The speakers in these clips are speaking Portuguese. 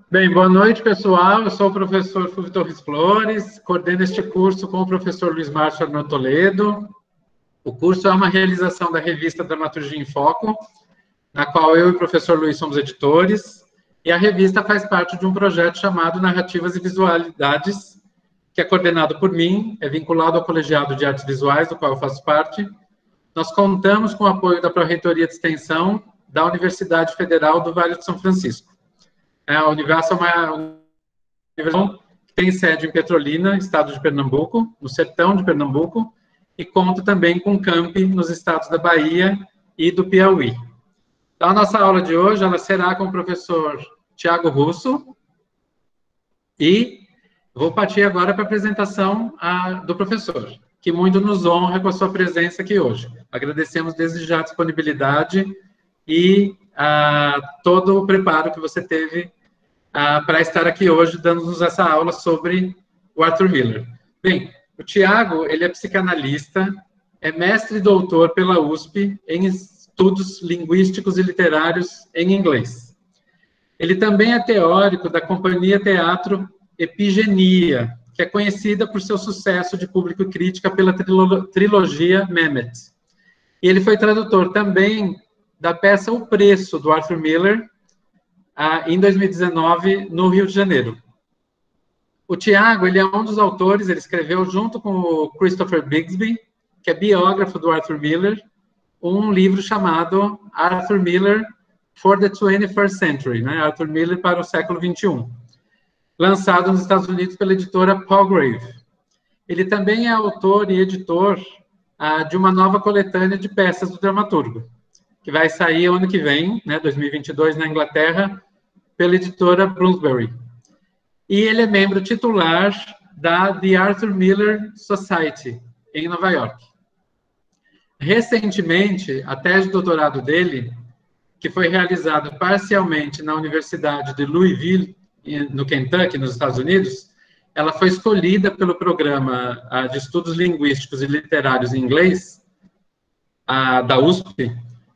Bem, boa noite, pessoal. Eu sou o professor Fulvio Torres Flores, coordeno este curso com o professor Luiz Márcio Arnaud Toledo. O curso é uma realização da revista Dramaturgia em Foco, na qual eu e o professor Luiz somos editores, e a revista faz parte de um projeto chamado Narrativas e Visualidades, que é coordenado por mim, é vinculado ao Colegiado de Artes Visuais, do qual eu faço parte. Nós contamos com o apoio da Pró-Reitoria de Extensão da Universidade Federal do Vale do São Francisco. A Universo é uma universidade que tem sede em Petrolina, estado de Pernambuco, no sertão de Pernambuco, e conta também com campi nos estados da Bahia e do Piauí. Então, a nossa aula de hoje ela será com o professor Tiago Russo, e vou partir agora para a apresentação do professor, que muito nos honra com a sua presença aqui hoje. Agradecemos desde já a disponibilidade e todo o preparo que você teve para estar aqui hoje, dando-nos essa aula sobre o Arthur Miller. Bem, o Tiago, ele é psicanalista, é mestre e doutor pela USP em estudos linguísticos e literários em inglês. Ele também é teórico da companhia Teatro Epigenia, que é conhecida por seu sucesso de público e crítica pela trilogia Mehmet. E ele foi tradutor também da peça O Preço, do Arthur Miller, em 2019, no Rio de Janeiro. O Tiago, ele é um dos autores, ele escreveu junto com o Christopher Bigsby, que é biógrafo do Arthur Miller, um livro chamado Arthur Miller for the 21st Century, né? Arthur Miller para o século XXI, lançado nos Estados Unidos pela editora Palgrave. Ele também é autor e editor de uma nova coletânea de peças do dramaturgo, que vai sair ano que vem, né, 2022, na Inglaterra, pela editora Bloomsbury. E ele é membro titular da The Arthur Miller Society, em Nova York. Recentemente, a tese de doutorado dele, que foi realizada parcialmente na Universidade de Louisville, no Kentucky, nos Estados Unidos, ela foi escolhida pelo Programa de Estudos Linguísticos e Literários em Inglês, da USP,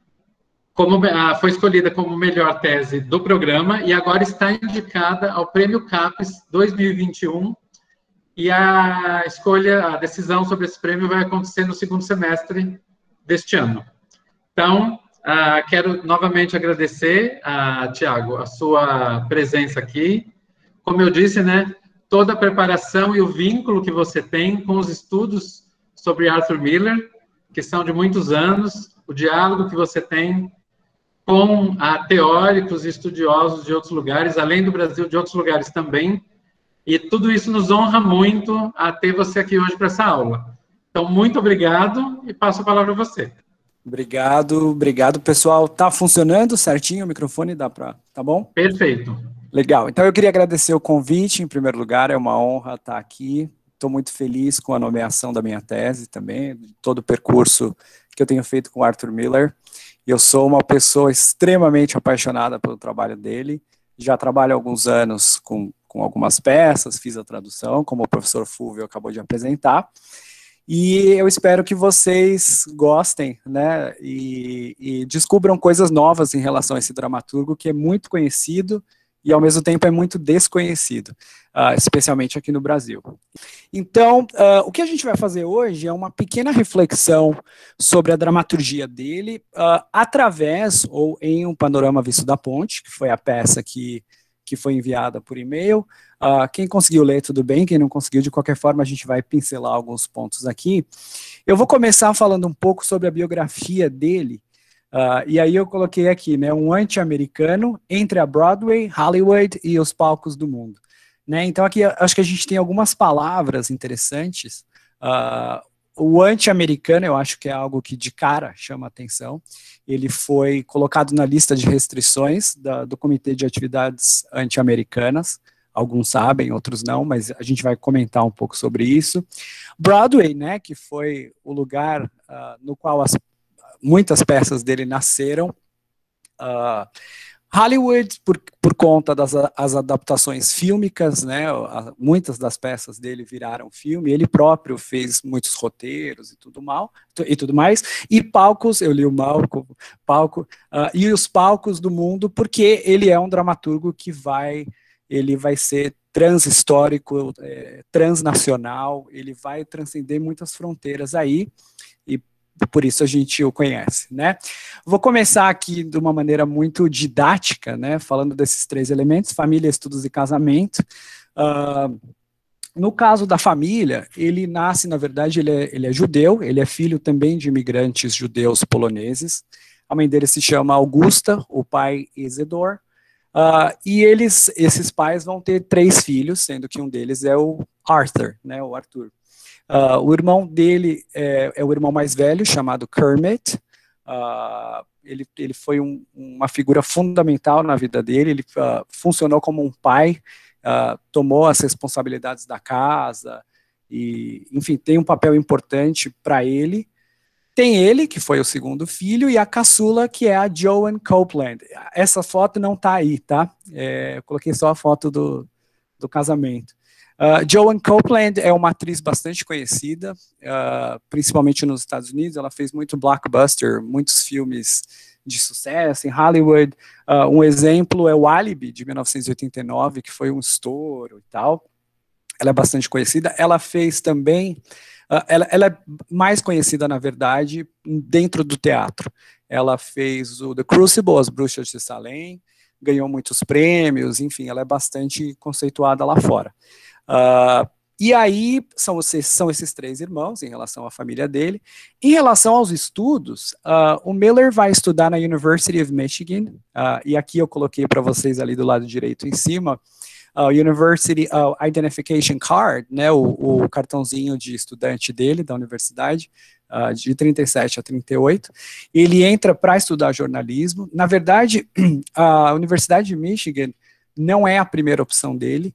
foi escolhida como melhor tese do programa e agora está indicada ao Prêmio CAPES 2021, e a decisão sobre esse prêmio vai acontecer no segundo semestre deste ano. Então, quero novamente agradecer, Tiago, a sua presença aqui. Como eu disse, né, toda a preparação e o vínculo que você tem com os estudos sobre Arthur Miller, que são de muitos anos, o diálogo que você tem com teóricos e estudiosos de outros lugares, além do Brasil, de outros lugares também, e tudo isso nos honra muito a ter você aqui hoje para essa aula. Então, muito obrigado, e passo a palavra a você. Obrigado, pessoal. Tá funcionando certinho o microfone? Tá bom? Perfeito. Legal. Então, eu queria agradecer o convite, em primeiro lugar, é uma honra estar aqui. Estou muito feliz com a nomeação da minha tese também, de todo o percurso que eu tenho feito com o Arthur Miller. Eu sou uma pessoa extremamente apaixonada pelo trabalho dele, já trabalho há alguns anos com algumas peças, fiz a tradução, como o professor Fulvio acabou de apresentar, e eu espero que vocês gostem, né, e descubram coisas novas em relação a esse dramaturgo que é muito conhecido e ao mesmo tempo é muito desconhecido, especialmente aqui no Brasil. Então, o que a gente vai fazer hoje é uma pequena reflexão sobre a dramaturgia dele, através, ou em um panorama visto da ponte, que foi a peça que foi enviada por e-mail. Quem conseguiu ler, tudo bem, quem não conseguiu, de qualquer forma, a gente vai pincelar alguns pontos aqui. Eu vou começar falando um pouco sobre a biografia dele, e aí eu coloquei aqui, né, um anti-americano entre a Broadway, Hollywood e os palcos do mundo. Né? Então aqui acho que a gente tem algumas palavras interessantes. O anti-americano eu acho que é algo que de cara chama atenção. Ele foi colocado na lista de restrições do Comitê de Atividades Anti-Americanas. Alguns sabem, outros não, mas a gente vai comentar um pouco sobre isso. Broadway, né, que foi o lugar no qual muitas peças dele nasceram. Hollywood, por conta das adaptações fílmicas, né, muitas das peças dele viraram filme, ele próprio fez muitos roteiros e tudo mais, e palcos, eu li o palco, e os palcos do mundo, porque ele é um dramaturgo que vai ele vai ser transhistórico, transnacional, ele vai transcender muitas fronteiras aí, e por isso a gente o conhece, né? Vou começar aqui de uma maneira muito didática, né, falando desses 3 elementos, família, estudos e casamento. No caso da família, ele nasce, na verdade, ele é judeu, ele é filho também de imigrantes judeus poloneses. A mãe dele se chama Augusta, o pai Isidor. E esses pais vão ter 3 filhos, sendo que um deles é o Arthur, né, o Arthur. O irmão dele é o irmão mais velho, chamado Kermit. Ele foi uma figura fundamental na vida dele, ele funcionou como um pai, tomou as responsabilidades da casa, e, enfim, tem um papel importante para ele. Tem ele, que foi o segundo filho, e a caçula, que é a Joan Copeland. Essa foto não está aí, tá? Eu coloquei só a foto do casamento. Joan Copeland é uma atriz bastante conhecida, principalmente nos Estados Unidos. Ela fez muito blockbuster, muitos filmes de sucesso em Hollywood. Um exemplo é o Alibi, de 1989, que foi um estouro e tal. Ela é bastante conhecida. Ela fez também... Ela é mais conhecida, na verdade, dentro do teatro. Ela fez o The Crucible, As Bruxas de Salem, ganhou muitos prêmios, enfim, ela é bastante conceituada lá fora. E aí, são esses 3 irmãos, em relação à família dele. Em relação aos estudos, o Miller vai estudar na University of Michigan, e aqui eu coloquei para vocês ali do lado direito em cima, University Identification Card, né, o cartãozinho de estudante dele, da universidade, de 37 a 38, ele entra para estudar jornalismo. Na verdade, a Universidade de Michigan não é a primeira opção dele,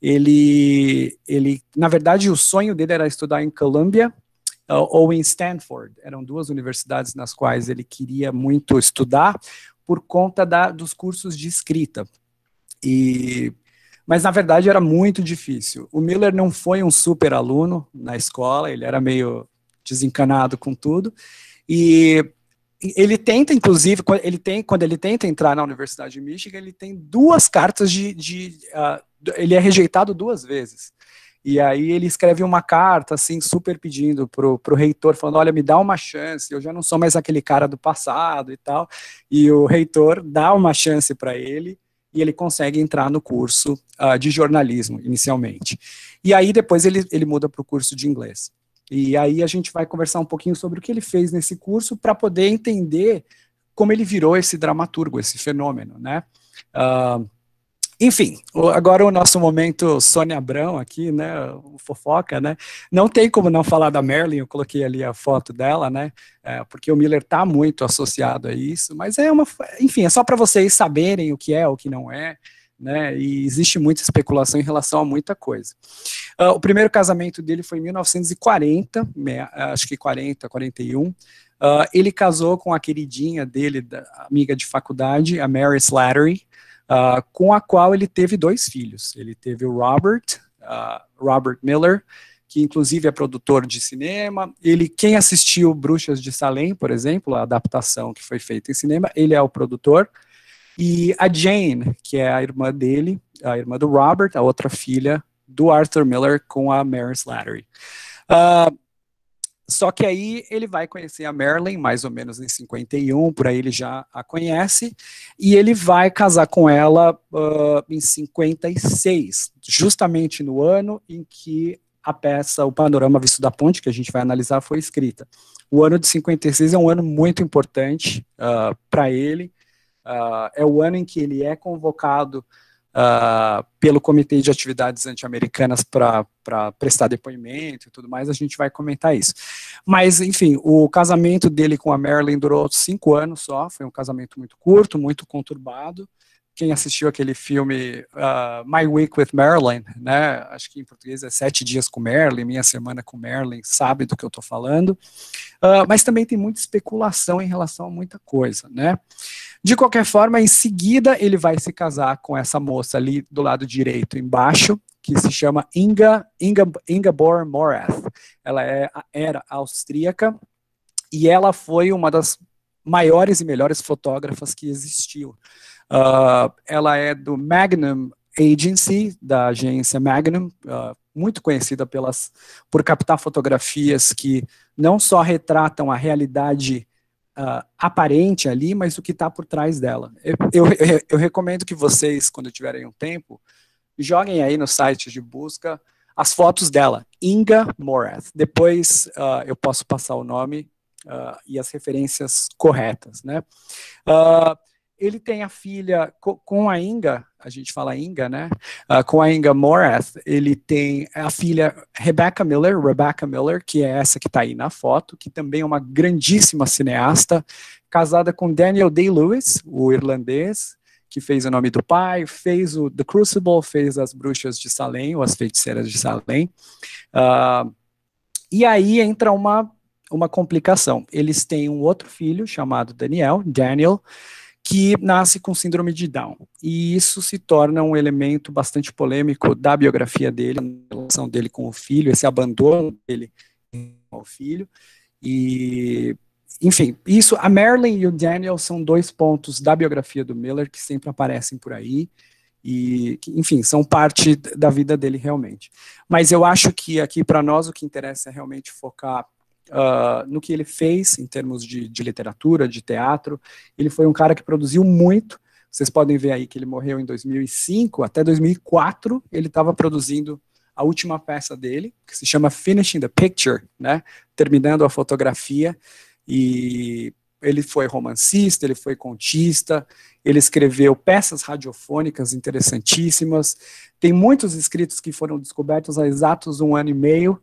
na verdade, o sonho dele era estudar em Columbia ou em Stanford, eram 2 universidades nas quais ele queria muito estudar, por conta dos cursos de escrita, mas, na verdade, era muito difícil. O Miller não foi um super aluno na escola, ele era meio desencanado com tudo, e ele tenta, inclusive, quando ele tenta entrar na Universidade de Michigan, ele tem 2 cartas ele é rejeitado 2 vezes. E aí ele escreve uma carta, assim, super pedindo pro reitor, falando, olha, me dá uma chance, eu já não sou mais aquele cara do passado e tal, e o reitor dá uma chance para ele, e ele consegue entrar no curso de jornalismo, inicialmente. E aí, depois, ele muda para o curso de inglês. E aí a gente vai conversar um pouquinho sobre o que ele fez nesse curso para poder entender como ele virou esse dramaturgo, esse fenômeno, né? Enfim, agora o nosso momento Sônia Abrão aqui, né, o fofoca, né, não tem como não falar da Marilyn, eu coloquei ali a foto dela, né, porque o Miller está muito associado a isso, mas enfim, é só para vocês saberem o que é, o que não é, né, e existe muita especulação em relação a muita coisa. O primeiro casamento dele foi em 1940, acho que 40, 41, ele casou com a queridinha dele, amiga de faculdade, a Mary Slattery, com a qual ele teve 2 filhos. Ele teve o Robert Miller, que inclusive é produtor de cinema. Quem assistiu Bruxas de Salem, por exemplo, a adaptação que foi feita em cinema, ele é o produtor. E a Jane, que é a irmã dele, a irmã do Robert, a outra filha do Arthur Miller com a Mary Slattery. Só que aí ele vai conhecer a Marilyn, mais ou menos em 51, por aí ele já a conhece, e ele vai casar com ela em 56, justamente no ano em que a peça O Panorama Visto da Ponte, que a gente vai analisar, foi escrita. O ano de 56 é um ano muito importante para ele, é o ano em que ele é convocado pelo Comitê de Atividades Anti-Americanas para prestar depoimento e tudo mais, a gente vai comentar isso. Mas, enfim, o casamento dele com a Marilyn durou 5 anos só, foi um casamento muito curto, muito conturbado. Quem assistiu aquele filme My Week with Marilyn, né, acho que em português é 7 dias com Marilyn, Minha Semana com Marilyn, sabe do que eu estou falando. Mas também tem muita especulação em relação a muita coisa, né. De qualquer forma, em seguida, ele vai se casar com essa moça ali do lado direito embaixo, que se chama Ingeborg Morath. Ela era austríaca e ela foi uma das maiores e melhores fotógrafas que existiu. Ela é do Magnum agency, da agência Magnum, muito conhecida por captar fotografias que não só retratam a realidade aparente ali, mas o que está por trás dela. Eu recomendo que vocês, quando tiverem um tempo, joguem aí no site de busca as fotos dela, Inga Morath. Depois eu posso passar o nome e as referências corretas, né? Ele tem a filha com a Inga, a gente fala Inga, né? Com a Inga Morath, ele tem a filha Rebecca Miller, que é essa que está aí na foto, que também é uma grandíssima cineasta, casada com Daniel Day-Lewis, o irlandês, que fez O Nome do Pai, fez o The Crucible, fez As Bruxas de Salem, ou As Feiticeiras de Salem. E aí entra uma complicação. Eles têm um outro filho chamado Daniel, que nasce com síndrome de Down. E isso se torna um elemento bastante polêmico da biografia dele, a relação dele com o filho, esse abandono dele ao filho. E, enfim, a Marilyn e o Daniel são dois pontos da biografia do Miller que sempre aparecem por aí. E, enfim, são parte da vida dele realmente. Mas eu acho que aqui, para nós, o que interessa é realmente focar no que ele fez em termos de literatura, de teatro. Ele foi um cara que produziu muito. Vocês podem ver aí que ele morreu em 2005, até 2004 ele estava produzindo a última peça dele, que se chama Finishing the Picture, né? Terminando a fotografia. E ele foi romancista, ele foi contista, ele escreveu peças radiofônicas interessantíssimas. Tem muitos escritos que foram descobertos há exatos 1 ano e meio,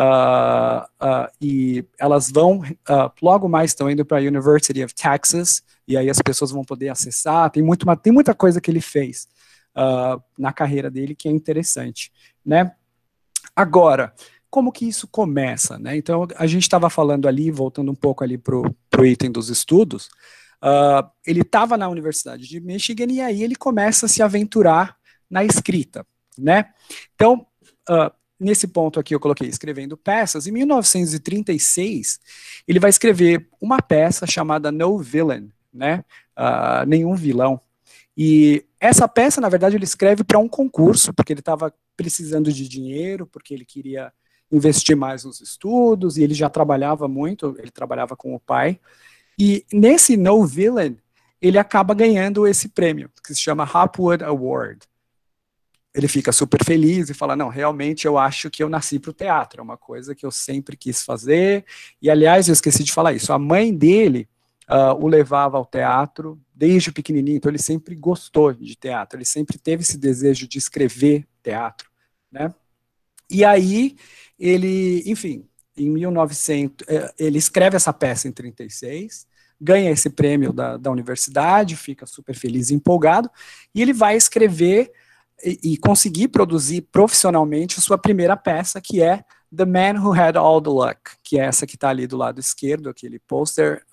e elas vão, logo mais estão indo para a University of Texas, e aí as pessoas vão poder acessar. Tem muita coisa que ele fez na carreira dele que é interessante, né? Agora, como que isso começa, né? Então, a gente estava falando ali, voltando um pouco ali para o item dos estudos, ele estava na Universidade de Michigan, e aí ele começa a se aventurar na escrita, né? Então, nesse ponto aqui eu coloquei escrevendo peças. Em 1936, ele vai escrever uma peça chamada No Villain, né? Nenhum vilão. E essa peça, na verdade, ele escreve para um concurso, porque ele estava precisando de dinheiro, porque ele queria investir mais nos estudos, e ele já trabalhava muito, ele trabalhava com o pai. E nesse No Villain, ele acaba ganhando esse prêmio, que se chama Hopwood Award. Ele fica super feliz e fala, não, realmente eu acho que eu nasci para o teatro, é uma coisa que eu sempre quis fazer. E, aliás, eu esqueci de falar isso, a mãe dele o levava ao teatro desde pequenininho, então ele sempre gostou de teatro, ele sempre teve esse desejo de escrever teatro, né? E aí, ele, enfim, em 1900, ele escreve essa peça em 36, ganha esse prêmio da universidade, fica super feliz e empolgado, e ele vai escrever e conseguir produzir profissionalmente a sua primeira peça, que é The Man Who Had All the Luck, que é essa que está ali do lado esquerdo, aquele pôster,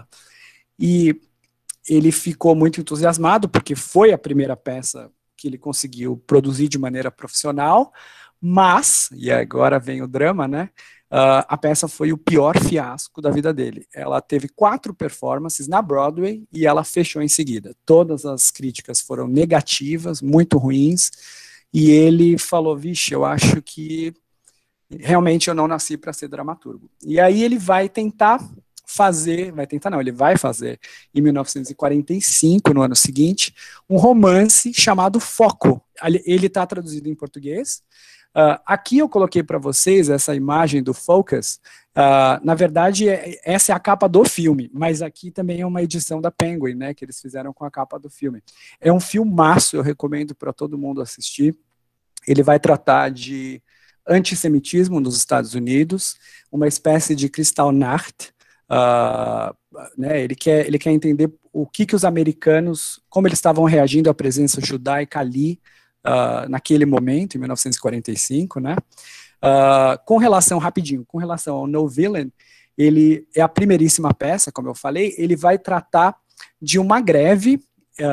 e ele ficou muito entusiasmado, porque foi a primeira peça que ele conseguiu produzir de maneira profissional, mas, e agora vem o drama, né, a peça foi o pior fiasco da vida dele. Ela teve 4 performances na Broadway e ela fechou em seguida. Todas as críticas foram negativas, muito ruins, e ele falou, vixe, eu acho que realmente eu não nasci para ser dramaturgo. E aí ele vai tentar fazer, ele vai fazer, em 1945, no ano seguinte, um romance chamado Foco. Ele está traduzido em português. Aqui eu coloquei para vocês essa imagem do Focus. Na verdade, essa é a capa do filme, mas aqui também é uma edição da Penguin, né, que eles fizeram com a capa do filme. É um filmaço, eu recomendo para todo mundo assistir. Ele vai tratar de antissemitismo nos Estados Unidos, uma espécie de Kristallnacht. Né, ele quer entender o que os americanos, como eles estavam reagindo à presença judaica ali, naquele momento, em 1945, né? Com relação ao No Villain, ele é a primeiríssima peça, como eu falei, ele vai tratar de uma greve,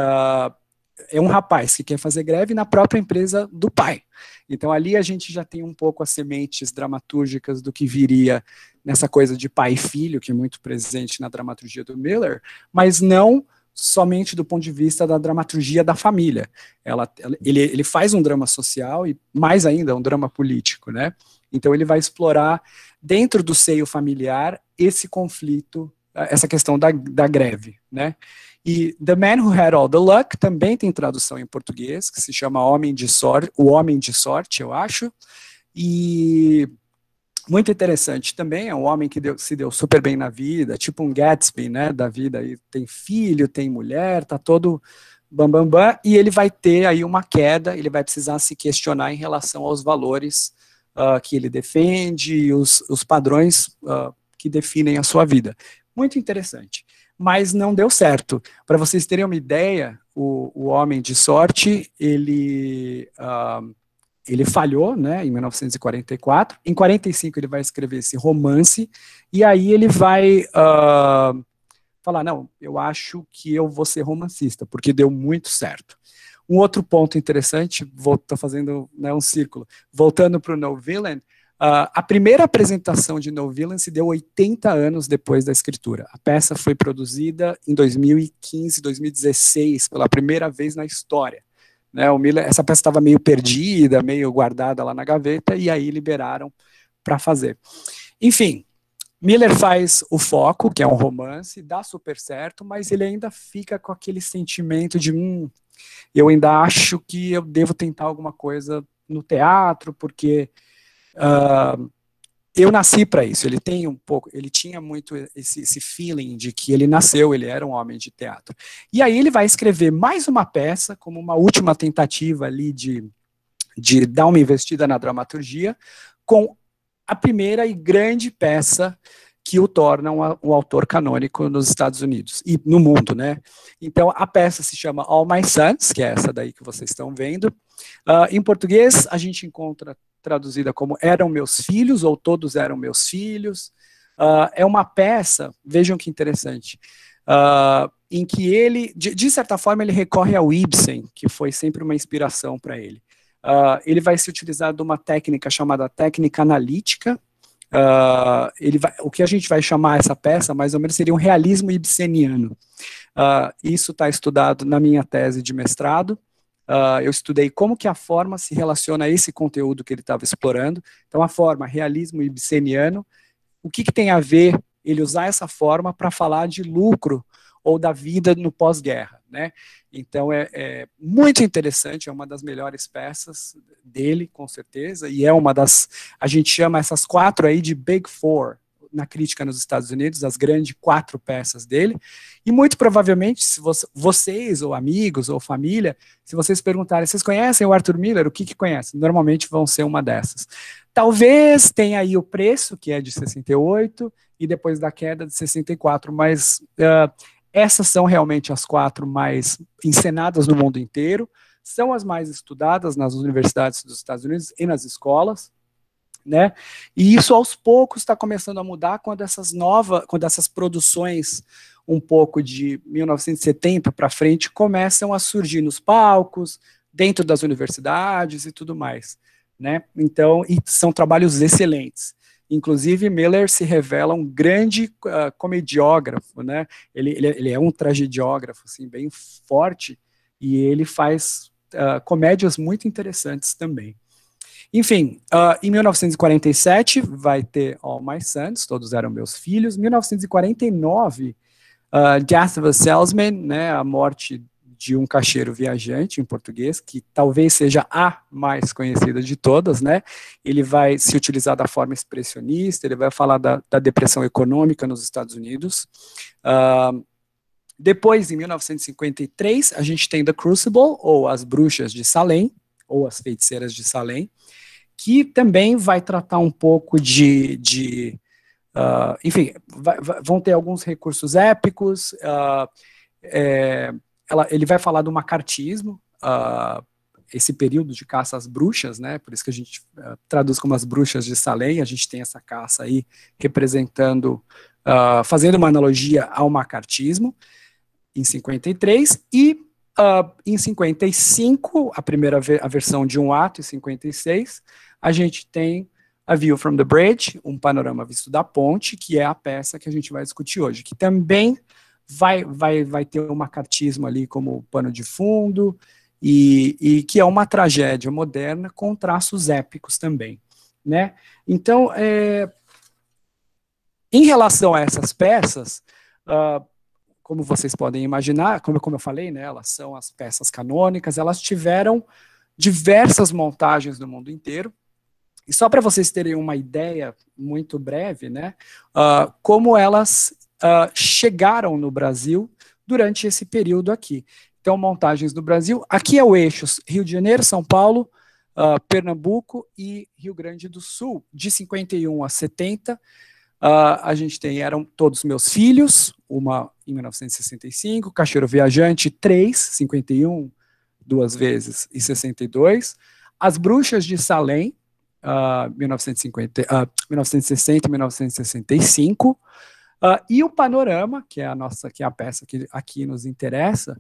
é um rapaz que quer fazer greve na própria empresa do pai. Então ali a gente já tem um pouco as sementes dramatúrgicas do que viria nessa coisa de pai e filho, que é muito presente na dramaturgia do Miller, mas não somente do ponto de vista da dramaturgia da família. Ele faz um drama social e, mais ainda, um drama político, né? Então ele vai explorar, dentro do seio familiar, esse conflito, essa questão da greve, né? E The Man Who Had All the Luck também tem tradução em português, que se chama O Homem de Sorte, eu acho, e muito interessante também, é um homem que se deu super bem na vida, tipo um Gatsby, né, da vida, e tem filho, tem mulher, tá todo bam, e ele vai ter aí uma queda, ele vai precisar se questionar em relação aos valores que ele defende, e os padrões que definem a sua vida. Muito interessante. Mas não deu certo. Para vocês terem uma ideia, o Homem de Sorte, ele falhou, né, em 1944. Em 45 ele vai escrever esse romance, e aí ele vai falar, não, eu acho que eu vou ser romancista, porque deu muito certo. Um outro ponto interessante, estou fazendo, né, um círculo, voltando para o No Villain, a primeira apresentação de No Villain se deu 80 anos depois da escritura. A peça foi produzida em 2015, 2016, pela primeira vez na história. Né, o Miller, essa peça estava meio perdida, meio guardada lá na gaveta, e aí liberaram para fazer. Enfim, Miller faz O Foco, que é um romance, dá super certo, mas ele ainda fica com aquele sentimento de eu ainda acho que eu devo tentar alguma coisa no teatro, porque eu nasci para isso. Ele tinha muito esse feeling de que ele era um homem de teatro. E aí ele vai escrever mais uma peça, como uma última tentativa ali de dar uma investida na dramaturgia, com a primeira e grande peça que o torna um autor canônico nos Estados Unidos e no mundo, né? Então, a peça se chama All My Sons, que é essa daí que vocês estão vendo. Em português, a gente encontra traduzida como Eram Meus Filhos, ou Todos Eram Meus Filhos. É uma peça, vejam que interessante, em que ele, de certa forma, ele recorre ao Ibsen, que foi sempre uma inspiração para ele. Ele vai se utilizar de uma técnica chamada técnica analítica. O que a gente vai chamar essa peça, mais ou menos, seria um realismo ibseniano. Isso está estudado na minha tese de mestrado. Eu estudei como que a forma se relaciona a esse conteúdo que ele estava explorando. Então, a forma, realismo ibseniano, o que tem a ver ele usar essa forma para falar de lucro ou da vida no pós-guerra, né? Então, é muito interessante, é uma das melhores peças dele, com certeza, e é uma das, a gente chama essas 4 aí de Big Four, na crítica nos Estados Unidos, as grandes 4 peças dele, e muito provavelmente, se vocês, ou amigos, ou família, se vocês perguntarem, vocês conhecem o Arthur Miller? O que conhecem? Normalmente vão ser uma dessas. Talvez tenha aí o Preço, que é de 68, e depois da queda de 64, mas essas são realmente as 4 mais encenadas no mundo inteiro, são as mais estudadas nas universidades dos Estados Unidos e nas escolas, né? E isso aos poucos está começando a mudar quando essas produções um pouco de 1970 para frente começam a surgir nos palcos, dentro das universidades e tudo mais, né? Então, e são trabalhos excelentes. Inclusive, Miller se revela um grande comediógrafo, né? Ele é um tragediógrafo, assim, bem forte, e ele faz comédias muito interessantes também. Enfim, em 1947 vai ter All My Sons, Todos Eram Meus Filhos. 1949, Death of a Salesman, né, a morte de um caixeiro viajante, em português, que talvez seja a mais conhecida de todas, né? Ele vai se utilizar da forma expressionista, ele vai falar da depressão econômica nos Estados Unidos. Depois, em 1953, a gente tem The Crucible, ou As Bruxas de Salem, ou As Feiticeiras de Salem, que também vai tratar um pouco enfim, vão ter alguns recursos épicos, ele vai falar do macartismo, esse período de caça às bruxas, né, por isso que a gente traduz como As Bruxas de Salem, a gente tem essa caça aí representando, fazendo uma analogia ao macartismo, em 53, e em 55, a versão de um ato, em 56, a gente tem A View from the Bridge, um panorama visto da ponte, que é a peça que a gente vai discutir hoje, que também vai ter um macartismo ali como pano de fundo, e que é uma tragédia moderna com traços épicos também, né? Então, em relação a essas peças, como vocês podem imaginar, como eu falei, né, elas são as peças canônicas, elas tiveram diversas montagens no mundo inteiro. E só para vocês terem uma ideia muito breve, né, como elas chegaram no Brasil durante esse período aqui. Então, montagens no Brasil, aqui é o eixo Rio de Janeiro, São Paulo, Pernambuco e Rio Grande do Sul, de 51 a 70, a gente eram todos meus filhos, uma em 1965, Cachoeiro Viajante, 3, 51, 2 vezes, e 62, As Bruxas de Salem, 1960 e 1965, e o Panorama, que é a peça que aqui nos interessa,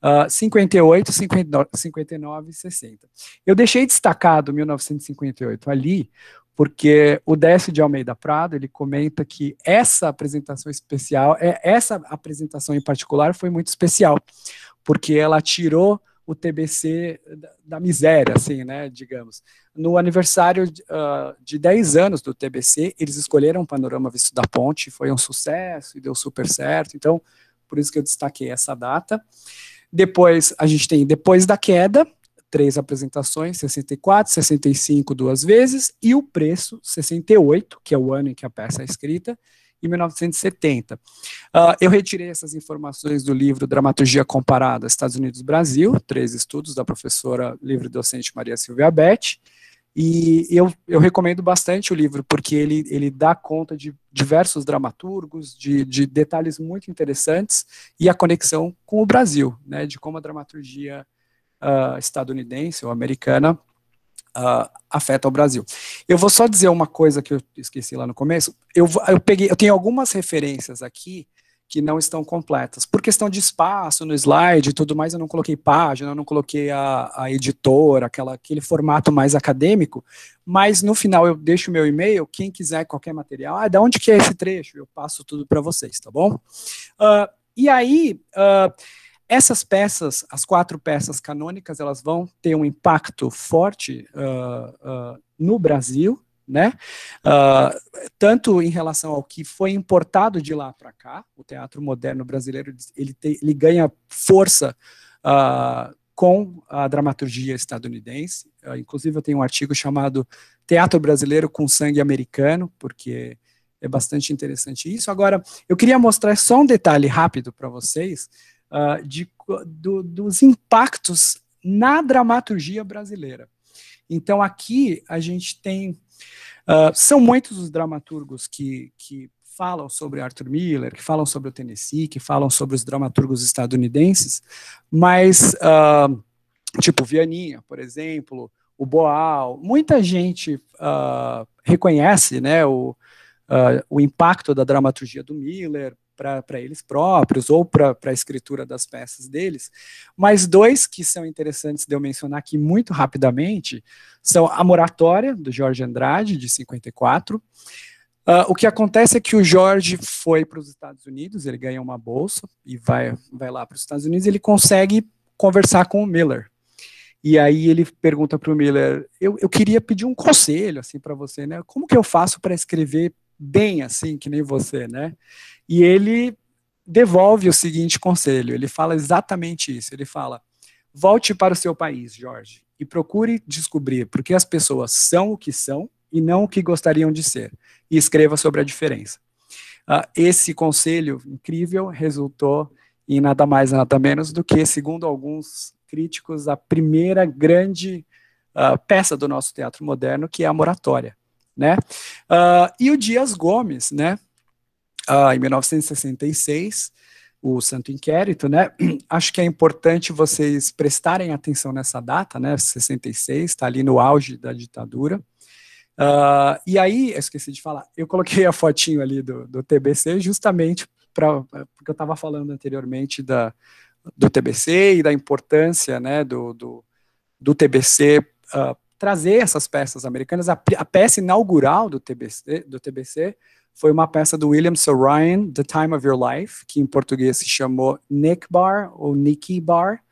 58, 59 e 60. Eu deixei destacado 1958 ali, porque o Décio de Almeida Prado, ele comenta que essa apresentação especial, essa apresentação em particular foi muito especial, porque ela tirou o TBC da miséria, assim, né, digamos. No aniversário de 10 anos do TBC, eles escolheram o Panorama Visto da Ponte, foi um sucesso e deu super certo, então, por isso que eu destaquei essa data. Depois, a gente tem Depois da Queda, 3 apresentações, 64, 65, 2 vezes, e O Preço, 68, que é o ano em que a peça é escrita, em 1970. Eu retirei essas informações do livro Dramaturgia Comparada, Estados Unidos-Brasil, 3 estudos da professora livre-docente Maria Silvia Betti, e eu recomendo bastante o livro, porque ele dá conta de diversos dramaturgos, de detalhes muito interessantes, e a conexão com o Brasil, né, de como a dramaturgia estadunidense ou americana afeta o Brasil. Eu vou só dizer uma coisa que eu esqueci lá no começo. Eu tenho algumas referências aqui que não estão completas. Por questão de espaço no slide e tudo mais, eu não coloquei página, eu não coloquei a editora, aquele formato mais acadêmico, mas no final eu deixo o meu e-mail, quem quiser qualquer material, de onde que é esse trecho? Eu passo tudo para vocês, tá bom? E aí, essas peças, as 4 peças canônicas, elas vão ter um impacto forte no Brasil, né? Tanto em relação ao que foi importado de lá para cá, o teatro moderno brasileiro, ele ganha força com a dramaturgia estadunidense. Inclusive, eu tenho um artigo chamado Teatro Brasileiro com Sangue Americano, porque é bastante interessante isso. Agora, eu queria mostrar só um detalhe rápido para vocês, dos impactos na dramaturgia brasileira. Então, aqui a gente tem... são muitos os dramaturgos que falam sobre Arthur Miller, que falam sobre o Tennessee, que falam sobre os dramaturgos estadunidenses, mas, tipo Vianinha, por exemplo, o Boal, muita gente reconhece, né, o impacto da dramaturgia do Miller para eles próprios, ou para a escritura das peças deles, mas 2 que são interessantes de eu mencionar aqui muito rapidamente, são a Moratória, do Jorge Andrade, de 54. O que acontece é que o Jorge foi para os Estados Unidos, ele ganha uma bolsa, e vai lá para os Estados Unidos, e ele consegue conversar com o Miller. E aí ele pergunta para o Miller, eu queria pedir um conselho, assim, para você, né, como que eu faço para escrever bem, assim, que nem você, né? E ele devolve o seguinte conselho, ele fala exatamente isso, ele fala, volte para o seu país, Jorge, e procure descobrir por que as pessoas são o que são e não o que gostariam de ser, e escreva sobre a diferença. Esse conselho incrível resultou em nada mais, nada menos do que, segundo alguns críticos, a primeira grande peça do nosso teatro moderno, que é a Moratória, né? E o Dias Gomes, né? Em 1966, o Santo Inquérito, né? Acho que é importante vocês prestarem atenção nessa data, né? 66, está ali no auge da ditadura. E aí, eu esqueci de falar, eu coloquei a fotinho ali do TBC justamente porque eu estava falando anteriormente do TBC e da importância, né, do TBC trazer essas peças americanas. A peça inaugural do TBC foi uma peça do William Saroyan, The Time of Your Life, que em português se chamou Nick Bar, ou Nicky Bar.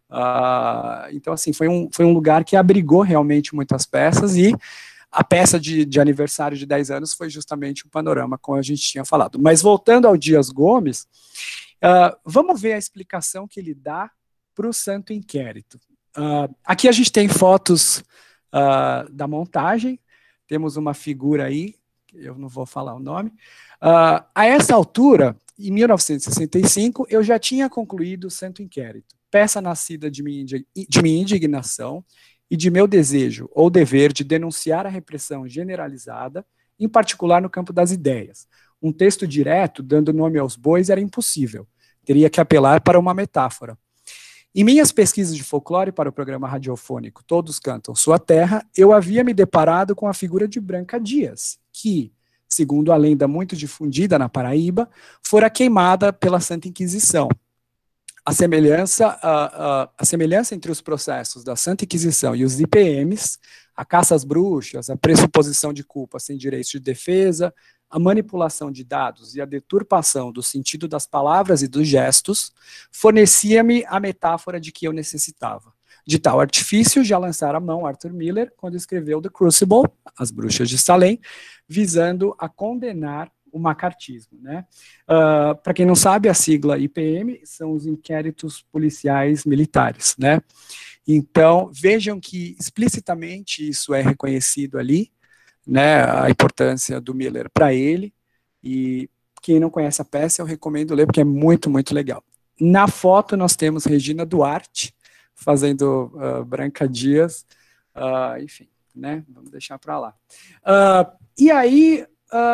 Então, assim, foi um lugar que abrigou realmente muitas peças, e a peça de aniversário de 10 anos foi justamente o Panorama, como a gente tinha falado. Mas voltando ao Dias Gomes, vamos ver a explicação que ele dá para o Santo Inquérito. Aqui a gente tem fotos da montagem, temos uma figura aí, eu não vou falar o nome. A essa altura, em 1965, eu já tinha concluído o Santo Inquérito, peça nascida de minha indignação e de meu desejo ou dever de denunciar a repressão generalizada, em particular no campo das ideias. Um texto direto, dando nome aos bois, era impossível. Teria que apelar para uma metáfora. Em minhas pesquisas de folclore para o programa radiofônico Todos Cantam Sua Terra, eu havia me deparado com a figura de Branca Dias, que, segundo a lenda muito difundida na Paraíba, fora queimada pela Santa Inquisição. A semelhança entre os processos da Santa Inquisição e os IPMs, a caça às bruxas, a pressuposição de culpa sem direitos de defesa, a manipulação de dados e a deturpação do sentido das palavras e dos gestos, fornecia-me a metáfora de que eu necessitava. De tal artifício, já lançara a mão Arthur Miller quando escreveu The Crucible, As Bruxas de Salem, visando a condenar o macartismo, né? Para quem não sabe, a sigla IPM são os inquéritos policiais militares, né? Então, vejam que explicitamente isso é reconhecido ali, né, a importância do Miller para ele, e quem não conhece a peça, eu recomendo ler, porque é muito, muito legal. Na foto, nós temos Regina Duarte, fazendo Branca Dias, enfim, né, vamos deixar para lá. E aí,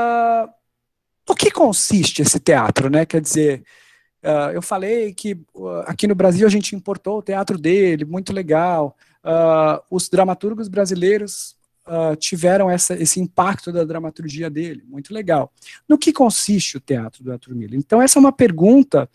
o que consiste esse teatro, né, quer dizer, eu falei que aqui no Brasil a gente importou o teatro dele, muito legal, os dramaturgos brasileiros tiveram esse impacto da dramaturgia dele, muito legal. No que consiste o teatro do Arthur Miller? Então, essa é uma pergunta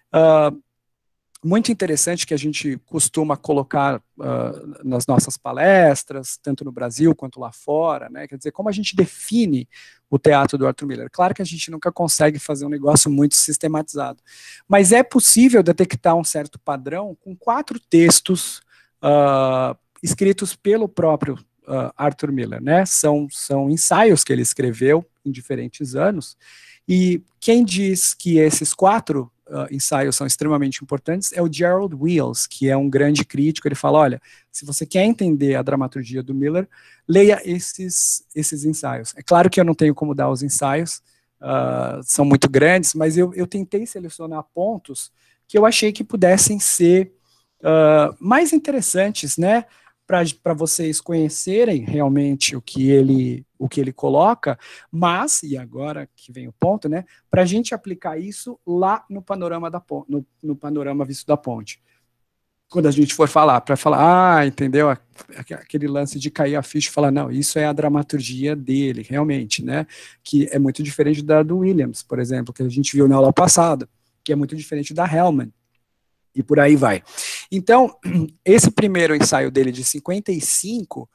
muito interessante que a gente costuma colocar nas nossas palestras, tanto no Brasil quanto lá fora, né? Quer dizer, como a gente define o teatro do Arthur Miller? Claro que a gente nunca consegue fazer um negócio muito sistematizado, mas é possível detectar um certo padrão com 4 textos escritos pelo próprio Arthur Miller, né? São ensaios que ele escreveu em diferentes anos, e quem diz que esses 4 ensaios são extremamente importantes é o Gerald Wills, que é um grande crítico. Ele fala, olha, se você quer entender a dramaturgia do Miller, leia esses ensaios. É claro que eu não tenho como dar os ensaios, são muito grandes, mas eu tentei selecionar pontos que eu achei que pudessem ser mais interessantes, né, para vocês conhecerem realmente o que ele coloca, mas, e agora que vem o ponto, né, para a gente aplicar isso lá no panorama no panorama visto da ponte. Quando a gente for falar, para falar, entendeu, aquele lance de cair a ficha e falar, não, isso é a dramaturgia dele, realmente, né, que é muito diferente da do Williams, por exemplo, que a gente viu na aula passada, que é muito diferente da Hellman, e por aí vai. Então, esse primeiro ensaio dele de 55,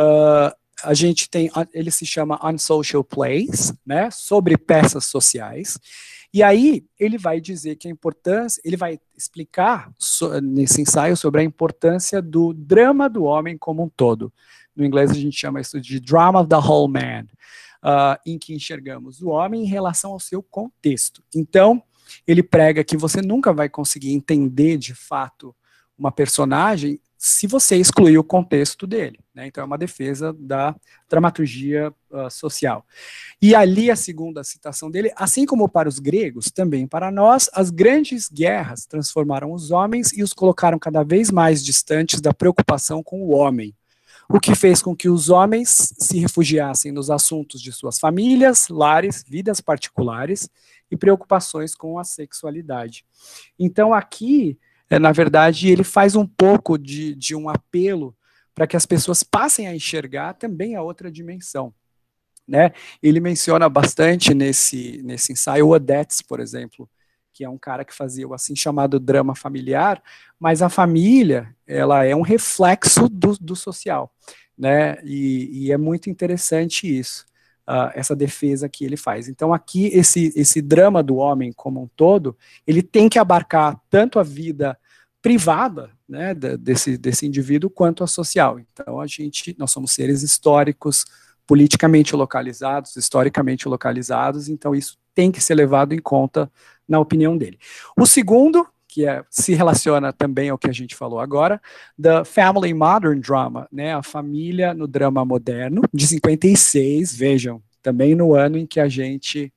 a gente tem, ele se chama Unsocial Plays, né, sobre peças sociais, e aí ele vai dizer que a importância, ele vai explicar nesse ensaio sobre a importância do drama do homem como um todo. No inglês a gente chama isso de Drama of the Whole Man, em que enxergamos o homem em relação ao seu contexto. Então, ele prega que você nunca vai conseguir entender de fato uma personagem se você excluir o contexto dele, né? Então é uma defesa da dramaturgia social. E ali a segunda citação dele, assim como para os gregos, também para nós, as grandes guerras transformaram os homens e os colocaram cada vez mais distantes da preocupação com o homem, o que fez com que os homens se refugiassem nos assuntos de suas famílias, lares, vidas particulares e preocupações com a sexualidade. Então aqui, na verdade, ele faz um pouco de um apelo para que as pessoas passem a enxergar também a outra dimensão, né? Ele menciona bastante nesse ensaio o Odets, por exemplo, que é um cara que fazia o assim chamado drama familiar, mas a família, ela é um reflexo do social, né? E é muito interessante isso. essa defesa que ele faz. Então aqui esse drama do homem como um todo, ele tem que abarcar tanto a vida privada, né, desse indivíduo, quanto a social. Então nós somos seres históricos, politicamente localizados, historicamente localizados, então isso tem que ser levado em conta na opinião dele. O segundo, que se relaciona também ao que a gente falou agora, The Family Modern Drama, né, a família no drama moderno, de 56, vejam, também no ano em que a gente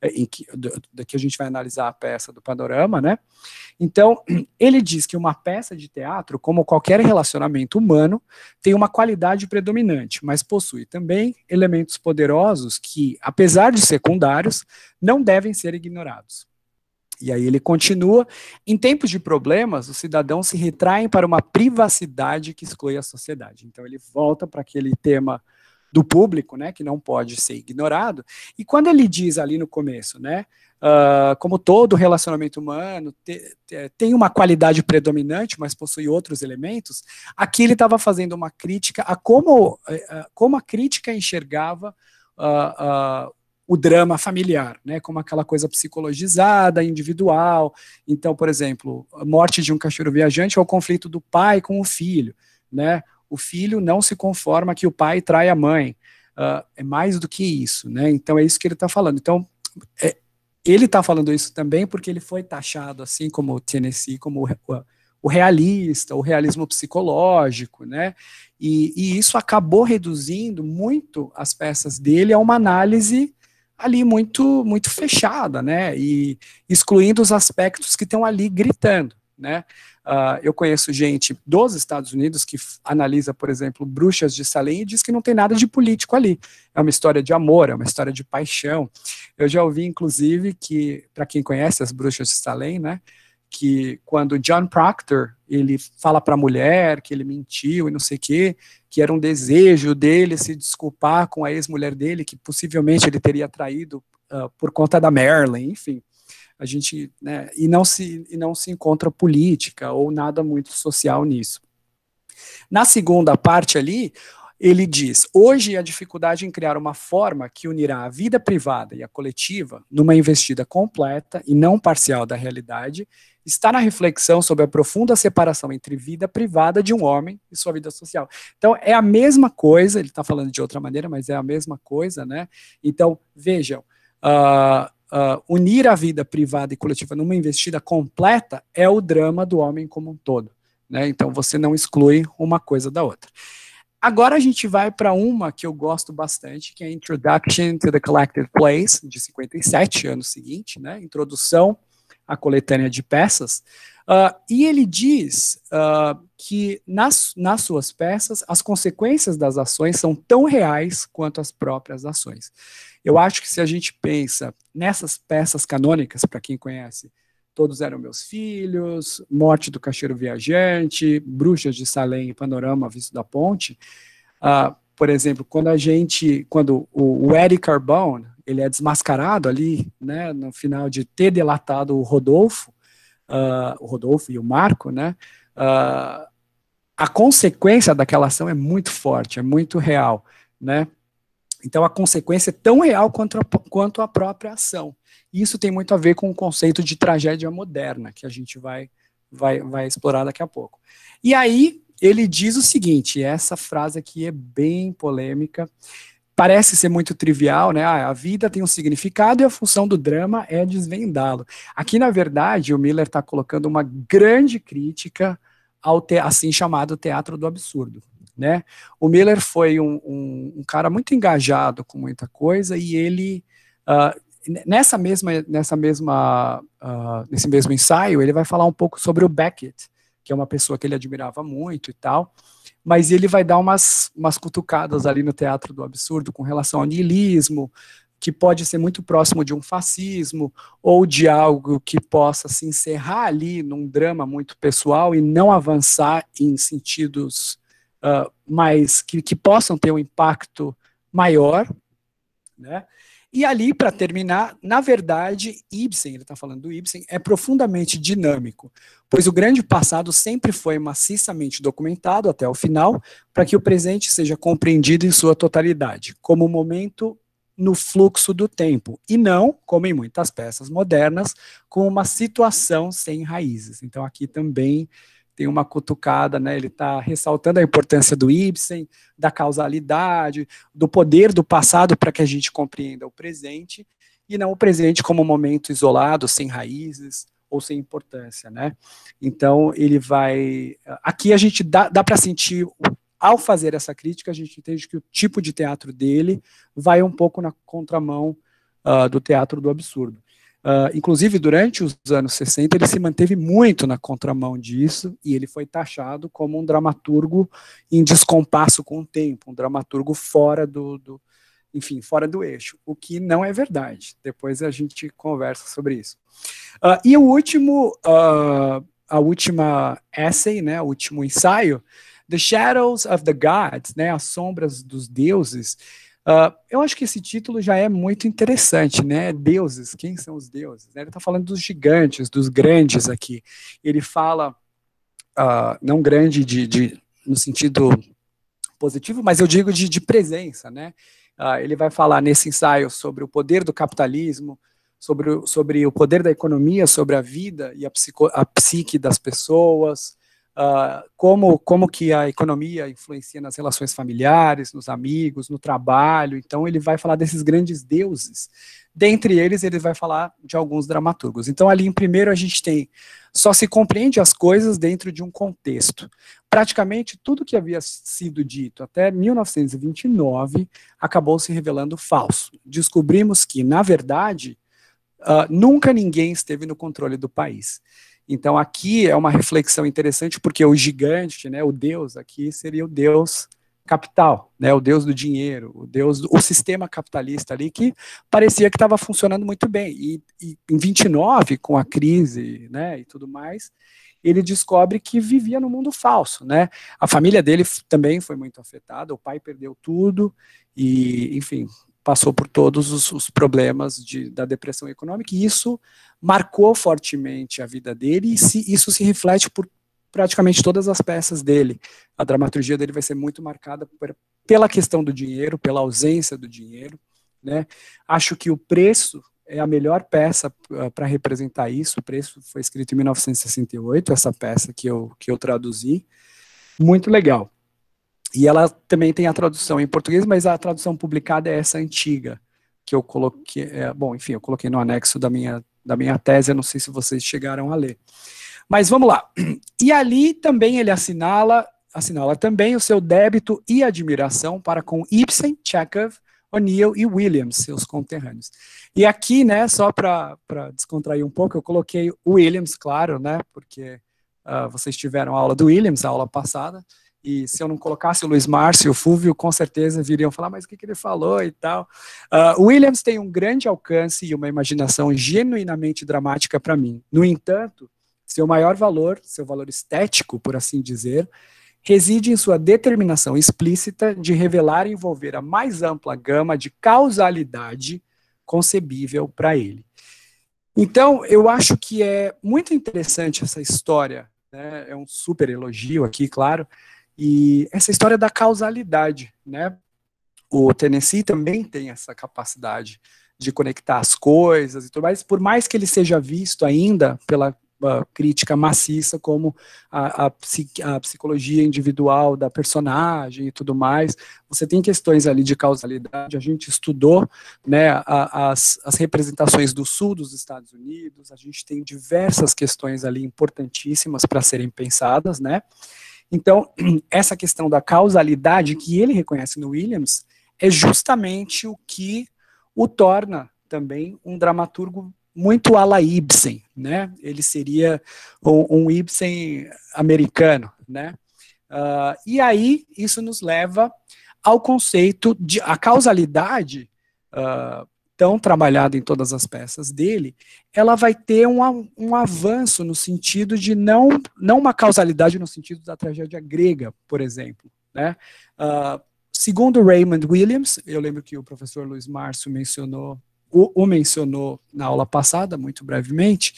vai analisar a peça do Panorama, né? Então, ele diz que uma peça de teatro, como qualquer relacionamento humano, tem uma qualidade predominante, mas possui também elementos poderosos que, apesar de secundários, não devem ser ignorados. E aí ele continua, em tempos de problemas, os cidadãos se retraem para uma privacidade que exclui a sociedade. Então ele volta para aquele tema do público, né, que não pode ser ignorado, e quando ele diz ali no começo, né, como todo relacionamento humano tem uma qualidade predominante, mas possui outros elementos, aqui ele estava fazendo uma crítica a como a crítica enxergava o drama familiar, né, como aquela coisa psicologizada, individual. Então, por exemplo, a morte de um cachorro viajante é o conflito do pai com o filho, né, o filho não se conforma que o pai trai a mãe, é mais do que isso, né, então é isso que ele está falando. Então, ele está falando isso também porque ele foi taxado, assim como o Tennessee, como o realista, o realismo psicológico, né, e isso acabou reduzindo muito as peças dele a uma análise ali muito, muito fechada, né, e excluindo os aspectos que estão ali gritando, né. Eu conheço gente dos Estados Unidos que analisa, por exemplo, Bruxas de Salem e diz que não tem nada de político ali. É uma história de amor, é uma história de paixão. Eu já ouvi, inclusive, que, para quem conhece as Bruxas de Salem, né, que quando John Proctor, ele fala para a mulher que ele mentiu e não sei o quê, que era um desejo dele se desculpar com a ex-mulher dele, que possivelmente ele teria traído por conta da Marilyn, enfim. A gente, né, e não se encontra política ou nada muito social nisso. Na segunda parte ali, ele diz, hoje a dificuldade em criar uma forma que unirá a vida privada e a coletiva numa investida completa e não parcial da realidade está na reflexão sobre a profunda separação entre vida privada de um homem e sua vida social. Então, é a mesma coisa, ele está falando de outra maneira, mas é a mesma coisa, né? Então, vejam, unir a vida privada e coletiva numa investida completa é o drama do homem como um todo, né? Então você não exclui uma coisa da outra. Agora a gente vai para uma que eu gosto bastante, que é a Introduction to the Collected Plays, de 57, ano seguinte, né? Introdução à coletânea de peças, e ele diz que nas suas peças as consequências das ações são tão reais quanto as próprias ações. Eu acho que se a gente pensa nessas peças canônicas, para quem conhece, Todos Eram Meus Filhos, Morte do Caixeiro Viajante, Bruxas de Salem e Panorama Visto da Ponte, por exemplo, quando o Eric Carbone, ele é desmascarado ali, né, no final de ter delatado o Rodolfo e o Marco, né, a consequência daquela ação é muito forte, é muito real, né. Então, a consequência é tão real quanto a própria ação. E isso tem muito a ver com o conceito de tragédia moderna, que a gente vai explorar daqui a pouco. E aí, ele diz o seguinte, essa frase aqui é bem polêmica, parece ser muito trivial, né? A vida tem um significado e a função do drama é desvendá-lo. Aqui, na verdade, o Miller está colocando uma grande crítica ao assim chamado teatro do absurdo, né? O Miller foi um cara muito engajado com muita coisa e ele, nesse mesmo ensaio, ele vai falar um pouco sobre o Beckett, que é uma pessoa que ele admirava muito e tal, mas ele vai dar umas cutucadas ali no teatro do absurdo com relação ao niilismo, que pode ser muito próximo de um fascismo, ou de algo que possa se encerrar ali num drama muito pessoal e não avançar em sentidos mas que possam ter um impacto maior, né? E ali, para terminar, na verdade, Ibsen, ele está falando do Ibsen, é profundamente dinâmico, pois o grande passado sempre foi maciçamente documentado até o final, para que o presente seja compreendido em sua totalidade, como um momento no fluxo do tempo, e não, como em muitas peças modernas, com uma situação sem raízes. Então aqui também tem uma cutucada, né? Ele está ressaltando a importância do Ibsen, da causalidade, do poder do passado para que a gente compreenda o presente, e não o presente como um momento isolado, sem raízes, ou sem importância, né? Então, ele vai... Aqui a gente dá para sentir, ao fazer essa crítica, a gente entende que o tipo de teatro dele vai um pouco na contramão do teatro do absurdo. Inclusive, durante os anos 60, ele se manteve muito na contramão disso, e ele foi taxado como um dramaturgo em descompasso com o tempo, um dramaturgo fora enfim, fora do eixo, o que não é verdade. Depois a gente conversa sobre isso. E o último, a última essay, né, o último ensaio, The Shadows of the Gods, né, as sombras dos deuses. Eu acho que esse título já é muito interessante, né? Deuses, quem são os deuses? Ele está falando dos gigantes, dos grandes aqui. Ele fala, não grande no sentido positivo, mas eu digo de presença, né? Ele vai falar nesse ensaio sobre o poder do capitalismo, sobre o poder da economia, sobre a vida e a psique das pessoas, como que a economia influencia nas relações familiares, nos amigos, no trabalho. Então ele vai falar desses grandes deuses. Dentre eles, ele vai falar de alguns dramaturgos. Então ali em primeiro a gente tem, só se compreende as coisas dentro de um contexto. Praticamente tudo que havia sido dito até 1929 acabou se revelando falso. Descobrimos que, na verdade, nunca ninguém esteve no controle do país. Então aqui é uma reflexão interessante, porque o gigante, né, o deus aqui seria o deus capital, né, o deus do dinheiro, o sistema capitalista ali, que parecia que estava funcionando muito bem. E em 29, com a crise, né, e tudo mais, ele descobre que vivia no mundo falso, né? A família dele também foi muito afetada, o pai perdeu tudo, e, enfim, passou por todos os problemas da depressão econômica, e isso marcou fortemente a vida dele, e isso se reflete por praticamente todas as peças dele. A dramaturgia dele vai ser muito marcada pela questão do dinheiro, pela ausência do dinheiro, né? Acho que o Preço é a melhor peça para representar isso. O Preço foi escrito em 1968, essa peça que eu traduzi. Muito legal. E ela também tem a tradução em português, mas a tradução publicada é essa antiga, que eu coloquei, bom, enfim, eu coloquei no anexo da minha tese, eu não sei se vocês chegaram a ler. Mas vamos lá. E ali também ele assinala também o seu débito e admiração para com Ibsen, Chekhov, O'Neill e Williams, seus conterrâneos. E aqui, né, só para descontrair um pouco, eu coloquei o Williams, claro, né, porque vocês tiveram a aula do Williams, a aula passada, e se eu não colocasse o Luiz Márcio e o Fúvio, com certeza viriam falar, mas o que ele falou e tal. O Williams tem um grande alcance e uma imaginação genuinamente dramática para mim. No entanto, seu valor estético, por assim dizer, reside em sua determinação explícita de revelar e envolver a mais ampla gama de causalidade concebível para ele. Então, eu acho que é muito interessante essa história, né? É um super elogio aqui, claro, e essa história da causalidade, né? O Tennessee também tem essa capacidade de conectar as coisas e tudo mais, por mais que ele seja visto ainda pela crítica maciça como a psicologia individual da personagem e tudo mais. Você tem questões ali de causalidade, a gente estudou, né, as representações do sul dos Estados Unidos, a gente tem diversas questões ali importantíssimas para serem pensadas, né? Então, essa questão da causalidade que ele reconhece no Williams é justamente o que o torna também um dramaturgo muito à la Ibsen, né? Ele seria um Ibsen americano, né? E aí isso nos leva ao conceito de a causalidade tão trabalhada em todas as peças dele, ela vai ter um avanço no sentido de não uma causalidade no sentido da tragédia grega, por exemplo, né? Segundo Raymond Williams, eu lembro que o professor Luiz Márcio mencionou na aula passada, muito brevemente,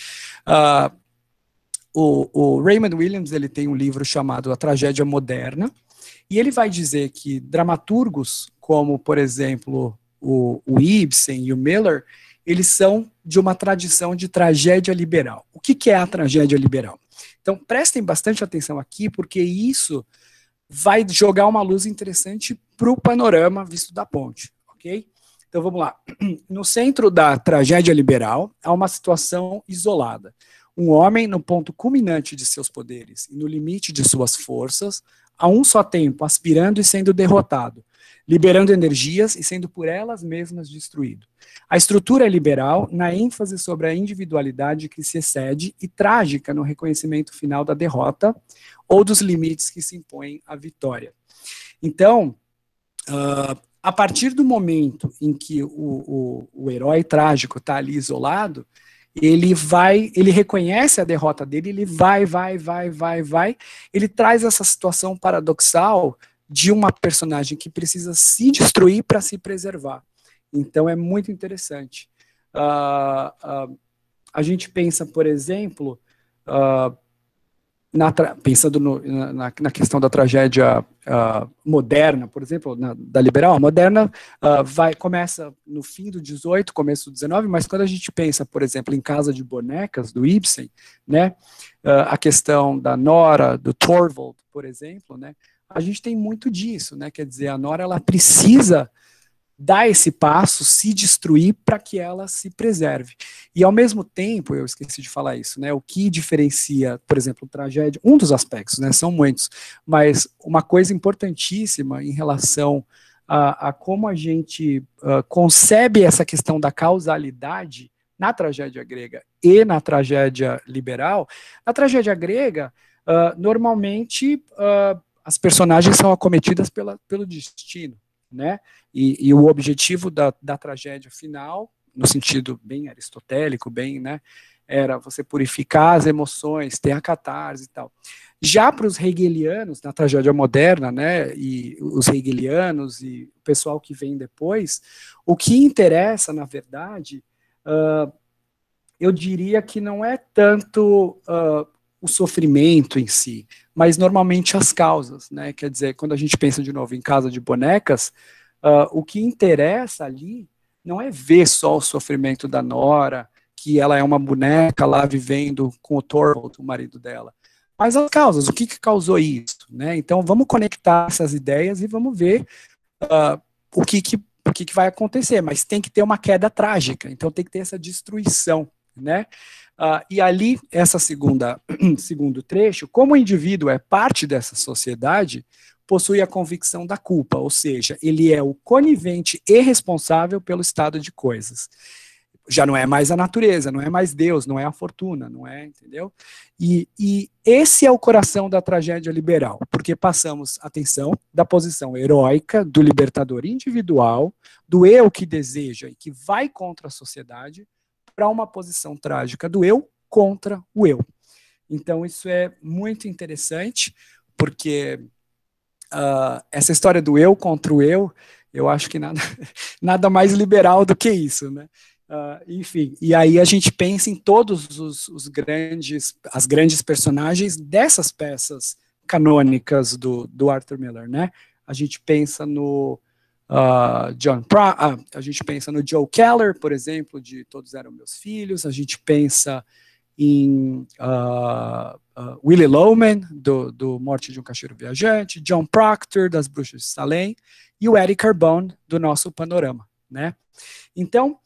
o Raymond Williams ele tem um livro chamado A Tragédia Moderna, e ele vai dizer que dramaturgos como, por exemplo, o Ibsen e o Miller, eles são de uma tradição de tragédia liberal. O que é a tragédia liberal? Então, prestem bastante atenção aqui, porque isso vai jogar uma luz interessante para o panorama visto da ponte, ok? Então, vamos lá. No centro da tragédia liberal, há uma situação isolada. Um homem no ponto culminante de seus poderes e no limite de suas forças, a um só tempo, aspirando e sendo derrotado, liberando energias e sendo por elas mesmas destruído. A estrutura é liberal na ênfase sobre a individualidade que se excede e trágica no reconhecimento final da derrota ou dos limites que se impõem à vitória. Então, a partir do momento em que o herói trágico está ali isolado, ele reconhece a derrota dele, ele vai, ele traz essa situação paradoxal de uma personagem que precisa se destruir para se preservar. Então é muito interessante. A gente pensa, por exemplo, pensando na questão da tragédia moderna, por exemplo, da liberal, a moderna começa no fim do 18, começo do 19, mas quando a gente pensa, por exemplo, em Casa de Bonecas, do Ibsen, né, a questão da Nora, do Torvald, por exemplo, né, a gente tem muito disso, né, quer dizer, a Nora ela precisa dar esse passo, se destruir para que ela se preserve. E ao mesmo tempo, eu esqueci de falar isso, né, o que diferencia, por exemplo, tragédia, um dos aspectos, né, são muitos, mas uma coisa importantíssima em relação a como a gente concebe essa questão da causalidade na tragédia grega e na tragédia liberal. Na tragédia grega, normalmente as personagens são acometidas pelo destino, né? E o objetivo da tragédia final, no sentido bem aristotélico, bem, né, era você purificar as emoções, ter a catarse e tal. Já para os hegelianos, na tragédia moderna, né, e os hegelianos e o pessoal que vem depois, o que interessa, na verdade, eu diria que não é tanto o sofrimento em si, mas normalmente as causas, né? Quer dizer, quando a gente pensa de novo em Casa de Bonecas, o que interessa ali não é ver só o sofrimento da Nora, que ela é uma boneca lá vivendo com o Torvald, o marido dela, mas as causas, o que causou isso, né? Então vamos conectar essas ideias e vamos ver o que vai acontecer, mas tem que ter uma queda trágica, então tem que ter essa destruição, né? E ali, essa segundo trecho, como o indivíduo é parte dessa sociedade, possui a convicção da culpa, ou seja, ele é o conivente e responsável pelo estado de coisas. Já não é mais a natureza, não é mais Deus, não é a fortuna, não é, entendeu? E esse é o coração da tragédia liberal, porque passamos, atenção, da posição heróica, do libertador individual, do eu que deseja e que vai contra a sociedade, para uma posição trágica do eu contra o eu. Então, isso é muito interessante, porque essa história do eu contra o eu acho que nada mais liberal do que isso, né? Enfim, e aí a gente pensa em todos as grandes personagens dessas peças canônicas do Arthur Miller, né? A gente pensa no a gente pensa no Joe Keller, por exemplo, de Todos Eram Meus Filhos, a gente pensa em Willy Loman, do Morte de um Caixeiro Viajante, John Proctor, das Bruxas de Salem, e o Eric Carbone, do nosso Panorama, né? Então,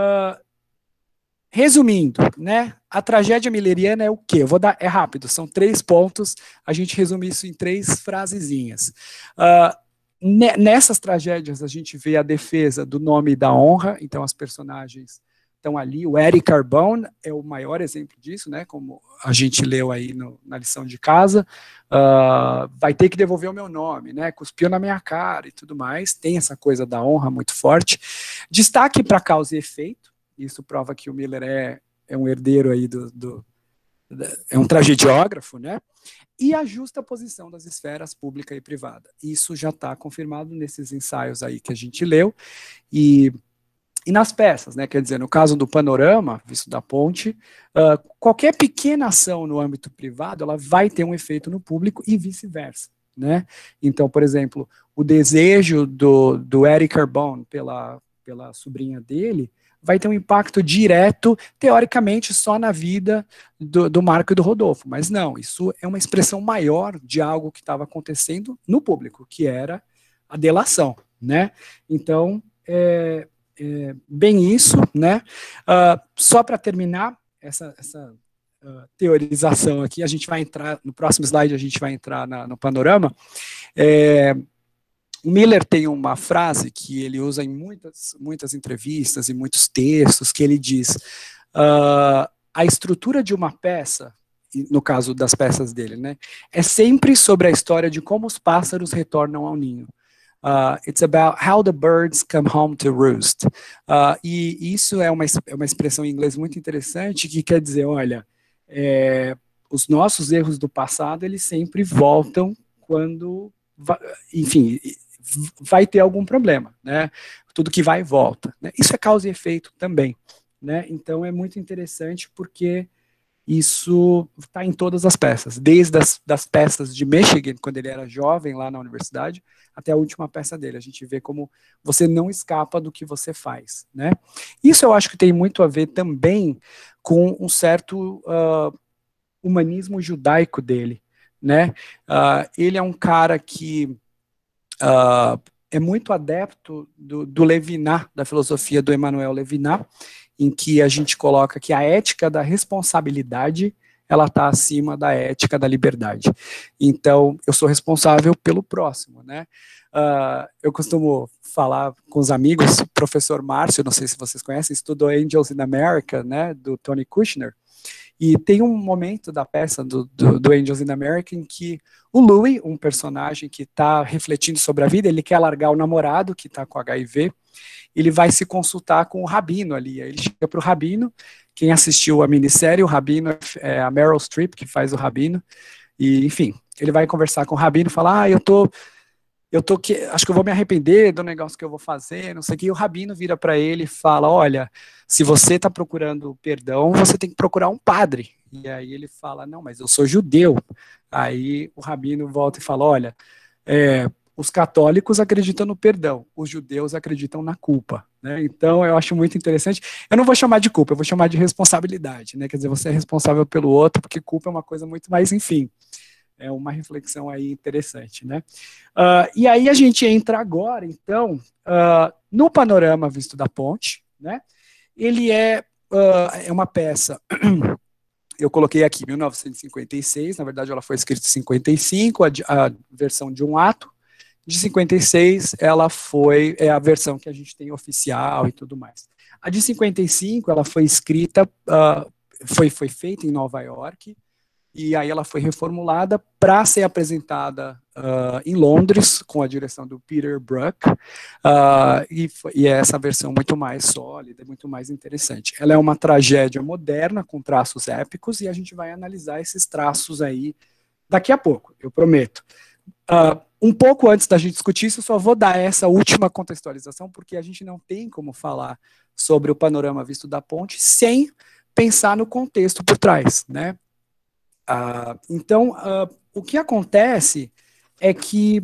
resumindo, né, a tragédia milleriana é o quê? É rápido, são 3 pontos, a gente resume isso em 3 frasezinhas. Nessas tragédias a gente vê a defesa do nome e da honra, então as personagens estão ali, o Eric Carbone é o maior exemplo disso, né, como a gente leu aí na lição de casa, vai ter que devolver o meu nome, né, cuspiu na minha cara e tudo mais, tem essa coisa da honra muito forte. Destaque para causa e efeito, isso prova que o Miller é um herdeiro aí é um tragediógrafo, né? E a justa posição das esferas pública e privada. Isso já está confirmado nesses ensaios aí que a gente leu. E nas peças, né? Quer dizer, no caso do Panorama, visto da ponte, qualquer pequena ação no âmbito privado, ela vai ter um efeito no público e vice-versa, né? Então, por exemplo, o desejo do Eric Carbone pela sobrinha dele, vai ter um impacto direto, teoricamente, só na vida do Marco e do Rodolfo. Mas não, isso é uma expressão maior de algo que estava acontecendo no público, que era a delação, né? Então, bem isso, né? Só para terminar essa teorização aqui, a gente vai entrar, no próximo slide a gente vai entrar no panorama. O Miller tem uma frase que ele usa em muitas entrevistas e muitos textos, que ele diz, a estrutura de uma peça, no caso das peças dele, né, é sempre sobre a história de como os pássaros retornam ao ninho. It's about how the birds come home to roost. E isso é uma expressão em inglês muito interessante, que quer dizer, olha, os nossos erros do passado, eles sempre voltam quando, enfim, vai ter algum problema, né? Tudo que vai e volta, né? Isso é causa e efeito também, né? Então é muito interessante porque isso está em todas as peças, desde das peças de Michigan, quando ele era jovem lá na universidade, até a última peça dele. A gente vê como você não escapa do que você faz, né? Isso eu acho que tem muito a ver também com um certo humanismo judaico dele, né? Ele é um cara que é muito adepto do Levinas, da filosofia do Emmanuel Levinas, em que a gente coloca que a ética da responsabilidade, ela está acima da ética da liberdade. Então, eu sou responsável pelo próximo, né? Eu costumo falar com os amigos, o professor Márcio, não sei se vocês conhecem, estudou Angels in America, né, do Tony Kushner, e tem um momento da peça do Angels in America em que o Louis, um personagem que está refletindo sobre a vida, ele quer largar o namorado que está com HIV, ele vai se consultar com o Rabino ali, aí ele chega para o Rabino, quem assistiu a minissérie, o Rabino é a Meryl Streep, que faz o Rabino, e enfim, ele vai conversar com o Rabino, falar, acho que eu vou me arrepender do negócio que eu vou fazer, não sei o que, e o Rabino vira para ele e fala, olha, se você está procurando perdão, você tem que procurar um padre. E aí ele fala, não, mas eu sou judeu. Aí o Rabino volta e fala, olha, os católicos acreditam no perdão, os judeus acreditam na culpa, né? Então eu acho muito interessante, eu não vou chamar de culpa, eu vou chamar de responsabilidade, né? Quer dizer, você é responsável pelo outro, porque culpa é uma coisa muito mais, enfim, é uma reflexão aí interessante, né? E aí a gente entra agora, então, no panorama visto da ponte, né? Ele é uma peça, eu coloquei aqui, 1956, na verdade ela foi escrita em 55, a versão de um ato, de 56 ela é a versão que a gente tem oficial e tudo mais. A de 55, ela foi escrita, foi feita em Nova York, e aí ela foi reformulada para ser apresentada em Londres, com a direção do Peter Brook, e é essa versão muito mais sólida, muito mais interessante. Ela é uma tragédia moderna, com traços épicos, e a gente vai analisar esses traços aí daqui a pouco, eu prometo. Um pouco antes da gente discutir isso, eu só vou dar essa última contextualização, porque a gente não tem como falar sobre o panorama visto da ponte sem pensar no contexto por trás, né? Então, o que acontece é que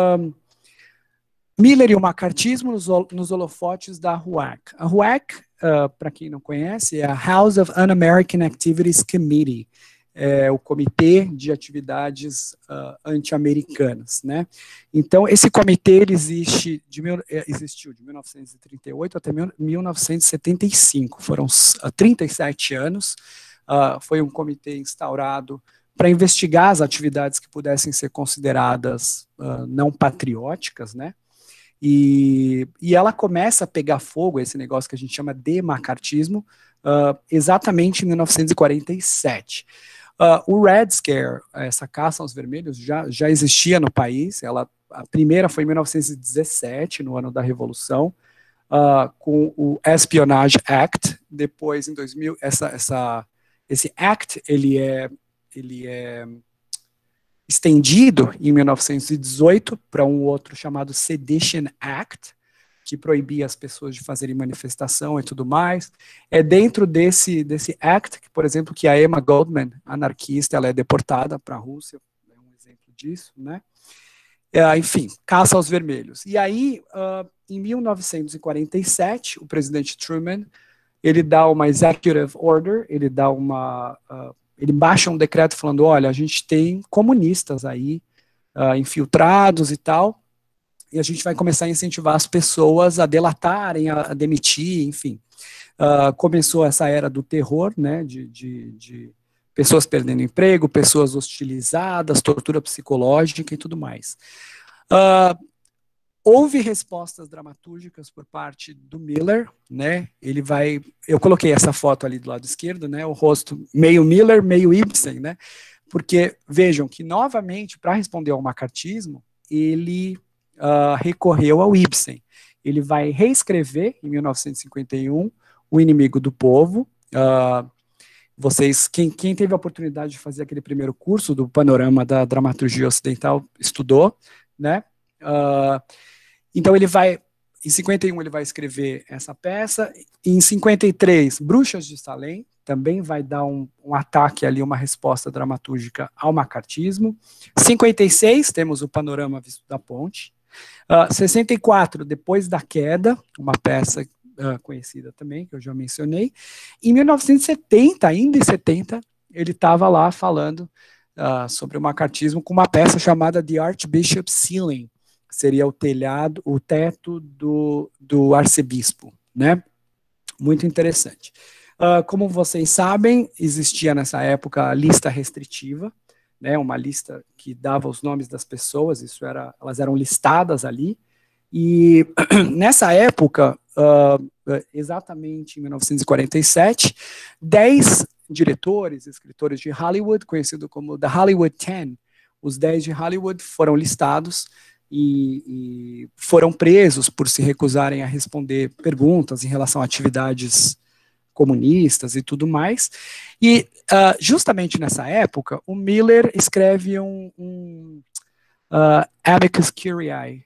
Miller e o macartismo nos holofotes da RUAC. A RUAC, para quem não conhece, é a House of Un-American Activities Committee, é o Comitê de Atividades Anti-Americanas, né? Então, esse comitê ele existiu de 1938 até 1975, foram 37 anos. Foi um comitê instaurado para investigar as atividades que pudessem ser consideradas não patrióticas, né? E ela começa a pegar fogo, esse negócio que a gente chama de macartismo, exatamente em 1947. O Red Scare, essa caça aos vermelhos, já existia no país. A primeira foi em 1917, no ano da Revolução, com o Espionage Act. Depois, em 2000, esse Act, ele é estendido em 1918 para um outro chamado Sedition Act, que proibia as pessoas de fazerem manifestação e tudo mais. É dentro desse Act, que, por exemplo, que a Emma Goldman, anarquista, ela é deportada para a Rússia, é um exemplo disso, né? enfim, caça aos vermelhos. E aí, em 1947, o presidente Truman, ele dá uma executive order, ele baixa um decreto falando, olha, a gente tem comunistas aí, infiltrados e tal, e a gente vai começar a incentivar as pessoas a delatarem, a demitir, enfim. Começou essa era do terror, né, de pessoas perdendo emprego, pessoas hostilizadas, tortura psicológica e tudo mais. Houve respostas dramatúrgicas por parte do Miller, né? Eu coloquei essa foto ali do lado esquerdo, né? O rosto meio Miller, meio Ibsen, né? Porque vejam que novamente para responder ao macartismo ele recorreu ao Ibsen. Ele vai reescrever em 1951 O Inimigo do Povo. Quem teve a oportunidade de fazer aquele primeiro curso do Panorama da Dramaturgia Ocidental estudou, né? Então em 51 ele vai escrever essa peça, em 53, Bruxas de Salem, também vai dar um ataque ali, uma resposta dramatúrgica ao macartismo. 56, temos o Panorama Visto da Ponte. 64, Depois da Queda, uma peça conhecida também, que eu já mencionei. Em 1970, ainda em 70, ele estava lá falando sobre o macartismo com uma peça chamada The Archbishop's Ceiling, que seria o teto do arcebispo, né? Muito interessante. Como vocês sabem, existia nessa época a lista restritiva, né, uma lista que dava os nomes das pessoas, elas eram listadas ali, e nessa época, exatamente em 1947, 10 diretores, escritores de Hollywood, conhecido como The Hollywood 10, os 10 de Hollywood foram listados e foram presos por se recusarem a responder perguntas em relação a atividades comunistas e tudo mais. E justamente nessa época, o Miller escreve um Amicus Curiae,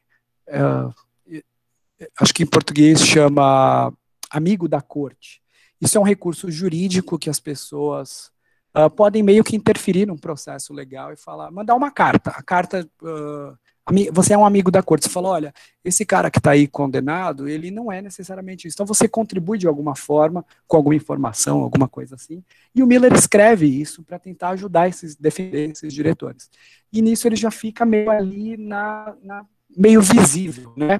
acho que em português chama Amigo da Corte. Isso é um recurso jurídico que as pessoas podem meio que interferir num processo legal e mandar uma carta. A carta, você é um amigo da corte, você fala, olha, esse cara que está aí condenado, ele não é necessariamente isso. Então você contribui de alguma forma, com alguma informação, alguma coisa assim. E o Miller escreve isso para tentar ajudar defender esses diretores. E nisso ele já fica meio ali meio visível, né?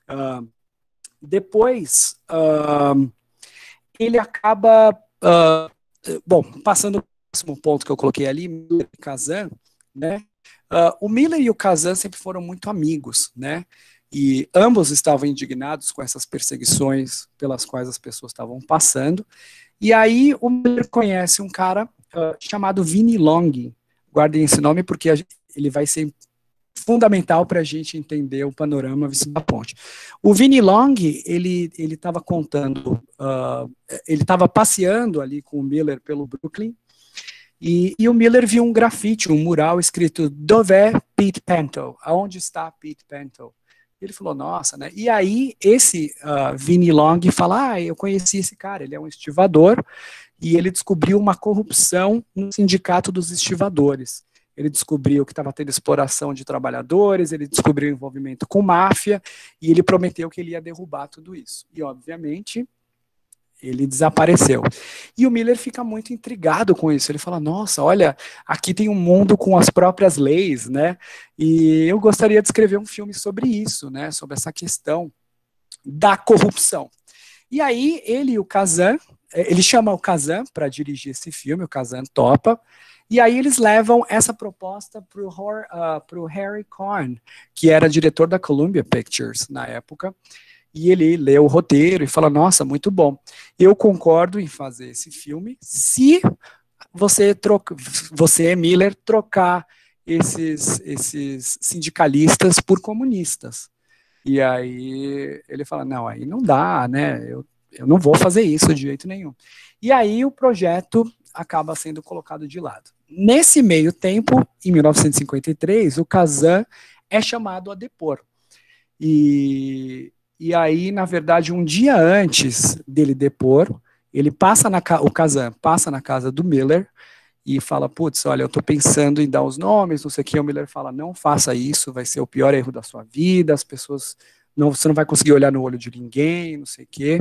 Depois, ele acaba, passando ao próximo ponto que eu coloquei ali, Miller e Kazan, né? O Miller e o Kazan sempre foram muito amigos, né? E ambos estavam indignados com essas perseguições pelas quais as pessoas estavam passando. E aí o Miller conhece um cara chamado Vinnie Long. Guardem esse nome porque ele vai ser fundamental para a gente entender o panorama visto da ponte. O Vinnie Long, ele estava contando, ele estava passeando ali com o Miller pelo Brooklyn, e o Miller viu um grafite, um mural escrito Dove Pete Panto, aonde está Pete Panto? Ele falou, nossa, né? E aí esse Vinnie Long fala, eu conheci esse cara, ele é um estivador, e ele descobriu uma corrupção no sindicato dos estivadores. Ele descobriu que estava tendo exploração de trabalhadores, ele descobriu envolvimento com máfia, e ele prometeu que ele ia derrubar tudo isso. E, obviamente, ele desapareceu. E o Miller fica muito intrigado com isso. Ele fala, nossa, olha, aqui tem um mundo com as próprias leis, né? E eu gostaria de escrever um filme sobre isso, né? Sobre essa questão da corrupção. E aí, ele e o Kazan, ele chama o Kazan para dirigir esse filme, o Kazan topa, e aí eles levam essa proposta para o Harry Cohn, que era diretor da Columbia Pictures na época, e ele lê o roteiro e fala, nossa, muito bom, eu concordo em fazer esse filme se você, Miller, trocar esses sindicalistas por comunistas. E aí ele fala, não, aí não dá, né, eu não vou fazer isso de jeito nenhum. E aí o projeto acaba sendo colocado de lado. Nesse meio tempo, em 1953, o Kazan é chamado a depor. E aí, na verdade, um dia antes dele depor, o Kazan passa na casa do Miller e fala, putz, olha, eu estou pensando em dar os nomes, não sei o que, o Miller fala, não faça isso, vai ser o pior erro da sua vida, as pessoas, você não vai conseguir olhar no olho de ninguém, não sei o que.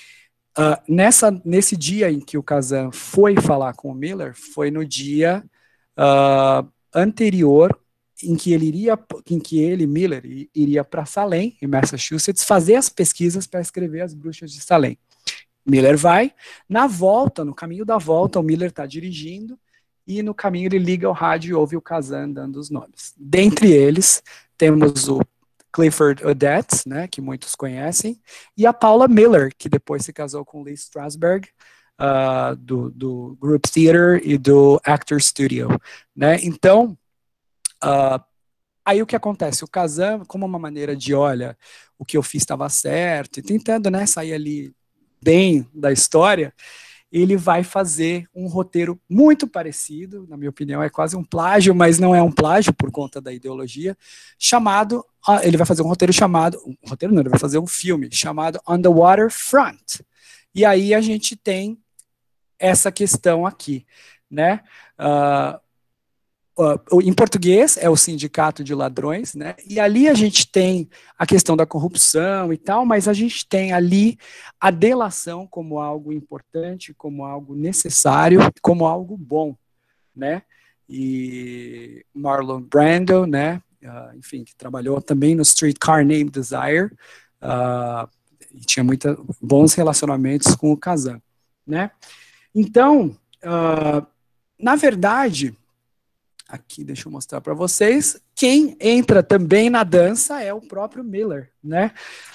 Nesse dia em que o Kazan foi falar com o Miller, foi no dia anterior em que Miller, iria para Salem, em Massachusetts, fazer as pesquisas para escrever As Bruxas de Salem. Miller vai, no caminho da volta, o Miller está dirigindo, e no caminho ele liga o rádio e ouve o Kazan dando os nomes. Dentre eles, temos o Clifford Odets, né, que muitos conhecem, e a Paula Miller, que depois se casou com Lee Strasberg, do Group Theater e do Actors Studio, né? Então, aí o que acontece? O Kazan, como uma maneira de, olha, o que eu fiz estava certo, e tentando, né, sair ali bem da história, ele vai fazer um roteiro muito parecido, na minha opinião é quase um plágio, mas não é um plágio por conta da ideologia, ele vai fazer ele vai fazer um filme chamado On the Waterfront. E aí a gente tem essa questão aqui, né? Em português é o Sindicato de Ladrões, né? E ali a gente tem a questão da corrupção e tal, mas a gente tem ali a delação como algo importante, como algo necessário, como algo bom, né? E Marlon Brando, né? Enfim, que trabalhou também no Streetcar Named Desire, e tinha bons relacionamentos com o Kazan, né? Então, na verdade, aqui, deixa eu mostrar para vocês. Quem entra também na dança é o próprio Miller, né?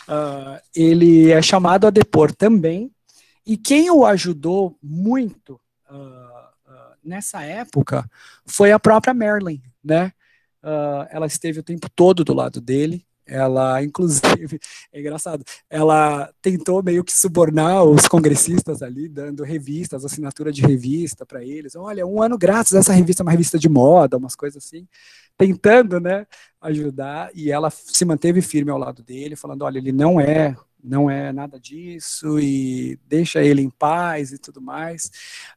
Ele é chamado a depor também. E quem o ajudou muito nessa época foi a própria Marilyn, né? Ela esteve o tempo todo do lado dele. Ela, inclusive, é engraçado, ela tentou meio que subornar os congressistas ali, dando revistas, assinatura de revista para eles. Olha, 1 ano grátis, essa revista é uma revista de moda, umas coisas assim, tentando, né, ajudar, e ela se manteve firme ao lado dele, falando, olha, ele não é nada disso, e deixa ele em paz e tudo mais.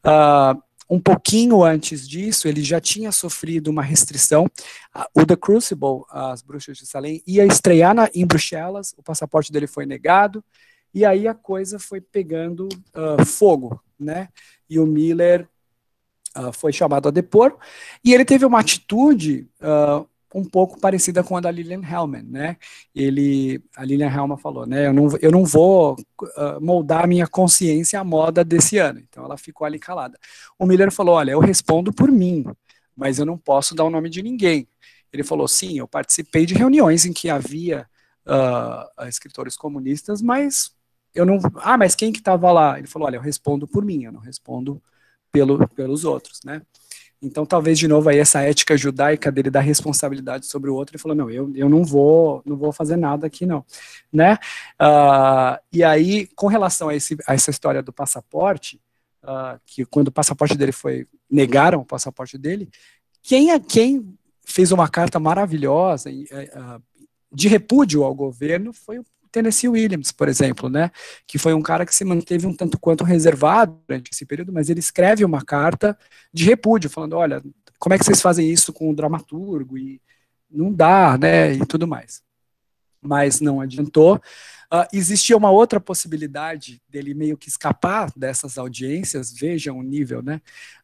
Um pouquinho antes disso, ele já tinha sofrido uma restrição. O The Crucible, As Bruxas de Salem, ia estrear em Bruxelas, o passaporte dele foi negado, e aí a coisa foi pegando fogo, né? E o Miller foi chamado a depor, e ele teve uma atitude um pouco parecida com a da Lillian Hellman, né? A Lillian Hellman falou, né? Eu não vou moldar a minha consciência à moda desse ano. Então ela ficou ali calada. O Miller falou, olha, eu respondo por mim, mas eu não posso dar o nome de ninguém. Ele falou, sim, eu participei de reuniões em que havia escritores comunistas, mas eu não... mas quem que estava lá? Ele falou, olha, eu respondo por mim, eu não respondo pelos outros, né? Então, talvez, de novo, aí essa ética judaica dele dar responsabilidade sobre o outro, ele falou, não, eu não vou fazer nada aqui, não, né? E aí, com relação a essa história do passaporte, que quando o passaporte dele negaram o passaporte dele, quem fez uma carta maravilhosa de repúdio ao governo foi o Tennessee Williams, por exemplo, né, que foi um cara que se manteve um tanto quanto reservado durante esse período, mas ele escreve uma carta de repúdio, falando, olha, como é que vocês fazem isso com o dramaturgo, e não dá, né, e tudo mais. Mas não adiantou. Existia uma outra possibilidade dele meio que escapar dessas audiências, vejam o nível, né,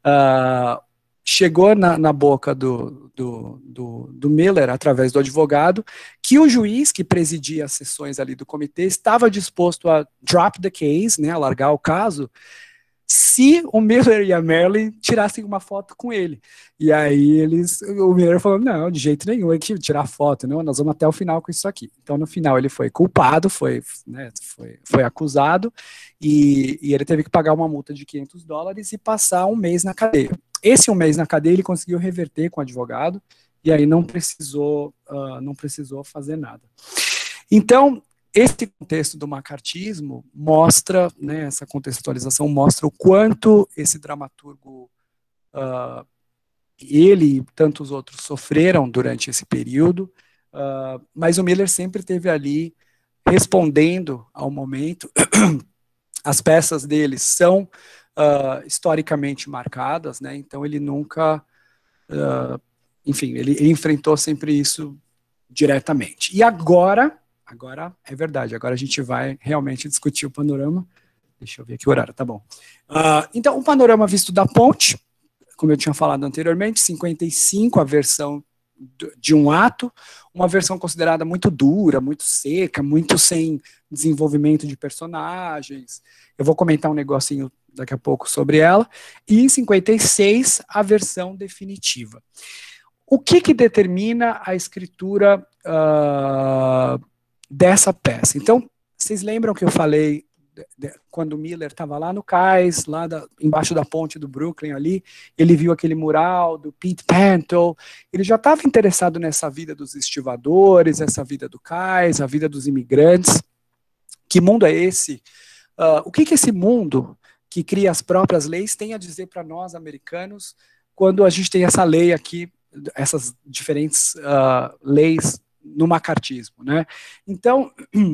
chegou na boca do Miller, através do advogado, que o juiz que presidia as sessões ali do comitê estava disposto a drop the case, né, a largar o caso, se o Miller e a Marilyn tirassem uma foto com ele. E aí o Miller falou, não, de jeito nenhum, é que tirar foto, não, nós vamos até o final com isso aqui. Então, no final, ele foi culpado, foi acusado, e ele teve que pagar uma multa de $500 e passar 1 mês na cadeia. Esse 1 mês na cadeia ele conseguiu reverter com o advogado, e aí não precisou fazer nada. Então, esse contexto do macartismo mostra, né, essa contextualização mostra o quanto esse dramaturgo, ele e tantos outros sofreram durante esse período, mas o Miller sempre esteve ali respondendo ao momento. As peças dele são historicamente marcadas, né? Então ele nunca, enfim, ele enfrentou sempre isso diretamente. E agora é verdade, agora a gente vai realmente discutir o panorama. Deixa eu ver aqui o horário, tá bom. Então, o panorama visto da ponte, como eu tinha falado anteriormente, 55, a versão de um ato, uma versão considerada muito dura, muito seca, muito sem desenvolvimento de personagens. Eu vou comentar um negocinho daqui a pouco sobre ela. E em 56, a versão definitiva. O que determina a escritura dessa peça? Então, vocês lembram que eu falei quando o Miller estava lá no cais, lá embaixo da ponte do Brooklyn ali, ele viu aquele mural do Pete Pantle, ele já estava interessado nessa vida dos estivadores, essa vida do cais, a vida dos imigrantes. Que mundo é esse? O que esse mundo que cria as próprias leis tem a dizer para nós, americanos, quando a gente tem essa lei aqui, essas diferentes leis no macartismo, né? Então,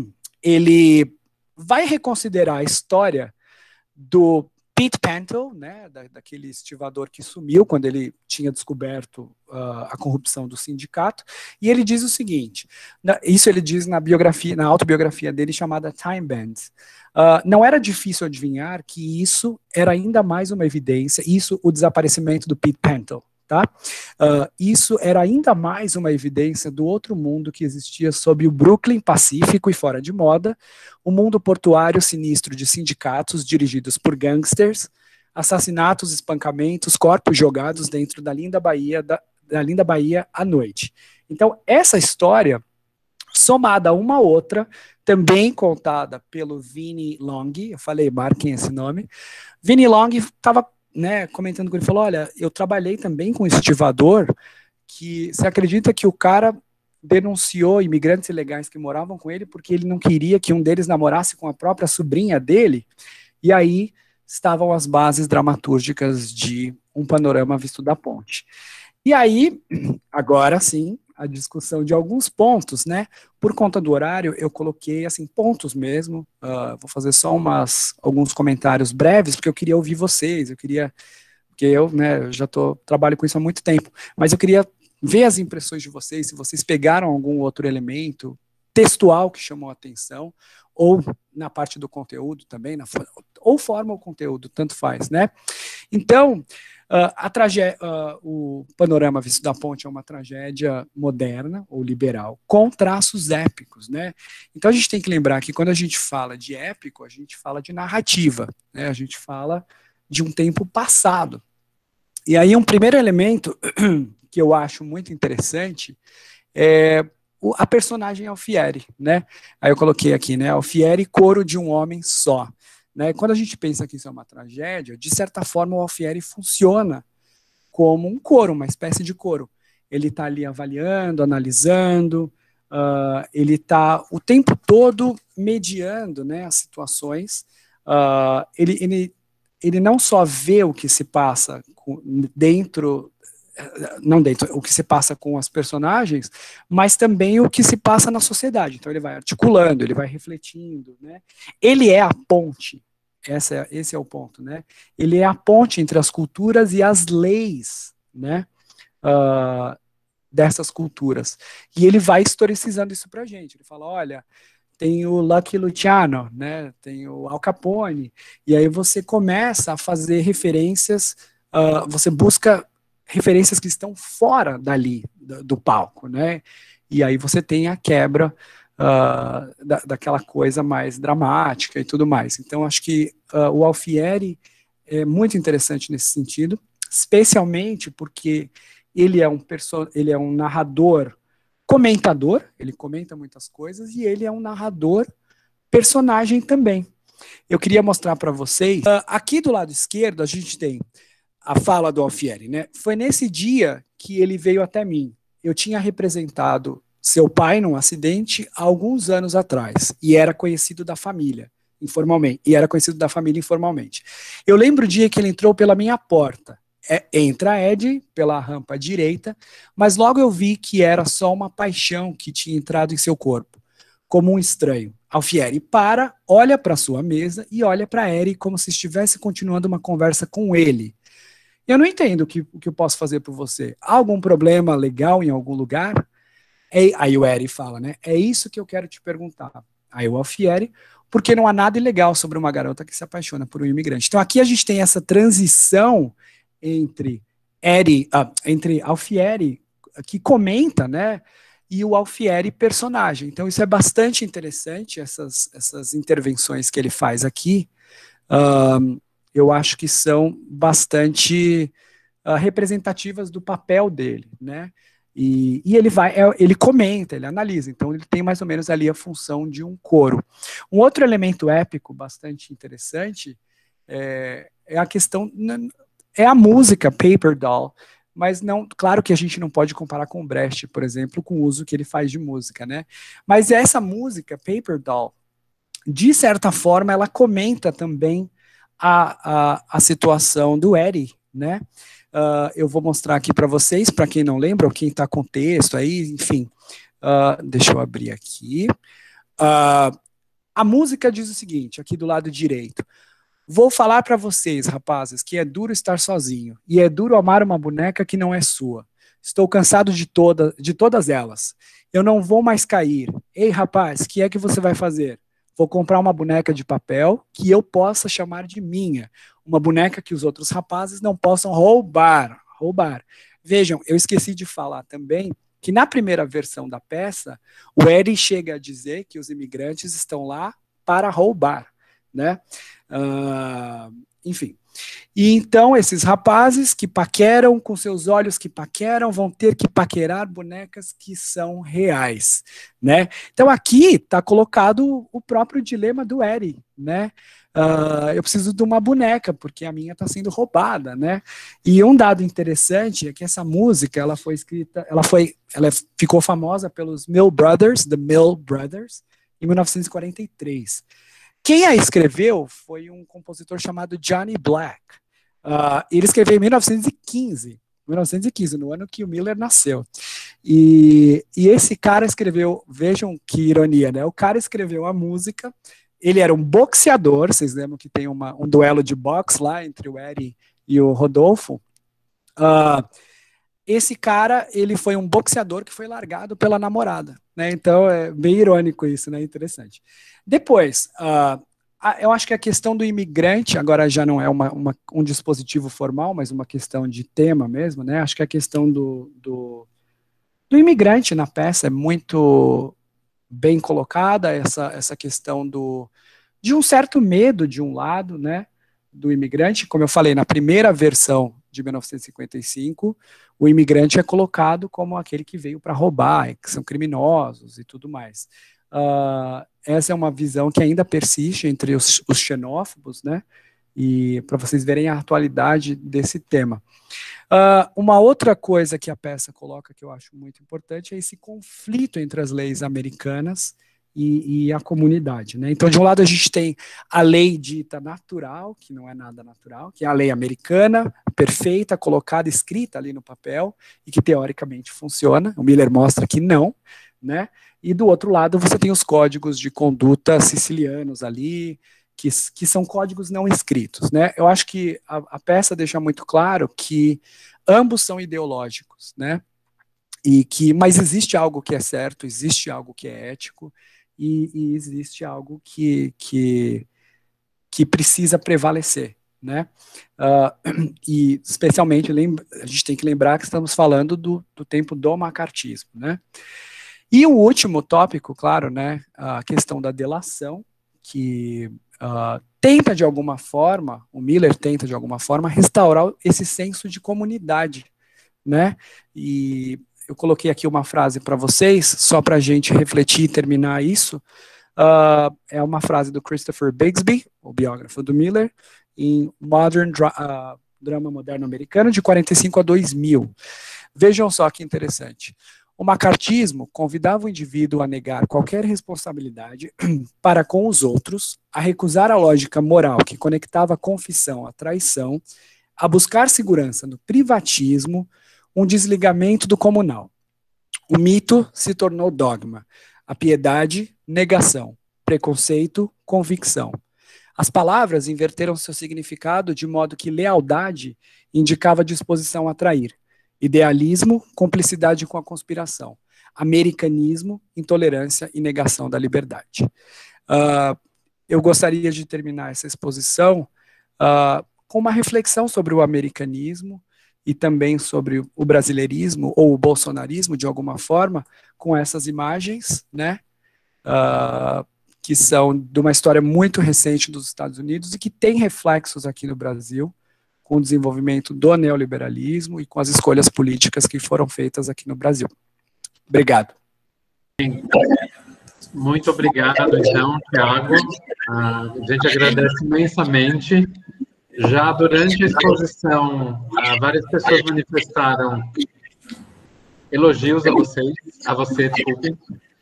ele vai reconsiderar a história do Pete Pantle, né, daquele estivador que sumiu quando ele tinha descoberto a corrupção do sindicato, e ele diz o seguinte, isso ele diz na autobiografia dele chamada Time Bands. Não era difícil adivinhar que isso era ainda mais uma evidência, o desaparecimento do Pete Pantle, tá? Isso era ainda mais uma evidência do outro mundo que existia sob o Brooklyn pacífico e fora de moda, o mundo portuário sinistro de sindicatos dirigidos por gangsters, assassinatos, espancamentos, corpos jogados dentro da linda Bahia, à noite. Então, essa história, somada a uma outra, também contada pelo Vinnie Long, eu falei, marquem esse nome, Vinnie Long estava comentando com ele, falou, olha, eu trabalhei também com um estivador que, você acredita que o cara denunciou imigrantes ilegais que moravam com ele porque ele não queria que um deles namorasse com a própria sobrinha dele? E aí estavam as bases dramatúrgicas de Um Panorama Visto da Ponte. E aí, agora sim, a discussão de alguns pontos, né? Por conta do horário, eu coloquei, assim, pontos mesmo. Vou fazer só alguns comentários breves, porque eu queria ouvir vocês, porque eu, né, já trabalho com isso há muito tempo, mas eu queria ver as impressões de vocês, se vocês pegaram algum outro elemento textual que chamou a atenção, ou na parte do conteúdo também, ou forma ou conteúdo, tanto faz, né? Então, o Panorama Visto da Ponte é uma tragédia moderna ou liberal, com traços épicos, né? Então a gente tem que lembrar que quando a gente fala de épico, a gente fala de narrativa, né? A gente fala de um tempo passado. E aí um primeiro elemento que eu acho muito interessante é a personagem Alfieri, né? Aí eu coloquei aqui, né? Alfieri, coro de um homem só. Né? Quando a gente pensa que isso é uma tragédia, de certa forma o Alfieri funciona como um coro, uma espécie de coro. Ele está ali avaliando, analisando, ele está o tempo todo mediando, né, as situações. Ele não só vê o que se passa o que se passa com as personagens, mas também o que se passa na sociedade. Então ele vai articulando, ele vai refletindo, né? Ele é a ponte, esse é o ponto, né? Ele é a ponte entre as culturas e as leis, né? Dessas culturas. E ele vai historicizando isso pra gente. Ele fala, olha, tem o Lucky Luciano, né? Tem o Al Capone, e aí você começa a fazer referências, você busca referências que estão fora dali, do palco, né? E aí você tem a quebra daquela coisa mais dramática e tudo mais. Então, acho que o Alfieri é muito interessante nesse sentido, especialmente porque ele é um narrador comentador, ele comenta muitas coisas, e ele é um narrador personagem também. Eu queria mostrar para vocês, aqui do lado esquerdo a gente tem a fala do Alfieri, né? Foi nesse dia que ele veio até mim. Eu tinha representado seu pai num acidente há alguns anos atrás, e era conhecido da família informalmente. Eu lembro o dia que ele entrou pela minha porta. Entra Ed pela rampa direita, mas logo eu vi que era só uma paixão que tinha entrado em seu corpo. como um estranho. Alfieri para, olha para sua mesa e olha para Eri como se estivesse continuando uma conversa com ele. Eu não entendo o que eu posso fazer por você. Há algum problema legal em algum lugar? Aí o Eri fala, né? É isso que eu quero te perguntar. Aí o Alfieri, porque não há nada ilegal sobre uma garota que se apaixona por um imigrante. Então aqui a gente tem essa transição entre entre Alfieri, que comenta, né? E o Alfieri personagem. Então isso é bastante interessante, essas intervenções que ele faz aqui. Eu acho que são bastante representativas do papel dele, né? E ele comenta, ele analisa, então ele tem mais ou menos ali a função de um coro. Um outro elemento épico bastante interessante é a questão, é a música Paper Doll, mas não, claro que a gente não pode comparar com o Brecht, por exemplo, com o uso que ele faz de música, né? Mas essa música Paper Doll, de certa forma, ela comenta também a situação do Eri, né? Eu vou mostrar aqui para vocês, para quem não lembra, ou quem está com texto aí, enfim. Deixa eu abrir aqui. A música diz o seguinte, aqui do lado direito. Vou falar para vocês, rapazes, que é duro estar sozinho, e é duro amar uma boneca que não é sua. Estou cansado de todas elas. Eu não vou mais cair. Ei, rapaz, o que é que você vai fazer? Vou comprar uma boneca de papel que eu possa chamar de minha. Uma boneca que os outros rapazes não possam roubar. Vejam, eu esqueci de falar também que na primeira versão da peça, o Eri chega a dizer que os imigrantes estão lá para roubar, né? Enfim. E então esses rapazes que paqueram, com seus olhos que paqueram, vão ter que paquerar bonecas que são reais, né? Então aqui está colocado o próprio dilema do Eri, né? Eu preciso de uma boneca porque a minha está sendo roubada, né? E um dado interessante é que essa música ela foi escrita, ela ficou famosa pelos Mill Brothers, The Mill Brothers, em 1943. Quem a escreveu foi um compositor chamado Johnny Black. Ele escreveu em 1915, no ano que o Miller nasceu. E esse cara escreveu, vejam que ironia, né? O cara escreveu a música, ele era um boxeador, vocês lembram que tem um duelo de boxe lá entre o Eri e o Rodolfo? Esse cara, ele foi um boxeador que foi largado pela namorada, né? Então é bem irônico isso, né? Interessante. Depois, eu acho que a questão do imigrante, agora já não é um dispositivo formal, mas uma questão de tema mesmo, né? Acho que a questão do imigrante na peça é muito bem colocada, essa questão de um certo medo de um lado, né? Do imigrante, como eu falei, na primeira versão de 1955, o imigrante é colocado como aquele que veio para roubar, que são criminosos e tudo mais. Essa é uma visão que ainda persiste entre os xenófobos, né? E para vocês verem a atualidade desse tema. Uma outra coisa que a peça coloca que eu acho muito importante é esse conflito entre as leis americanas e a comunidade, né? Então, de um lado a gente tem a lei dita natural, que não é nada natural, que é a lei americana, perfeita, colocada, escrita ali no papel, e que teoricamente funciona. O Miller mostra que não, né? E do outro lado você tem os códigos de conduta sicilianos ali, que são códigos não escritos, né? Eu acho que a peça deixa muito claro que ambos são ideológicos, né? Mas existe algo que é certo, existe algo que é ético, e existe algo que precisa prevalecer, né? E especialmente a gente tem que lembrar que estamos falando do tempo do macartismo, né? E o último tópico, claro, né, a questão da delação, que tenta de alguma forma, o Miller tenta de alguma forma restaurar esse senso de comunidade, né? E eu coloquei aqui uma frase para vocês, só para a gente refletir e terminar isso. É uma frase do Christopher Bigsby, o biógrafo do Miller, em Modern Drama Moderno Americano, de 45 a 2000. Vejam só que interessante. O macartismo convidava o indivíduo a negar qualquer responsabilidade para com os outros, a recusar a lógica moral que conectava a confissão à traição, a buscar segurança no privatismo, um desligamento do comunal. O mito se tornou dogma. A piedade negação, preconceito, convicção. As palavras inverteram seu significado de modo que lealdade indicava disposição a trair, idealismo, cumplicidade com a conspiração, americanismo, intolerância e negação da liberdade. Eu gostaria de terminar essa exposição com uma reflexão sobre o americanismo e também sobre o brasileirismo ou o bolsonarismo, de alguma forma, com essas imagens, né, que são de uma história muito recente dos Estados Unidos e que tem reflexos aqui no Brasil, com o desenvolvimento do neoliberalismo e com as escolhas políticas que foram feitas aqui no Brasil. Obrigado. Muito obrigado, então, Thiago. A gente agradece imensamente. Já durante a exposição, várias pessoas manifestaram elogios a você, desculpe,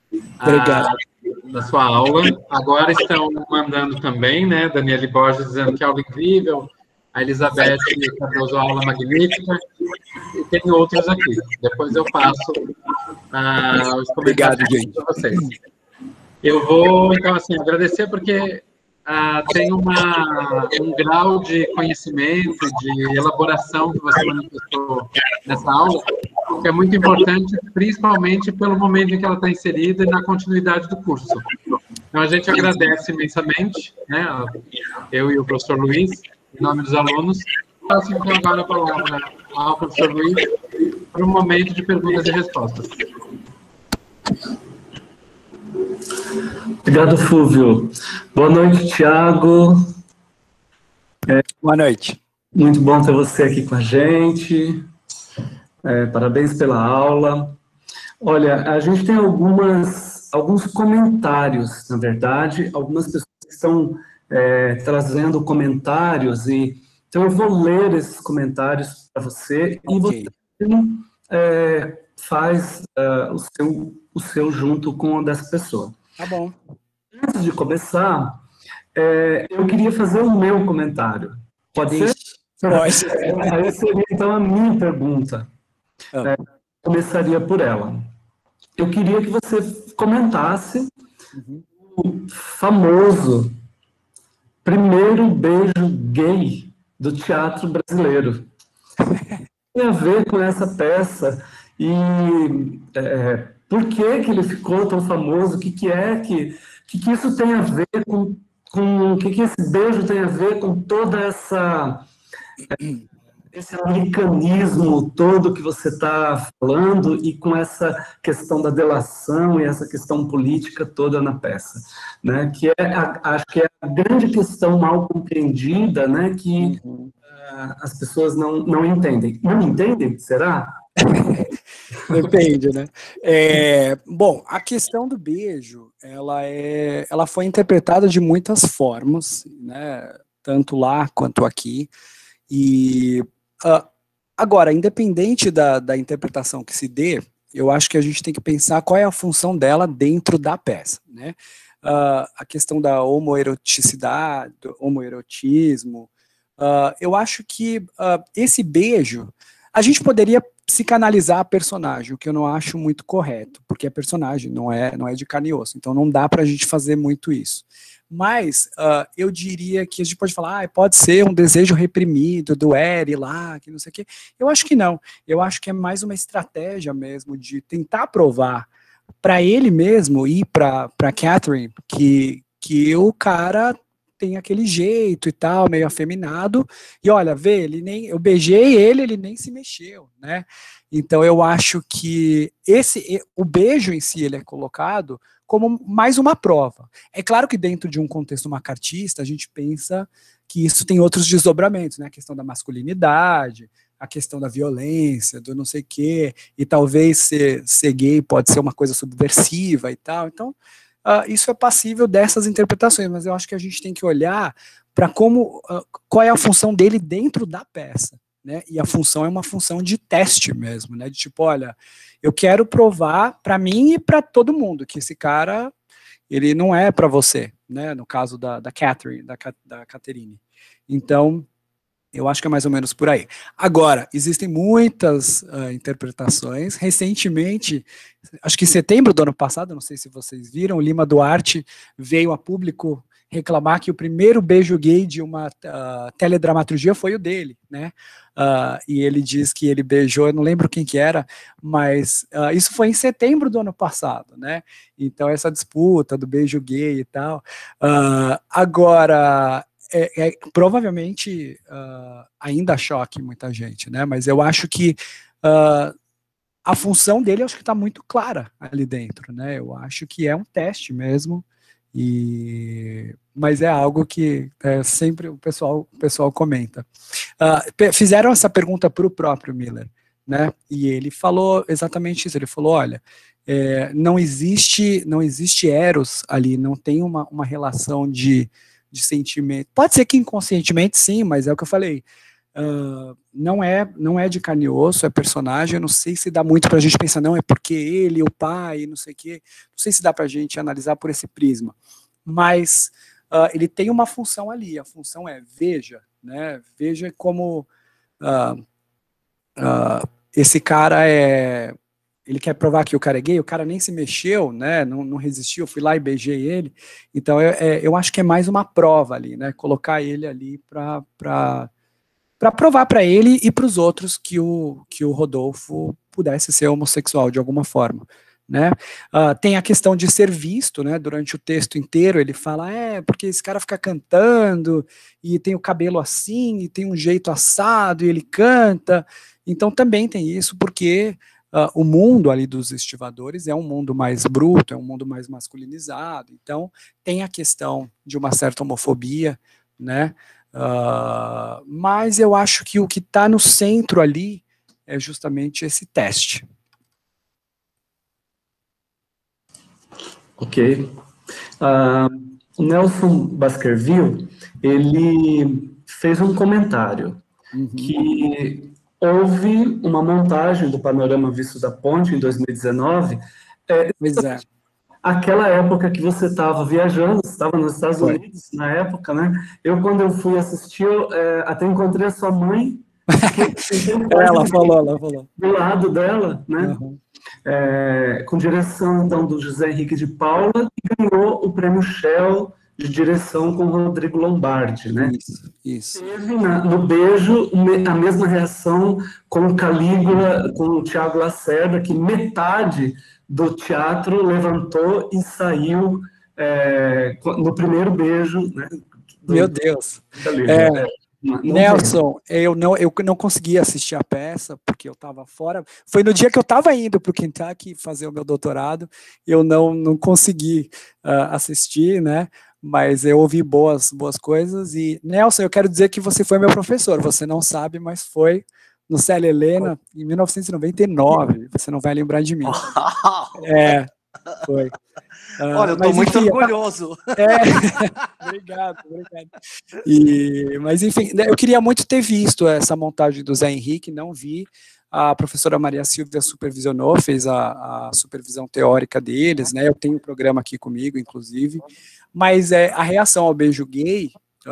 da sua aula. Agora estão mandando também, né, Daniele Borges dizendo que aula incrível, a Elizabeth Cardoso, aula magnífica, e tem outros aqui. Depois eu passo os comentários para vocês. Eu vou, então, assim, agradecer porque tem um grau de conhecimento, de elaboração que você manifestou nessa aula, que é muito importante, principalmente pelo momento em que ela está inserida e na continuidade do curso. Então, a gente agradece imensamente, né, eu e o professor Luiz, em nome dos alunos. Passo, então, agora a palavra ao professor Luiz para um momento de perguntas e respostas. Obrigado, Fúvio. Boa noite, Thiago. Boa noite. Muito bom ter você aqui com a gente. Parabéns pela aula. Olha, a gente tem alguns comentários, na verdade, algumas pessoas que estão trazendo comentários, então eu vou ler esses comentários para você, e você faz o seu junto com o dessa pessoa. Tá bom. Antes de começar, eu queria fazer o meu comentário. Pode ser? Pode. Aí seria, então, a minha pergunta. Começaria por ela. Eu queria que você comentasse o famoso primeiro beijo gay do teatro brasileiro. Tem a ver com essa peça e por que ele ficou tão famoso? O que isso tem a ver com o que esse beijo tem a ver com toda esse americanismo todo que você está falando e com essa questão da delação e essa questão política toda na peça, né? Que acho que é a grande questão mal compreendida, né? Que as pessoas não entendem. Não entendem? Será? Depende, né? Bom, a questão do beijo, ela foi interpretada de muitas formas, né? Tanto lá quanto aqui. E agora, independente da interpretação que se dê, eu acho que a gente tem que pensar qual é a função dela dentro da peça, né? A questão da homoeroticidade, do homoerotismo, eu acho que esse beijo, a gente poderia psicanalizar a personagem, o que eu não acho muito correto, porque a personagem não é de carne e osso, então não dá pra gente fazer muito isso. Mas eu diria que a gente pode falar, pode ser um desejo reprimido do Eri lá, que não sei o quê. Eu acho que não. Eu acho que é mais uma estratégia mesmo de tentar provar para ele mesmo e para Catherine que o cara tem aquele jeito e tal, meio afeminado, e olha, eu beijei ele nem se mexeu, né? Então eu acho que o beijo em si, ele é colocado como mais uma prova. É claro que dentro de um contexto macartista, a gente pensa que isso tem outros desdobramentos, né? A questão da masculinidade, a questão da violência, do não sei o quê, e talvez ser gay pode ser uma coisa subversiva e tal, então isso é passível dessas interpretações, mas eu acho que a gente tem que olhar para qual é a função dele dentro da peça, né? E a função é uma função de teste mesmo, né? De tipo, olha, eu quero provar para mim e para todo mundo que esse cara, ele não é para você, né? No caso da Catherine, da Catherine. Então, Eu acho que é mais ou menos por aí. Agora, existem muitas interpretações. Recentemente, acho que em setembro do ano passado, não sei se vocês viram, Lima Duarte veio a público reclamar que o primeiro beijo gay de uma teledramaturgia foi o dele, né? E ele diz que ele beijou, eu não lembro quem que era, mas isso foi em setembro do ano passado, né? Então, essa disputa do beijo gay e tal. Agora, provavelmente ainda choque muita gente, né? Mas eu acho que a função dele, eu acho que está muito clara ali dentro, né? Eu acho que é um teste mesmo, mas é algo que sempre o pessoal comenta. Fizeram essa pergunta para o próprio Miller, né? E ele falou exatamente isso. Ele falou: olha, não existe eros ali, não tem uma relação de sentimento. Pode ser que inconscientemente sim, mas é o que eu falei. Não é de carne e osso, é personagem. Eu não sei se dá muito pra gente pensar, não, é porque ele, o pai, não sei o quê. Não sei se dá pra gente analisar por esse prisma. Mas ele tem uma função ali. A função é veja, né? Veja como esse cara ele quer provar que o cara é gay, o cara nem se mexeu, né, não resistiu, eu fui lá e beijei ele. Então, eu acho que é mais uma prova ali, né, colocar ele ali para provar para ele e para os outros que o Rodolfo pudesse ser homossexual de alguma forma, né. Tem a questão de ser visto, né, durante o texto inteiro ele fala, porque esse cara fica cantando, e tem o cabelo assim, e tem um jeito assado, e ele canta. Então também tem isso, porque o mundo ali dos estivadores é um mundo mais bruto, é um mundo mais masculinizado, então tem a questão de uma certa homofobia, né? Mas eu acho que o que está no centro ali é justamente esse teste. Ok. O Nelson Baskerville, ele fez um comentário que houve uma montagem do Panorama Visto da Ponte em 2019. Aquela época que você estava viajando, você estava nos Estados Unidos na época, né? Quando eu fui assistir, até encontrei a sua mãe. Ela falou. Do lado dela, né? Com direção, então, do José Henrique de Paula, que ganhou o prêmio Shell de direção com o Rodrigo Lombardi, né? Isso. Teve no Beijo a mesma reação com o Calígula, com o Tiago Lacerda, que metade do teatro levantou e saiu no primeiro beijo, né? Meu Deus! Nelson, eu não consegui assistir a peça, porque eu estava fora. Foi no dia que eu estava indo para o Kentucky fazer o meu doutorado, eu não consegui assistir, né? Mas eu ouvi boas coisas. E, Nelson, eu quero dizer que você foi meu professor. Você não sabe, mas foi no Célia Helena, em 1999. Você não vai lembrar de mim. Foi. Olha, eu estou muito orgulhoso. Obrigado. Mas, enfim, eu queria muito ter visto essa montagem do Zé Henrique, não vi. A professora Maria Silvia supervisionou, fez a supervisão teórica deles, né? Eu tenho o programa aqui comigo, inclusive. Mas a reação ao beijo gay,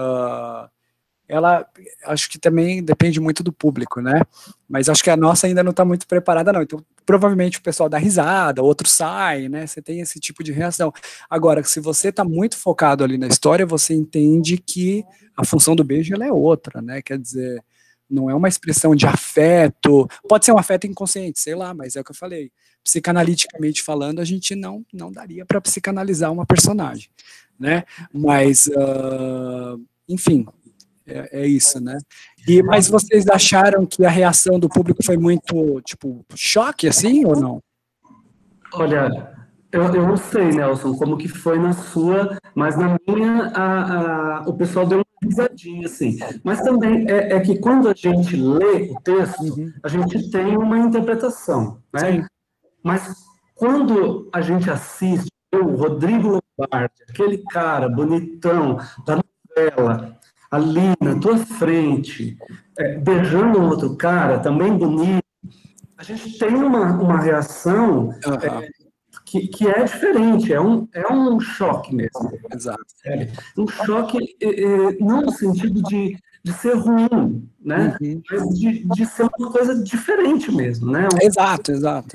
ela acho que também depende muito do público, né? Mas acho que a nossa ainda não está muito preparada, não. Então, provavelmente o pessoal dá risada, outro sai, né? Você tem esse tipo de reação. Agora, se você está muito focado ali na história, você entende que a função do beijo ela é outra, né? Quer dizer, não é uma expressão de afeto, pode ser um afeto inconsciente, sei lá, mas é o que eu falei. Psicanaliticamente falando, a gente não daria para psicanalizar uma personagem, né? Mas, enfim, é isso, né? Mas vocês acharam que a reação do público foi muito, tipo, choque, assim, ou não? Olha, eu não sei, Nelson, como que foi na sua, mas na minha, o pessoal deu uma risadinha, assim. Mas também é que quando a gente lê o texto, a gente tem uma interpretação, né? Sim. Mas quando a gente assiste o Rodrigo Lombardi, aquele cara bonitão da novela, ali na tua frente, beijando um outro cara, também bonito, a gente tem uma reação que é diferente, é um choque mesmo. Exato. Um choque, não no sentido de de ser ruim, né? Mas de ser uma coisa diferente mesmo, né? Exato.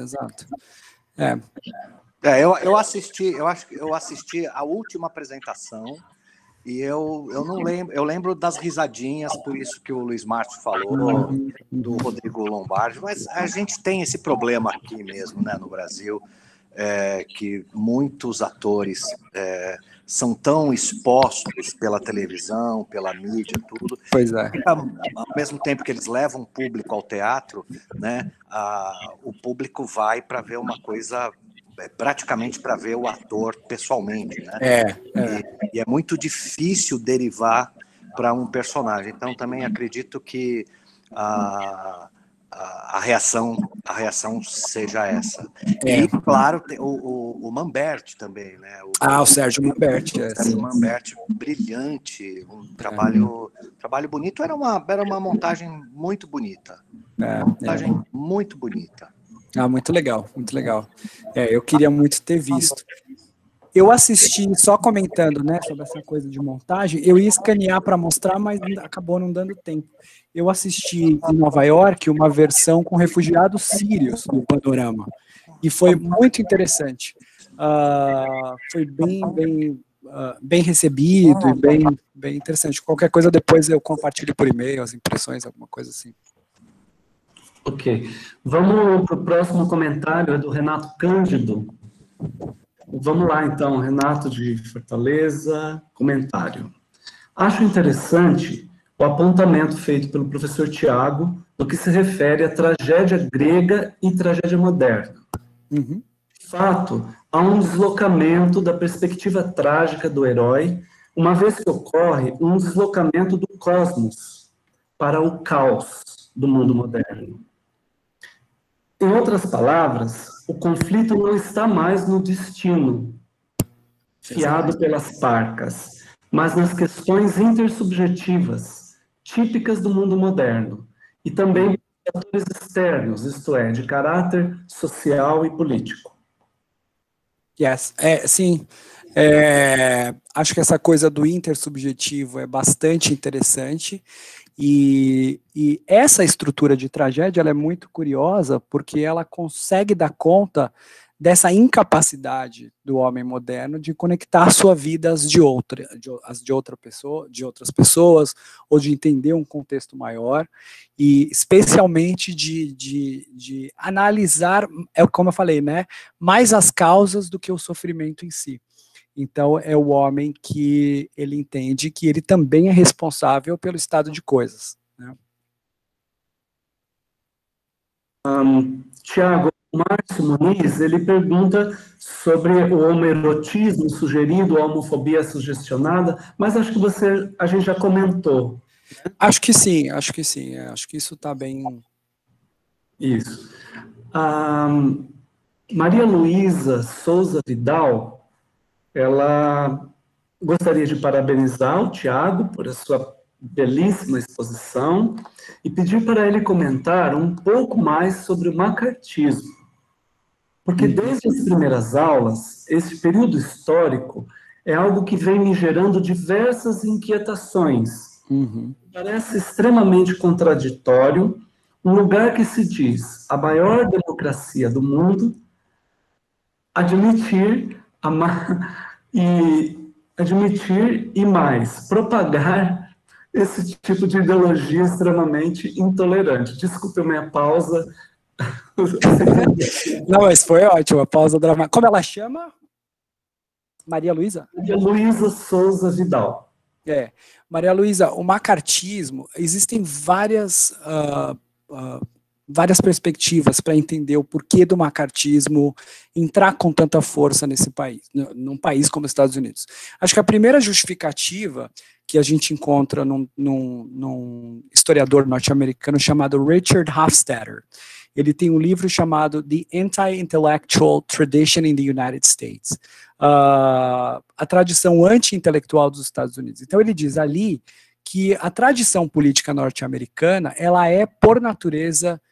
Eu assisti a última apresentação e eu não lembro, eu lembro das risadinhas, por isso que o Luiz Márcio falou, do Rodrigo Lombardi, mas a gente tem esse problema aqui mesmo, né, no Brasil, que muitos atores são tão expostos pela televisão, pela mídia, tudo. Pois é. Ao mesmo tempo que eles levam o público ao teatro, né, o público vai para ver uma coisa, praticamente para ver o ator pessoalmente, né? E é muito difícil derivar para um personagem. Então, também acredito que a reação seja essa. E, claro, o Manberti também, né? O Sérgio Manberti. Sérgio Manberti, brilhante, um trabalho bonito. Era uma montagem muito bonita. Muito bonita. Muito legal, muito legal. Eu queria muito ter visto. Eu assisti, só comentando, né, sobre essa coisa de montagem, eu ia escanear para mostrar, mas acabou não dando tempo. Eu assisti em Nova York uma versão com refugiados sírios do Panorama, e foi muito interessante. Foi bem recebido e bem interessante. Qualquer coisa depois eu compartilho por e-mail, as impressões, alguma coisa assim. Ok. Vamos para o próximo comentário, é do Renato Cândido. Vamos lá, então, Renato de Fortaleza, comentário. Acho interessante o apontamento feito pelo professor Tiago no que se refere à tragédia grega e tragédia moderna. De fato, há um deslocamento da perspectiva trágica do herói, uma vez que ocorre um deslocamento do cosmos para o caos do mundo moderno. Em outras palavras, o conflito não está mais no destino, fiado pelas parcas, mas nas questões intersubjetivas, típicas do mundo moderno, e também fatores externos, isto é, de caráter social e político. Sim. Acho que essa coisa do intersubjetivo é bastante interessante. E essa estrutura de tragédia ela é muito curiosa porque ela consegue dar conta dessa incapacidade do homem moderno de conectar sua vida às de outras pessoas, ou de entender um contexto maior, e especialmente de analisar, como eu falei, né, mais as causas do que o sofrimento em si. Então, é o homem que ele entende que ele também é responsável pelo estado de coisas. Né? Tiago, o Márcio Muniz, ele pergunta sobre o homoerotismo sugerido, a homofobia sugestionada, mas acho que a gente já comentou. Acho que sim. Acho que isso está bem... Isso. Maria Luísa Souza Vidal, ela gostaria de parabenizar o Tiago por a sua belíssima exposição e pedir para ele comentar um pouco mais sobre o macartismo. Porque desde as primeiras aulas, esse período histórico é algo que vem me gerando diversas inquietações. Parece extremamente contraditório um lugar que se diz a maior democracia do mundo admitir e mais, propagar esse tipo de ideologia extremamente intolerante. Desculpe a minha pausa. Não, mas foi ótimo, a pausa dramática. Como ela chama? Maria Luísa? Maria Luísa Souza Vidal. Maria Luísa, o macartismo, existem várias perspectivas para entender o porquê do macartismo entrar com tanta força nesse país, num país como os Estados Unidos. Acho que a primeira justificativa que a gente encontra num historiador norte-americano chamado Richard Hofstadter. Ele tem um livro chamado The Anti-Intellectual Tradition in the United States, a tradição anti-intelectual dos Estados Unidos. Então ele diz ali que a tradição política norte-americana ela é, por natureza,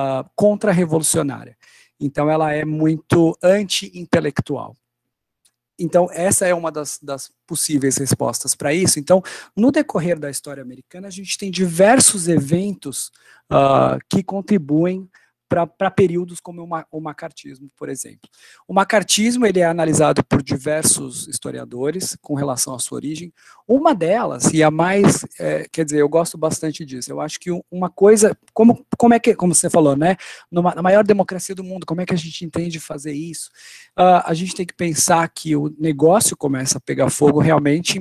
contra-revolucionária. Então, ela é muito anti-intelectual. Então, essa é uma das possíveis respostas para isso. Então, no decorrer da história americana, a gente tem diversos eventos que contribuem para períodos como o macartismo, por exemplo. O macartismo ele é analisado por diversos historiadores com relação à sua origem. Uma delas, e a mais, quer dizer, eu gosto bastante disso, eu acho que uma coisa, como você falou, né, na maior democracia do mundo, como é que a gente entende fazer isso? A gente tem que pensar que o negócio começa a pegar fogo realmente em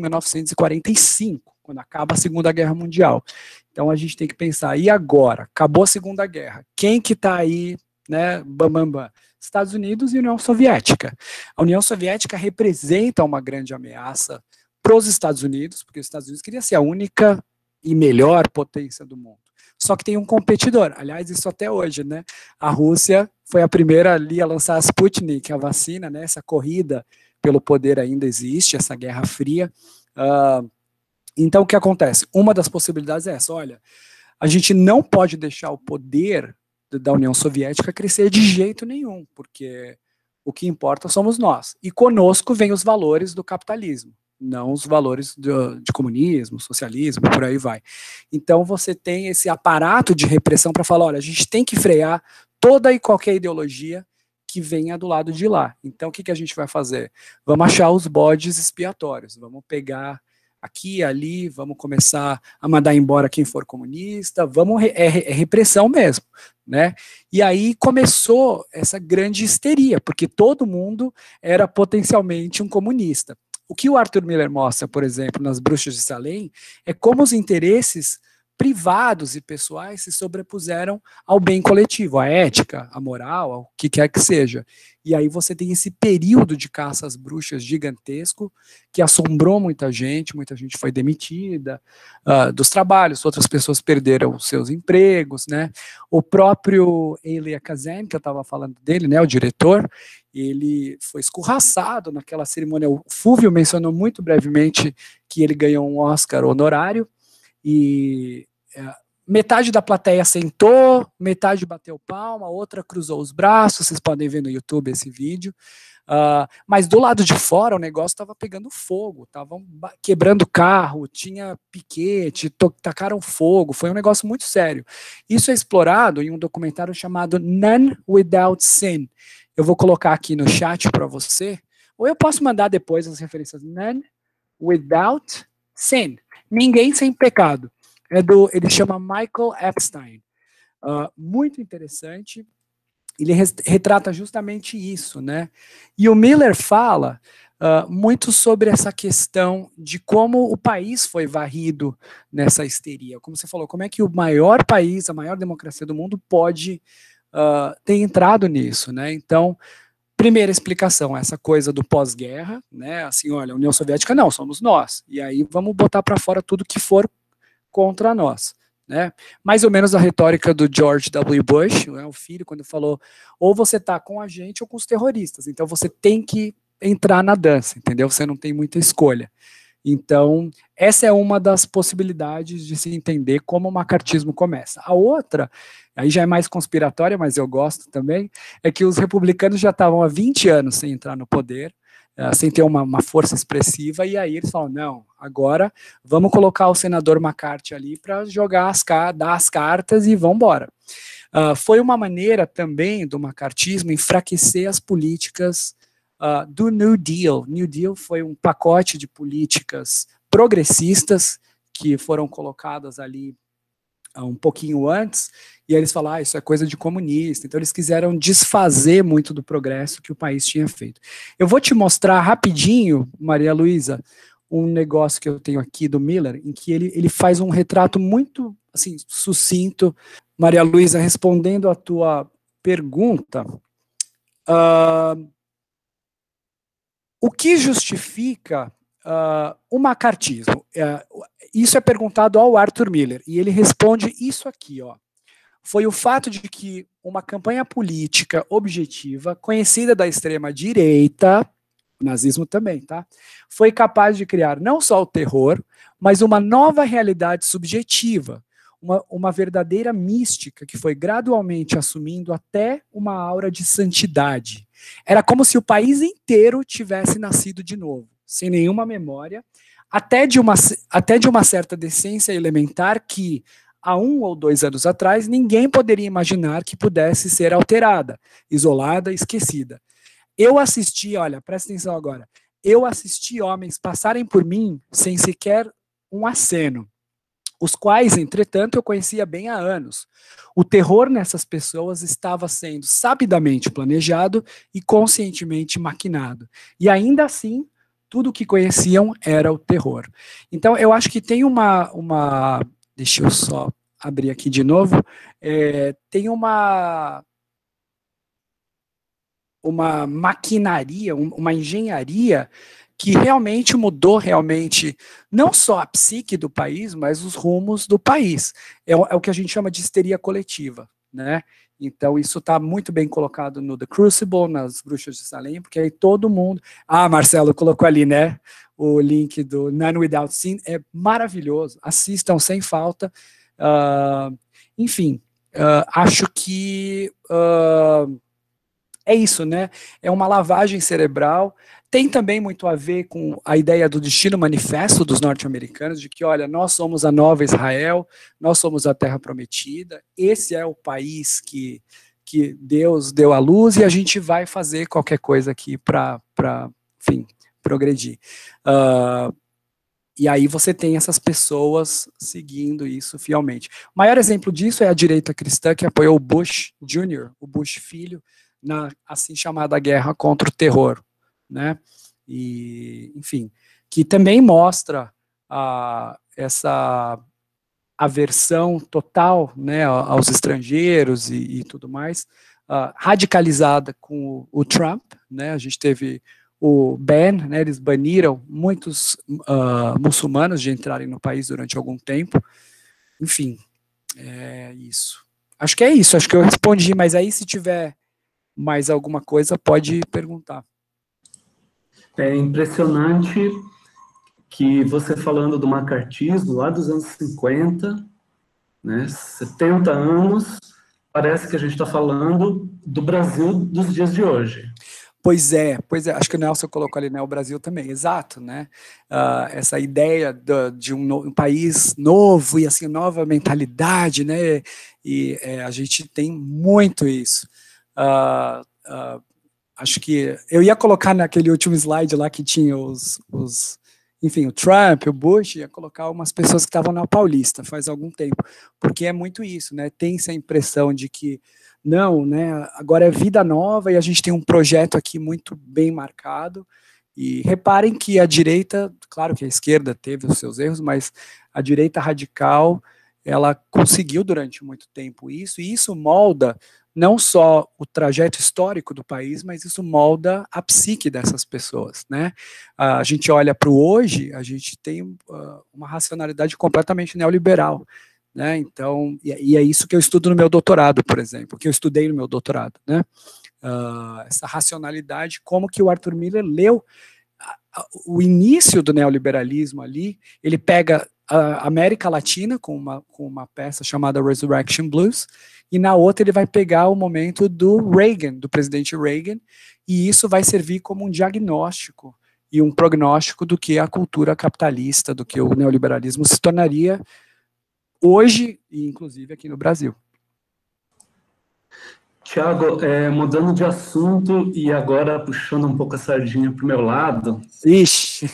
1945, quando acaba a Segunda Guerra Mundial. Então a gente tem que pensar, e agora? Acabou a Segunda Guerra. Quem que está aí, né, bam? Estados Unidos e União Soviética. A União Soviética representa uma grande ameaça para os Estados Unidos, porque os Estados Unidos queria ser a única e melhor potência do mundo. Só que tem um competidor, aliás, isso até hoje, né? A Rússia foi a primeira ali a lançar a Sputnik, a vacina, né? Essa corrida pelo poder ainda existe, essa Guerra Fria. Então, o que acontece? Uma das possibilidades é essa, olha, a gente não pode deixar o poder da União Soviética crescer de jeito nenhum, porque o que importa somos nós. E conosco vem os valores do capitalismo, não os valores de comunismo, socialismo, por aí vai. Então, você tem esse aparato de repressão para falar, olha, a gente tem que frear toda e qualquer ideologia que venha do lado de lá. Então, o que a gente vai fazer? Vamos achar os bodes expiatórios, vamos pegar aqui, ali, vamos começar a mandar embora quem for comunista, é repressão mesmo, né? E aí começou essa grande histeria, porque todo mundo era potencialmente um comunista. O que o Arthur Miller mostra, por exemplo, nas Bruxas de Salem, é como os interesses privados e pessoais se sobrepuseram ao bem coletivo, à ética, à moral, ao que quer que seja. E aí você tem esse período de caça às bruxas gigantesco, que assombrou muita gente foi demitida dos trabalhos, outras pessoas perderam seus empregos, né? O próprio Elia Kazan, que eu estava falando dele, né, o diretor, ele foi escorraçado naquela cerimônia. O Fúvio mencionou muito brevemente que ele ganhou um Oscar honorário, e metade da plateia sentou, metade bateu palma, outra cruzou os braços, vocês podem ver no YouTube esse vídeo, mas do lado de fora o negócio estava pegando fogo, estavam quebrando carro, tinha piquete, tacaram fogo, foi um negócio muito sério. Isso é explorado em um documentário chamado None Without Sin. Eu vou colocar aqui no chat para você, ou eu posso mandar depois as referências. None Without Sin. Ninguém sem pecado. Ele chama Michael Epstein. Muito interessante. Ele retrata justamente isso, né? E o Miller fala muito sobre essa questão de como o país foi varrido nessa histeria. Como você falou, como é que o maior país, a maior democracia do mundo pode ter entrado nisso, né? Então, primeira explicação, essa coisa do pós-guerra, né? Assim, olha, a União Soviética não, somos nós. E aí vamos botar para fora tudo que for contra nós, né? Mais ou menos a retórica do George W. Bush, né, o filho, quando falou, ou você está com a gente ou com os terroristas, então você tem que entrar na dança, entendeu? Você não tem muita escolha. Então, essa é uma das possibilidades de se entender como o macartismo começa. A outra, aí já é mais conspiratória, mas eu gosto também, é que os republicanos já estavam há 20 anos sem entrar no poder, sem ter uma força expressiva, e aí eles falam, não, agora vamos colocar o senador McCarthy ali para dar as cartas e vamos embora. Foi uma maneira também do macartismo enfraquecer as políticas do New Deal. New Deal foi um pacote de políticas progressistas que foram colocadas ali um pouquinho antes, e eles falaram, isso é coisa de comunista. Então eles quiseram desfazer muito do progresso que o país tinha feito. Eu vou te mostrar rapidinho, Maria Luísa, um negócio que eu tenho aqui do Miller, em que ele faz um retrato muito assim, sucinto. Maria Luísa, respondendo a tua pergunta, o que justifica o macartismo? Isso é perguntado ao Arthur Miller, e ele responde isso aqui, ó. Foi o fato de que uma campanha política objetiva, conhecida da extrema-direita, o nazismo também, tá? Foi capaz de criar não só o terror, mas uma nova realidade subjetiva, uma verdadeira mística que foi gradualmente assumindo até uma aura de santidade. Era como se o país inteiro tivesse nascido de novo, sem nenhuma memória, até de uma certa decência elementar que, há 1 ou 2 anos atrás, ninguém poderia imaginar que pudesse ser alterada, isolada, esquecida. Eu assisti, olha, presta atenção agora, eu assisti homens passarem por mim sem sequer um aceno, os quais, entretanto, eu conhecia bem há anos. O terror nessas pessoas estava sendo sabidamente planejado e conscientemente maquinado. E ainda assim, tudo o que conheciam era o terror. Então, eu acho que tem uma deixa eu só abrir aqui de novo, tem uma maquinaria, uma engenharia que realmente mudou não só a psique do país, mas os rumos do país. É o que a gente chama de histeria coletiva, né? Então, isso está muito bem colocado no The Crucible, nas Bruxas de Salem, porque aí todo mundo... Ah, Marcelo colocou ali, né? O link do None Without Sin, é maravilhoso. Assistam sem falta. Enfim, acho que é isso, né? É uma lavagem cerebral. Tem também muito a ver com a ideia do destino manifesto dos norte-americanos, de que, olha, nós somos a nova Israel, nós somos a terra prometida, esse é o país que Deus deu à luz e a gente vai fazer qualquer coisa aqui para enfim, progredir. E aí você tem essas pessoas seguindo isso fielmente. O maior exemplo disso é a direita cristã que apoiou o Bush Jr., o Bush filho, na assim chamada guerra contra o terror, né? E, enfim, que também mostra essa aversão total, né, aos estrangeiros e tudo mais, radicalizada com o Trump, né? A gente teve o ban, né, eles baniram muitos muçulmanos de entrarem no país durante algum tempo. Enfim, é isso. Acho que é isso, acho que eu respondi, mas aí se tiver mais alguma coisa, pode perguntar. É impressionante que você falando do macartismo lá dos anos 50, né, 70 anos, parece que a gente está falando do Brasil dos dias de hoje. Pois é, acho que o Nelson colocou ali, né, o Brasil também, exato, né, essa ideia de um país novo e assim, nova mentalidade, né, e a gente tem muito isso. Acho que eu ia colocar naquele último slide lá que tinha enfim, o Trump, o Bush, ia colocar umas pessoas que estavam na Paulista faz algum tempo, porque é muito isso, né, tem essa impressão de que não, né, agora é vida nova e a gente tem um projeto aqui muito bem marcado, e reparem que a direita, claro que a esquerda teve os seus erros, mas a direita radical, ela conseguiu durante muito tempo isso, e isso molda não só o trajeto histórico do país, mas isso molda a psique dessas pessoas, né? A gente olha para o hoje, a gente tem uma racionalidade completamente neoliberal, né? Então, e é isso que eu estudo no meu doutorado, por exemplo, que eu estudei no meu doutorado, né? Essa racionalidade, como que o Arthur Miller leu o início do neoliberalismo ali, ele pega a América Latina com uma peça chamada Resurrection Blues, e na outra ele vai pegar o momento do Reagan, do presidente Reagan, e isso vai servir como um diagnóstico e um prognóstico do que a cultura capitalista, do que o neoliberalismo se tornaria hoje, e inclusive aqui no Brasil. Tiago, mudando de assunto e agora puxando um pouco a sardinha para o meu lado. Ixi!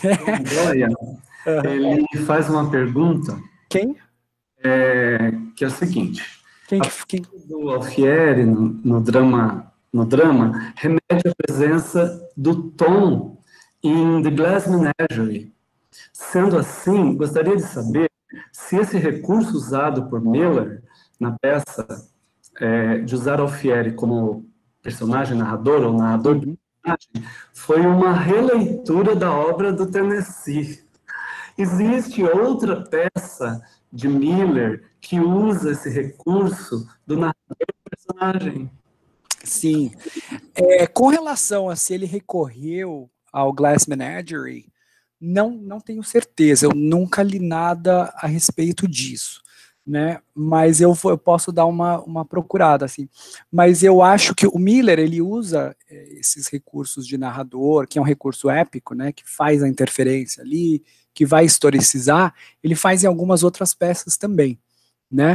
Ele faz uma pergunta. Quem? Que é o seguinte. Quem? O Alfieri, no drama, remete à presença do tom em The Glass Menagerie. Sendo assim, gostaria de saber se esse recurso usado por Miller na peça, de usar Alfieri como personagem narrador ou narrador de personagem, foi uma releitura da obra do Tennessee. Existe outra peça de Miller que usa esse recurso do narrador do personagem? Sim. Com relação a se ele recorreu ao Glass Menagerie, não tenho certeza, eu nunca li nada a respeito disso, né? Mas eu posso dar uma procurada, assim. Mas eu acho que o Miller, ele usa esses recursos de narrador, que é um recurso épico, né? Que faz a interferência ali, que vai historicizar, ele faz em algumas outras peças também, né?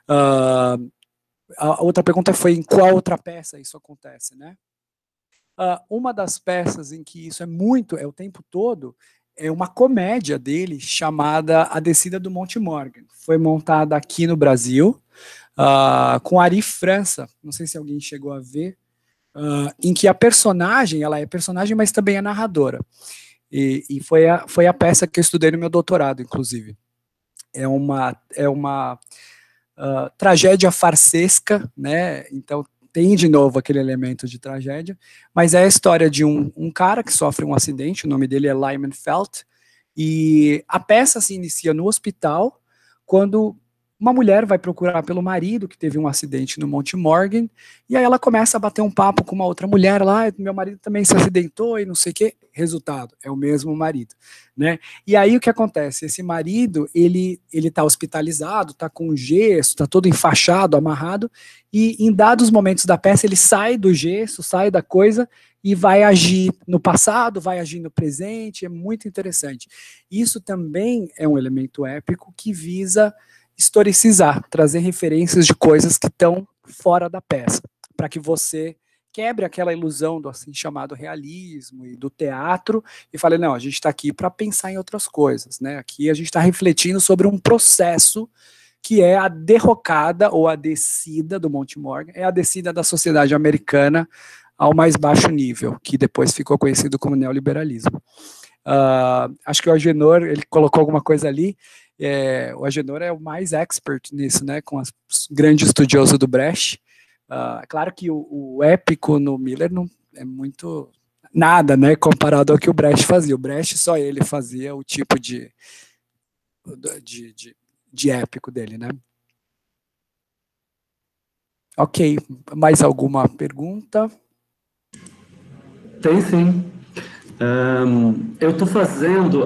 A outra pergunta foi em qual outra peça isso acontece, né? Uma das peças em que isso é o tempo todo, é uma comédia dele chamada A Descida do Monte Morgan. Foi montada aqui no Brasil, com Ari França, não sei se alguém chegou a ver, em que a personagem, ela é personagem, mas também é narradora. E foi a peça que eu estudei no meu doutorado, inclusive. É uma tragédia farsesca, né? Então tem de novo aquele elemento de tragédia, mas é a história de um cara que sofre um acidente, o nome dele é Lyman Felt, e a peça se inicia no hospital, quando uma mulher vai procurar pelo marido, que teve um acidente no Monte Morgan, e aí ela começa a bater um papo com uma outra mulher lá, meu marido também se acidentou e não sei o quê. Resultado, é o mesmo marido, né? E aí o que acontece? Esse marido, ele tá hospitalizado, tá com gesso, tá todo enfaixado, amarrado, e em dados momentos da peça ele sai do gesso, sai da coisa e vai agir no passado, vai agir no presente, é muito interessante. Isso também é um elemento épico que visa historicizar, trazer referências de coisas que estão fora da peça, para que você quebre aquela ilusão do assim chamado realismo e do teatro e fale, não, a gente está aqui para pensar em outras coisas, né? Aqui a gente está refletindo sobre um processo que é a derrocada ou a descida do Monte Morgan, é a descida da sociedade americana ao mais baixo nível, que depois ficou conhecido como neoliberalismo. Acho que o Agenor, ele colocou alguma coisa ali, o Agenor é o mais expert nisso, né, com os grandes estudiosos do Brecht. Claro que o épico no Miller não é muito nada, né, comparado ao que o Brecht fazia. O Brecht, só ele fazia o tipo de épico dele, né? Ok, mais alguma pergunta? Tem sim. Eu estou fazendo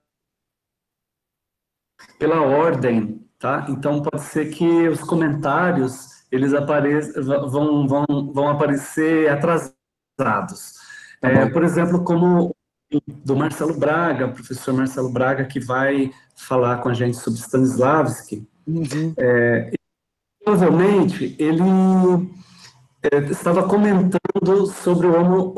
pela ordem, tá? Então pode ser que os comentários eles vão aparecer atrasados. Por exemplo, como do Marcelo Braga, professor Marcelo Braga, que vai falar com a gente sobre Stanislavski. Uhum. Provavelmente ele estava comentando sobre o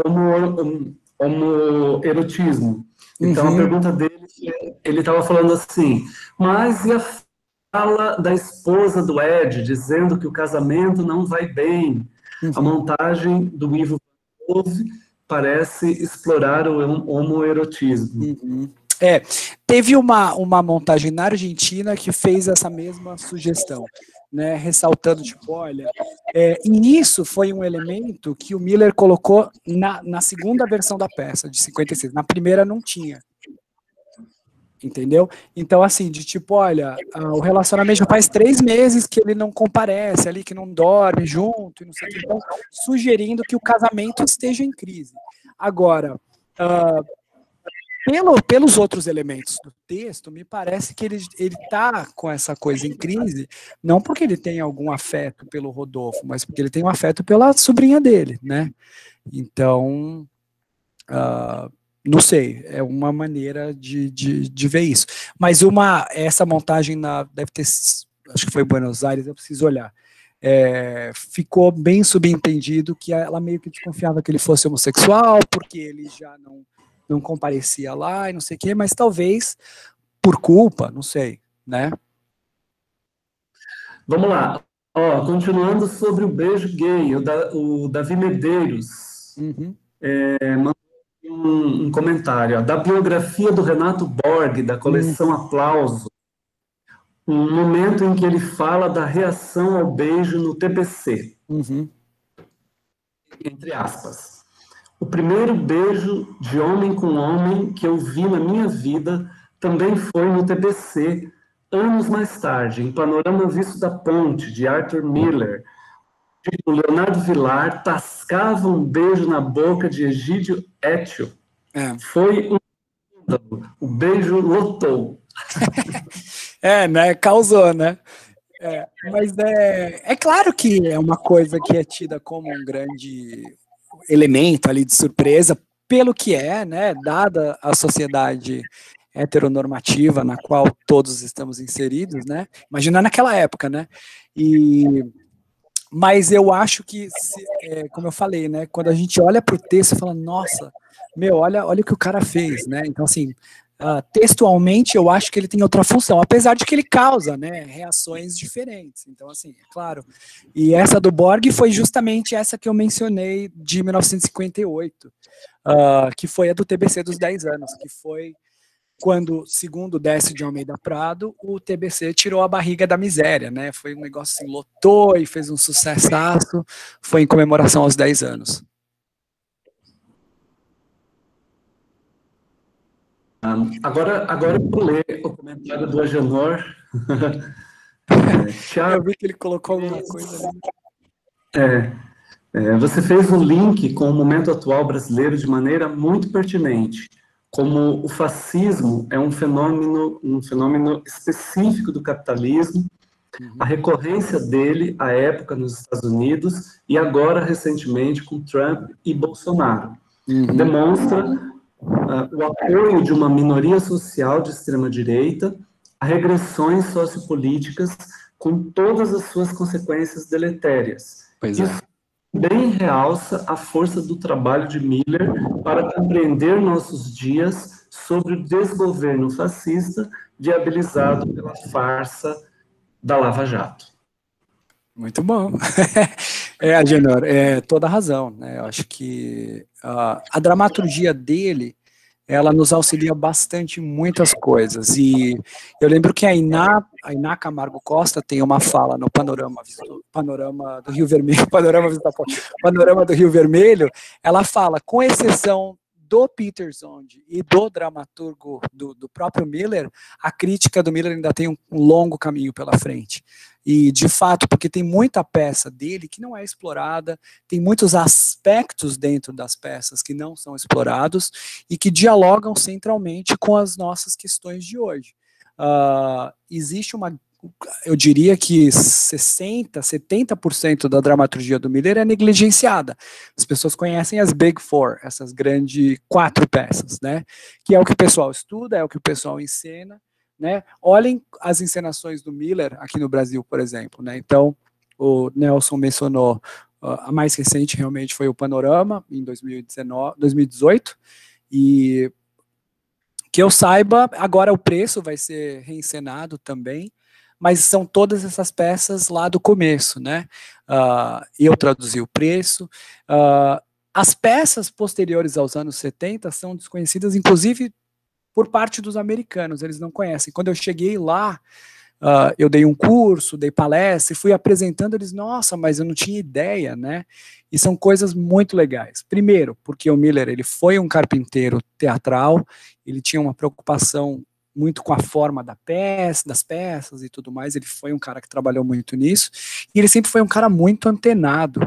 homoerotismo. Então, a pergunta dele, ele estava falando assim, mas e a fala da esposa do Ed, dizendo que o casamento não vai bem? A montagem do Ivo parece explorar o homoerotismo. Teve uma montagem na Argentina que fez essa mesma sugestão, né, ressaltando, tipo, olha, e isso foi um elemento que o Miller colocou na segunda versão da peça, de 56, na primeira não tinha, entendeu? Então, assim, de tipo, olha, o relacionamento já faz 3 meses que ele não comparece ali, que não dorme junto, e não sei o que, então, sugerindo que o casamento esteja em crise. Agora, pelos outros elementos do texto, me parece que ele está com essa coisa em crise, não porque ele tem algum afeto pelo Rodolfo, mas porque ele tem um afeto pela sobrinha dele, né? Então, não sei, é uma maneira de ver isso. Mas essa montagem deve ter, acho que foi em Buenos Aires, eu preciso olhar. Ficou bem subentendido que ela meio que desconfiava que ele fosse homossexual, porque ele já não comparecia lá e não sei o quê, mas talvez por culpa, não sei, né? Vamos lá. Continuando sobre o beijo gay, o Davi Medeiros mandou um comentário. Da biografia do Renato Borg, da coleção Aplauso, um momento em que ele fala da reação ao beijo no TBC. Entre aspas. O primeiro beijo de homem com homem que eu vi na minha vida também foi no TBC, anos mais tarde, em Panorama Visto da Ponte, de Arthur Miller. O Leonardo Vilar tascava um beijo na boca de Egídio Etio. Foi o beijo lotou. Né? Causou, né? Mas é claro que é uma coisa que é tida como um grande elemento ali de surpresa, pelo que é, né, dada a sociedade heteronormativa na qual todos estamos inseridos, né, imagina naquela época, né, mas eu acho que, como eu falei, né, quando a gente olha para o texto e fala, nossa, olha o que o cara fez, né, então assim, textualmente eu acho que ele tem outra função, apesar de que ele causa, né, reações diferentes, então assim, é claro, e essa do Borg foi justamente essa que eu mencionei de 1958, que foi a do TBC dos 10 anos, que foi quando, segundo Décio de Almeida Prado, o TBC tirou a barriga da miséria, né, foi um negócio assim, lotou e fez um sucessaço, foi em comemoração aos 10 anos. Agora eu vou ler o comentário do Agenor. Eu vi que ele colocou alguma coisa ali. Você fez um link com o momento atual brasileiro de maneira muito pertinente, como o fascismo é um fenômeno específico do capitalismo, a recorrência dele à época nos Estados Unidos e agora recentemente com Trump e Bolsonaro. Demonstra o apoio de uma minoria social de extrema-direita a regressões sociopolíticas com todas as suas consequências deletérias. Isso bem realça a força do trabalho de Miller para compreender nossos dias sobre o desgoverno fascista viabilizado pela farsa da Lava Jato. Muito bom. Agenor, toda a razão, né? Eu acho que a dramaturgia dele, ela nos auxilia bastante em muitas coisas, e eu lembro que a Iná Camargo Costa tem uma fala no Panorama do Rio Vermelho, Panorama do Rio Vermelho, ela fala, com exceção do Peter Zonde e do dramaturgo do próprio Miller, a crítica do Miller ainda tem um longo caminho pela frente. E, de fato, porque tem muita peça dele que não é explorada, tem muitos aspectos dentro das peças que não são explorados e que dialogam centralmente com as nossas questões de hoje. Existe eu diria que 60%, 70% da dramaturgia do Miller é negligenciada. As pessoas conhecem as Big Four, essas grandes 4 peças, né? Que é o que o pessoal estuda, é o que o pessoal encena, né? Olhem as encenações do Miller aqui no Brasil, por exemplo, né? Então, o Nelson mencionou, a mais recente realmente foi o Panorama, em 2018, e que eu saiba, agora o Preço vai ser reencenado também, mas são todas essas peças lá do começo, né? Eu traduzi o Preço. As peças posteriores aos anos 70 são desconhecidas, inclusive, por parte dos americanos, eles não conhecem. Quando eu cheguei lá, eu dei um curso, dei palestra, e fui apresentando, eles, nossa, mas eu não tinha ideia, né? E são coisas muito legais. Primeiro, porque o Miller, ele foi um carpinteiro teatral, ele tinha uma preocupação muito com a forma das peças e tudo mais, ele foi um cara que trabalhou muito nisso, e ele sempre foi um cara muito antenado,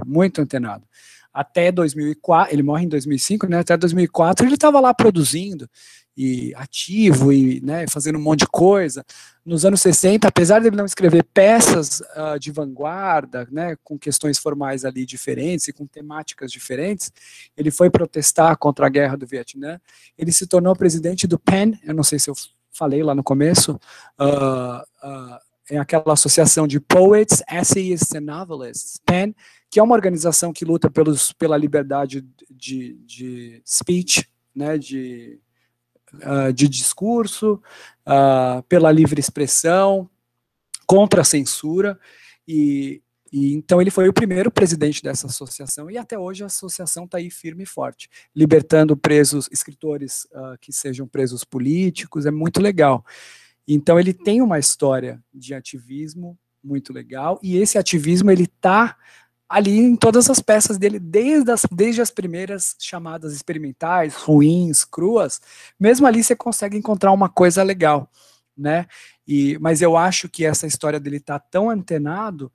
até 2004, ele morre em 2005, né, até 2004 ele estava lá produzindo, e ativo, e, né, fazendo um monte de coisa. Nos anos 60, apesar de ele não escrever peças de vanguarda, né, com questões formais ali diferentes, e com temáticas diferentes, ele foi protestar contra a guerra do Vietnã, ele se tornou presidente do PEN, eu não sei se eu falei lá no começo, é aquela associação de Poets, Essayists and Novelists, PEN, que é uma organização que luta pela liberdade de speech, né, de discurso, pela livre expressão, contra a censura, e então ele foi o primeiro presidente dessa associação, e até hoje a associação está aí firme e forte, libertando escritores que sejam presos políticos, é muito legal. Então ele tem uma história de ativismo muito legal, e esse ativismo ele está ali em todas as peças dele, desde as primeiras chamadas experimentais, ruins, cruas, mesmo ali você consegue encontrar uma coisa legal, né? Mas eu acho que essa história dele tá tão antenado,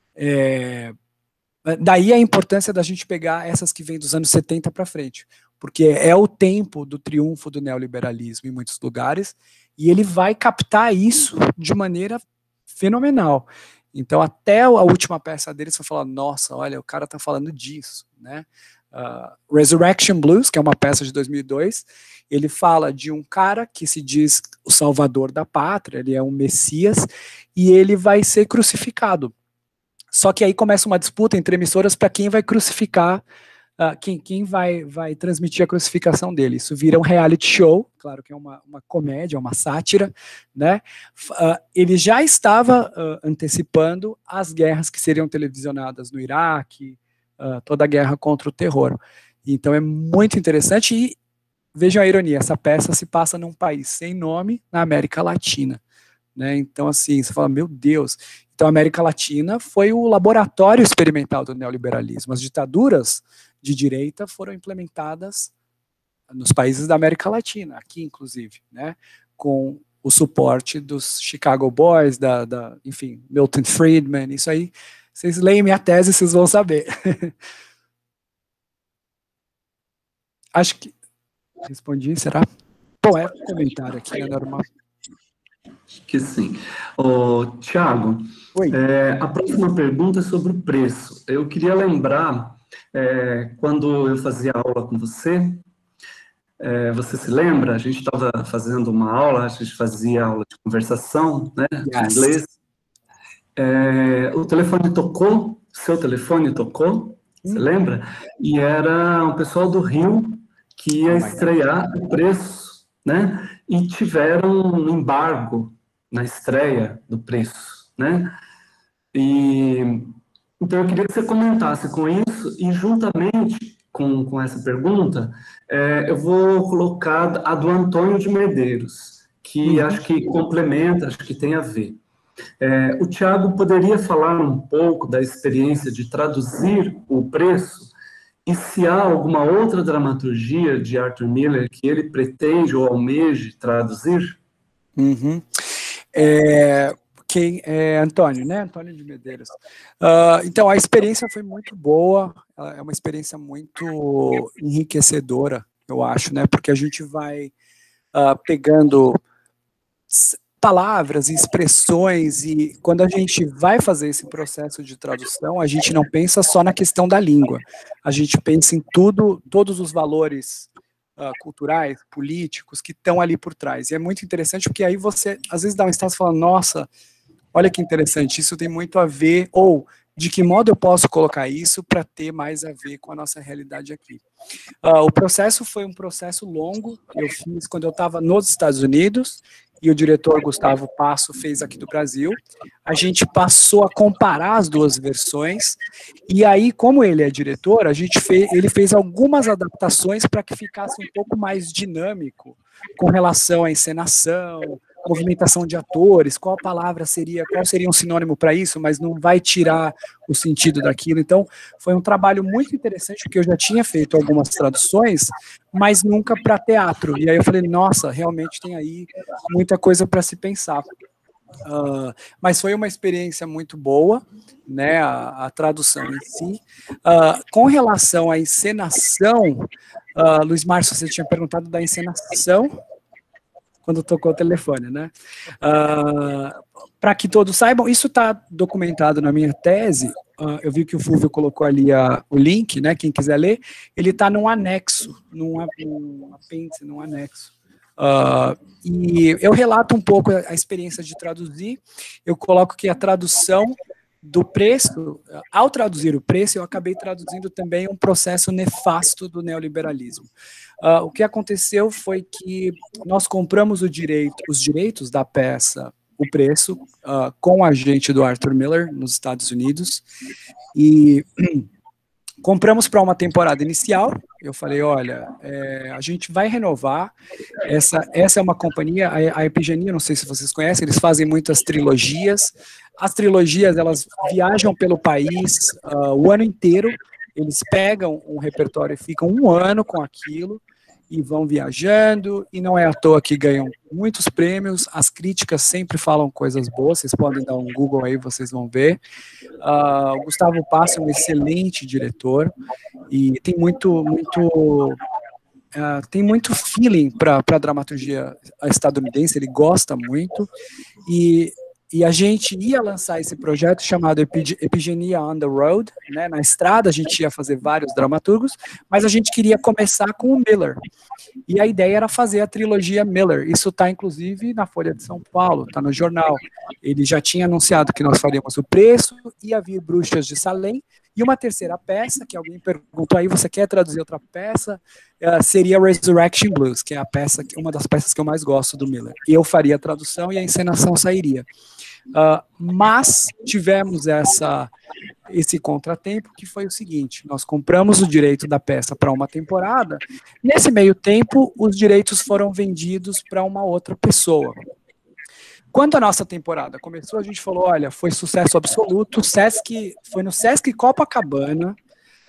daí a importância da gente pegar essas que vêm dos anos 70 para frente, porque é o tempo do triunfo do neoliberalismo em muitos lugares, e ele vai captar isso de maneira fenomenal. Então, até a última peça dele, você vai falar, nossa, olha, o cara tá falando disso, né? Resurrection Blues, que é uma peça de 2002, ele fala de um cara que se diz o salvador da pátria, ele é um messias, e ele vai ser crucificado. Só que aí começa uma disputa entre emissoras para quem vai crucificar, quem vai transmitir a crucificação dele. Isso vira um reality show, claro que é uma comédia, uma sátira, né? Ele já estava antecipando as guerras que seriam televisionadas no Iraque, toda a guerra contra o terror. Então é muito interessante e vejam a ironia, essa peça se passa num país sem nome na América Latina, né? Então assim, você fala, meu Deus. Então a América Latina foi o laboratório experimental do neoliberalismo. As ditaduras de direita foram implementadas nos países da América Latina, aqui inclusive, né? Com o suporte dos Chicago Boys, enfim, Milton Friedman, isso aí. Vocês leem minha tese, vocês vão saber. Acho que respondi, será? Bom, é um comentário aqui, é normal. Que sim. Tiago, a próxima pergunta é sobre o preço. Eu queria lembrar, quando eu fazia aula com você, você se lembra? A gente estava fazendo uma aula, a gente fazia aula de conversação, né, de inglês. O telefone tocou, seu telefone tocou, você lembra? E era um pessoal do Rio que ia estrear o preço, né? E tiveram um embargo na estreia do preço, né? Então eu queria que você comentasse com isso e juntamente com essa pergunta, eu vou colocar a do Antônio de Medeiros, que acho que complementa, acho que tem a ver. O Tiago poderia falar um pouco da experiência de traduzir o preço e se há alguma outra dramaturgia de Arthur Miller que ele pretende ou almeje traduzir? Quem é Antônio, né? Antônio de Medeiros. Então, a experiência foi muito boa, é uma experiência muito enriquecedora, eu acho, né? Porque a gente vai pegando palavras e expressões, e quando a gente vai fazer esse processo de tradução, a gente não pensa só na questão da língua, a gente pensa em todos os valores culturais, políticos, que estão ali por trás, e é muito interessante, porque aí você, às vezes, dá um estado e fala, nossa, olha que interessante, isso tem muito a ver, ou de que modo eu posso colocar isso para ter mais a ver com a nossa realidade aqui. O processo foi um processo longo, eu fiz quando eu estava nos Estados Unidos, e o diretor Gustavo Passo fez aqui do Brasil. A gente passou a comparar as duas versões, e aí, como ele é diretor, ele fez algumas adaptações para que ficasse um pouco mais dinâmico com relação à encenação, movimentação de atores, qual seria um sinônimo para isso, mas não vai tirar o sentido daquilo. Então, foi um trabalho muito interessante, porque eu já tinha feito algumas traduções, mas nunca para teatro. E aí eu falei, nossa, realmente tem aí muita coisa para se pensar. Mas foi uma experiência muito boa, né, a tradução em si. Com relação à encenação, Luiz Márcio, você tinha perguntado da encenação, quando tocou o telefone, né? Para que todos saibam, isso está documentado na minha tese, eu vi que o Fúvio colocou ali o link, né? Quem quiser ler, ele está num anexo, num apêndice, num anexo. E eu relato um pouco a experiência de traduzir, eu coloco que a tradução do preço, ao traduzir o preço, eu acabei traduzindo também um processo nefasto do neoliberalismo. O que aconteceu foi que nós compramos os direitos da peça, o preço, com o agente do Arthur Miller, nos Estados Unidos, e compramos para uma temporada inicial. Eu falei, olha, a gente vai renovar, essa é uma companhia, a Epigenia, não sei se vocês conhecem, eles fazem muitas trilogias. As trilogias, elas viajam pelo país o ano inteiro, eles pegam um repertório e ficam um ano com aquilo, e vão viajando, e não é à toa que ganham muitos prêmios, as críticas sempre falam coisas boas, vocês podem dar um Google aí, vocês vão ver. O Gustavo Passo é um excelente diretor, e tem muito feeling para a dramaturgia estadunidense, ele gosta muito, e E a gente ia lançar esse projeto chamado Epigenia on the Road, né? Na estrada a gente ia fazer vários dramaturgos, mas a gente queria começar com o Miller. E a ideia era fazer a trilogia Miller. Isso está, inclusive, na Folha de São Paulo, está no jornal. Ele já tinha anunciado que nós faríamos O Preço, ia vir Bruxas de Salem, e uma terceira peça, que alguém perguntou aí, você quer traduzir outra peça? Seria Resurrection Blues, que é a peça, uma das peças que eu mais gosto do Miller. E eu faria a tradução e a encenação sairia. Mas tivemos esse contratempo, que foi o seguinte: nós compramos o direito da peça para uma temporada, nesse meio tempo os direitos foram vendidos para uma outra pessoa. Quando a nossa temporada começou, a gente falou, olha, foi sucesso absoluto, foi no Sesc Copacabana,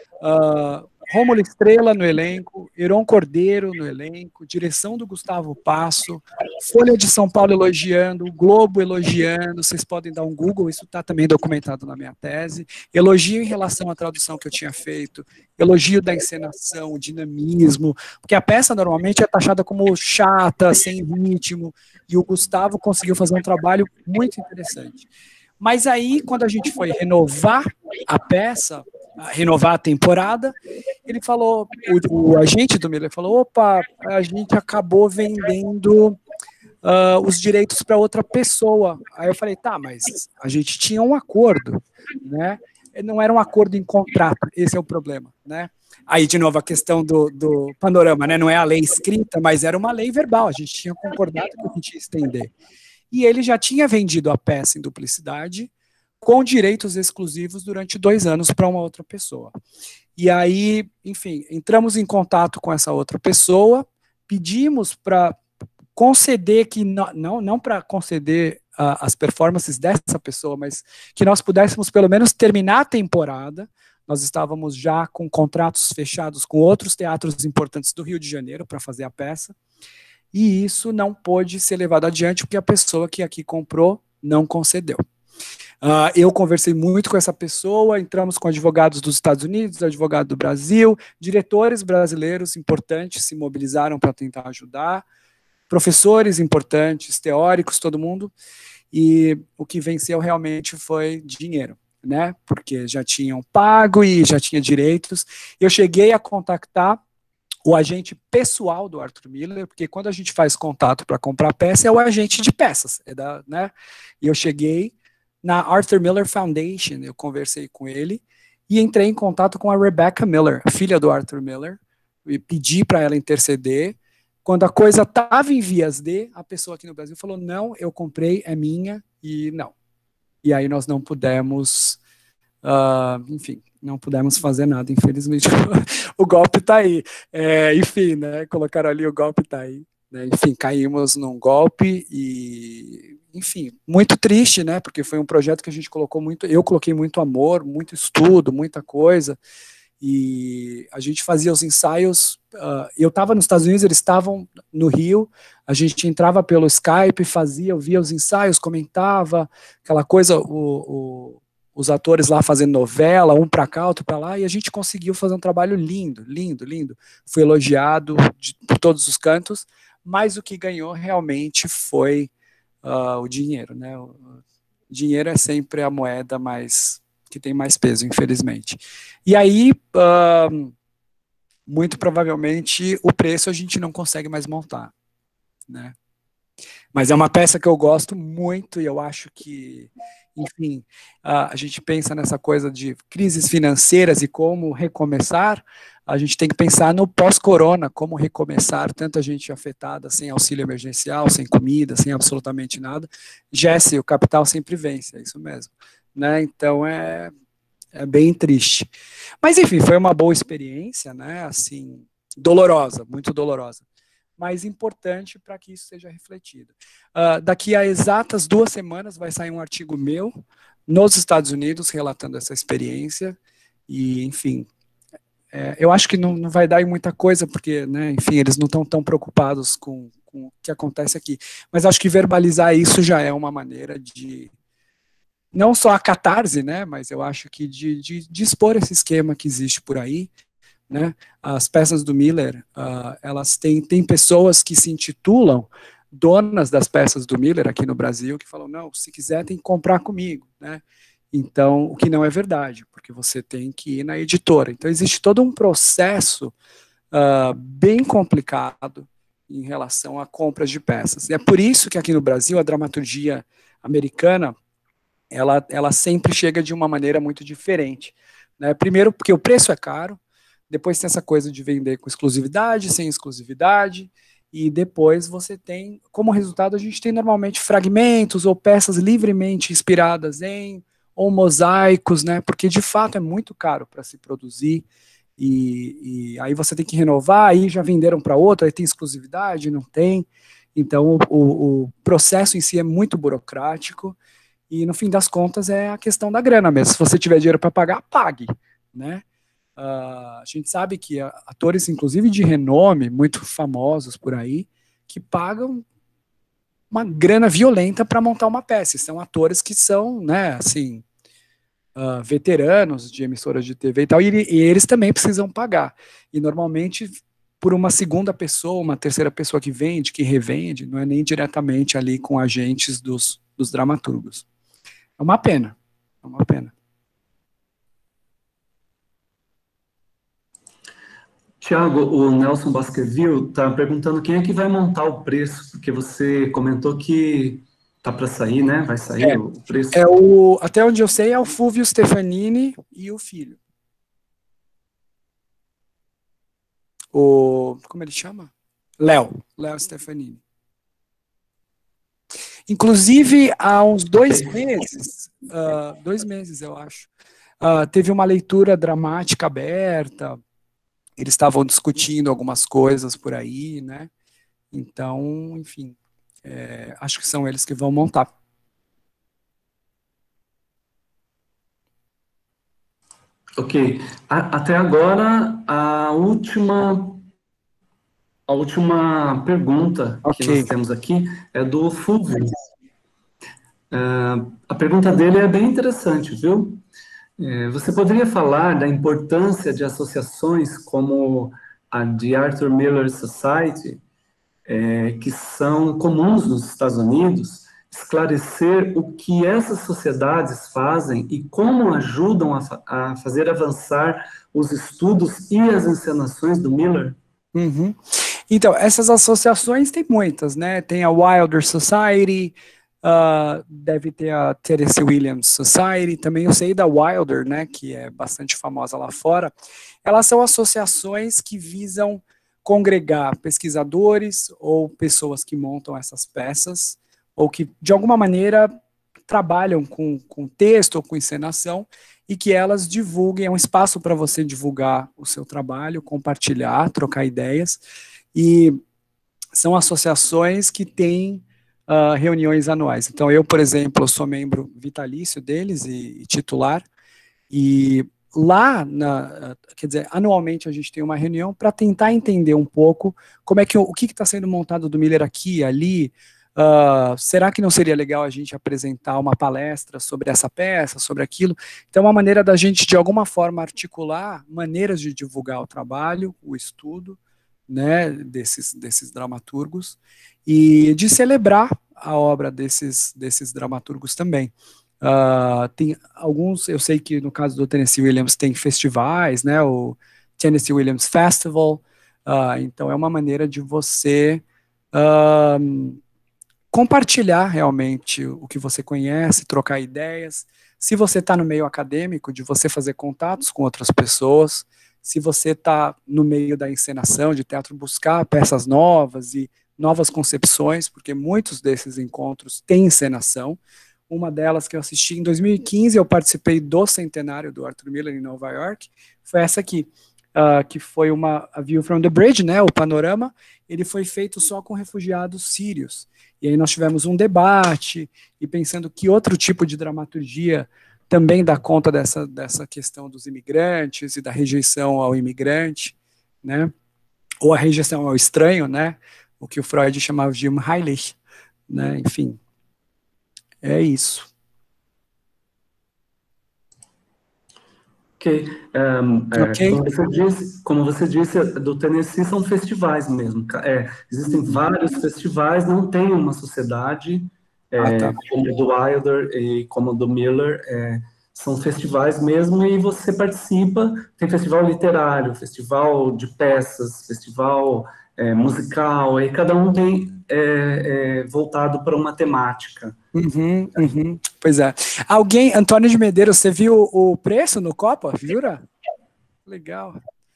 Rômulo Estrela no elenco, Heron Cordeiro no elenco, direção do Gustavo Passo, Folha de São Paulo elogiando, o Globo elogiando, vocês podem dar um Google, isso está também documentado na minha tese, elogio em relação à tradução que eu tinha feito, elogio da encenação, o dinamismo, porque a peça normalmente é taxada como chata, sem ritmo, e o Gustavo conseguiu fazer um trabalho muito interessante. Mas aí, quando a gente foi renovar a peça, renovar a temporada, ele falou, o agente do Miller falou, opa, a gente acabou vendendo os direitos para outra pessoa. Aí eu falei, tá, mas a gente tinha um acordo, né? Não era um acordo em contrato, esse é o problema, né? Aí, de novo, a questão do panorama, né? Não é a lei escrita, mas era uma lei verbal, a gente tinha concordado que a gente ia estender. E ele já tinha vendido a peça em duplicidade, com direitos exclusivos durante 2 anos para uma outra pessoa. E aí, enfim, entramos em contato com essa outra pessoa, pedimos para conceder que, não para conceder as performances dessa pessoa, mas que nós pudéssemos pelo menos terminar a temporada. Nós estávamos já com contratos fechados com outros teatros importantes do Rio de Janeiro para fazer a peça, e isso não pôde ser levado adiante porque a pessoa que aqui comprou não concedeu. Eu conversei muito com essa pessoa, entramos com advogados dos Estados Unidos, advogado do Brasil, diretores brasileiros importantes se mobilizaram para tentar ajudar, professores importantes, teóricos, todo mundo, e o que venceu realmente foi dinheiro, né? Porque já tinham pago e já tinha direitos. Eu cheguei a contactar o agente pessoal do Arthur Miller, porque quando a gente faz contato para comprar peça, é o agente de peças, né? E eu cheguei na Arthur Miller Foundation, eu conversei com ele e entrei em contato com a Rebecca Miller, filha do Arthur Miller, e pedi para ela interceder. Quando a coisa estava em vias de, a pessoa aqui no Brasil falou, não, eu comprei, é minha, e não. E aí nós não pudemos, enfim, não pudemos fazer nada, infelizmente. O golpe está aí. Enfim, né, colocaram ali, o golpe está aí. Né, enfim, caímos num golpe e, enfim, muito triste, né, porque foi um projeto que a gente colocou muito, eu coloquei muito amor, muito estudo, muita coisa, e a gente fazia os ensaios, eu estava nos Estados Unidos, eles estavam no Rio, a gente entrava pelo Skype, eu via os ensaios, comentava, aquela coisa, os atores lá fazendo novela, um para cá, outro para lá, e a gente conseguiu fazer um trabalho lindo, lindo, lindo. Fui elogiado por todos os cantos, mas o que ganhou realmente foi o dinheiro, né? O dinheiro é sempre a moeda que tem mais peso, infelizmente. E aí, muito provavelmente, o preço a gente não consegue mais montar, né? Mas é uma peça que eu gosto muito e eu acho que, enfim, a gente pensa nessa coisa de crises financeiras e como recomeçar, a gente tem que pensar no pós-corona, como recomeçar, tanta gente afetada, sem auxílio emergencial, sem comida, sem absolutamente nada. Jesse, o capital sempre vence, é isso mesmo. Né? Então é bem triste. Mas enfim, foi uma boa experiência, né? Assim, dolorosa, muito dolorosa, mas importante para que isso seja refletido. Daqui a exatas 2 semanas vai sair um artigo meu nos Estados Unidos relatando essa experiência e, enfim, eu acho que não vai dar em muita coisa porque, né, enfim, eles não estão tão preocupados com o que acontece aqui, mas acho que verbalizar isso já é uma maneira de não só a catarse, né, mas eu acho que de expor esse esquema que existe por aí, né, as peças do Miller, elas têm pessoas que se intitulam donas das peças do Miller aqui no Brasil, que falam, não, se quiser tem que comprar comigo, né? Então, o que não é verdade, porque você tem que ir na editora. Então, existe todo um processo bem complicado em relação a compras de peças. E é por isso que aqui no Brasil a dramaturgia americana, ela sempre chega de uma maneira muito diferente, né? Primeiro porque o preço é caro, depois tem essa coisa de vender com exclusividade, sem exclusividade, e depois você tem, como resultado, a gente tem normalmente fragmentos ou peças livremente inspiradas em, ou mosaicos, né? Porque de fato é muito caro para se produzir, e aí você tem que renovar, aí já venderam para outro, aí tem exclusividade, não tem. Então o processo em si é muito burocrático, e no fim das contas é a questão da grana mesmo. Se você tiver dinheiro para pagar, pague, né? A gente sabe que atores, inclusive de renome, muito famosos por aí, que pagam uma grana violenta para montar uma peça. São atores que são, né, assim, veteranos de emissoras de TV e tal, e eles também precisam pagar. E normalmente por uma segunda pessoa, uma terceira pessoa que vende, que revende, não é nem diretamente ali com agentes dos dramaturgos. É uma pena, é uma pena. Tiago, o Nelson Baskerville está perguntando quem é que vai montar o preço, porque você comentou que tá para sair, né? Vai sair o preço. Até onde eu sei, é o Fulvio Stefanini e o filho. Como ele chama? Léo Stefanini. Inclusive, há uns 2 meses, 2 meses, eu acho, teve uma leitura dramática aberta, eles estavam discutindo algumas coisas por aí, né? Então, enfim, acho que são eles que vão montar. Ok. Até agora, a última pergunta que nós temos aqui é do Fulvio. A pergunta dele é bem interessante, viu? Você poderia falar da importância de associações como a de Arthur Miller Society, que são comuns nos Estados Unidos, esclarecer o que essas sociedades fazem e como ajudam a fazer avançar os estudos e as encenações do Miller? Uhum. Então, essas associações tem muitas, né? Tem a Wilder Society, deve ter a Tennessee Williams Society, também eu sei da Wilder, né, que é bastante famosa lá fora. Elas são associações que visam congregar pesquisadores ou pessoas que montam essas peças, ou que, de alguma maneira, trabalham com texto ou com encenação, e que elas divulguem, é um espaço para você divulgar o seu trabalho, compartilhar, trocar ideias, e são associações que têm reuniões anuais. Então, eu, por exemplo, sou membro vitalício deles e titular, e lá, quer dizer, anualmente a gente tem uma reunião para tentar entender um pouco como é que o que está sendo montado do Miller aqui, ali. Será que não seria legal a gente apresentar uma palestra sobre essa peça, sobre aquilo? Então, uma maneira da gente, de alguma forma, articular maneiras de divulgar o trabalho, o estudo, né, desses dramaturgos, e de celebrar a obra desses dramaturgos também. Tem alguns, eu sei que no caso do Tennessee Williams tem festivais, né, o Tennessee Williams Festival, então é uma maneira de você compartilhar realmente o que você conhece, trocar ideias. Se você está no meio acadêmico, de você fazer contatos com outras pessoas. Se você está no meio da encenação, de teatro, buscar peças novas e novas concepções, porque muitos desses encontros têm encenação. Uma delas que eu assisti em 2015, eu participei do centenário do Arthur Miller em Nova York, foi essa aqui, que foi A View from the Bridge, né, o panorama. Ele foi feito só com refugiados sírios. E aí nós tivemos um debate, e pensando que outro tipo de dramaturgia também dá conta dessa questão dos imigrantes e da rejeição ao imigrante, né, ou a rejeição ao estranho, né, o que o Freud chamava de Unheilig, né, enfim, é isso. Ok, Ok. Como você disse, do Tennessee são festivais mesmo. Existem vários festivais, não tem uma sociedade como do Wilder e como do Miller. São festivais mesmo e você participa. Tem festival literário, festival de peças, festival musical, e cada um tem voltado para uma temática. Pois é. Antônio de Medeiros, você viu o preço no Copa? Jura? Legal.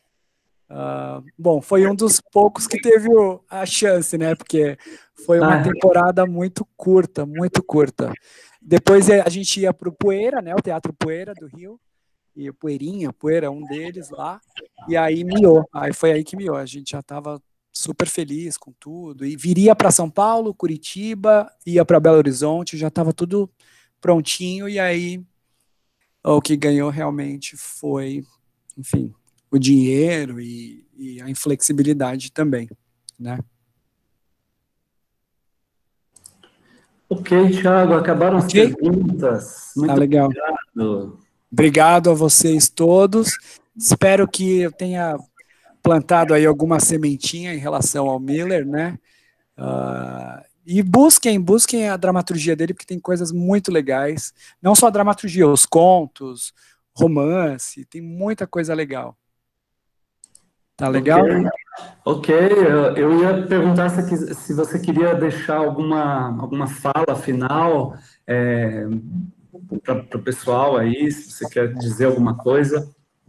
Bom, foi um dos poucos que teve a chance, né? Porque foi uma temporada muito curta, muito curta. Depois a gente ia para o Poeira, né? O Teatro Poeira do Rio. E o Poeira, um deles lá. E aí miou. Aí foi aí que miou. A gente já estava super feliz com tudo. E viria para São Paulo, Curitiba, ia para Belo Horizonte, já estava tudo prontinho. E aí o que ganhou realmente foi, enfim, o dinheiro e a inflexibilidade também, né? Ok, Thiago, acabaram as perguntas. Muito legal. Obrigado. Obrigado a vocês todos. Espero que eu tenha plantado aí alguma sementinha em relação ao Miller, né? E busquem a dramaturgia dele, porque tem coisas muito legais. Não só a dramaturgia, os contos, romance, tem muita coisa legal. Tá legal? Ok, eu ia perguntar se você queria deixar alguma fala final para o pessoal aí, se você quer dizer alguma coisa.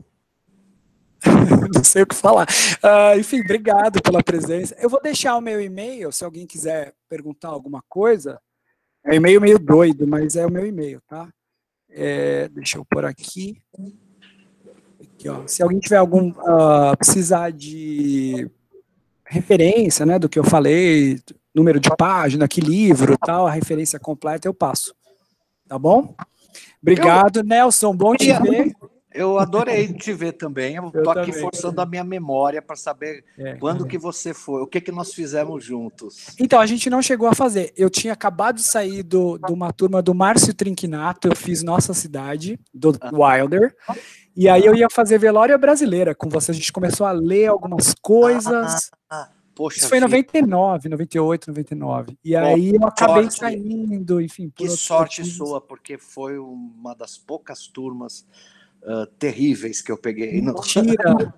Não sei o que falar. Enfim, obrigado pela presença. Eu vou deixar o meu e-mail, se alguém quiser perguntar alguma coisa. É um e-mail meio doido, mas é o meu e-mail, tá? Deixa eu pôr aqui. Aqui, ó. Se alguém tiver precisar de referência, né, do que eu falei, número de página, que livro, tal, a referência completa eu passo. Tá bom? Obrigado, Nelson. Bom te ver. Eu adorei te ver também. Eu tô aqui forçando a minha memória para saber quando que você foi, o que nós fizemos juntos. Então, a gente não chegou a fazer. Eu tinha acabado de sair de uma turma do Márcio Trinquinato, eu fiz Nossa Cidade, do Wilder, e aí eu ia fazer Velória Brasileira com você. A gente começou a ler algumas coisas. Poxa, isso foi em 99, 98, 99. E aí eu acabei saindo, enfim. Que sorte sua, porque foi uma das poucas turmas terríveis que eu peguei. Mentira!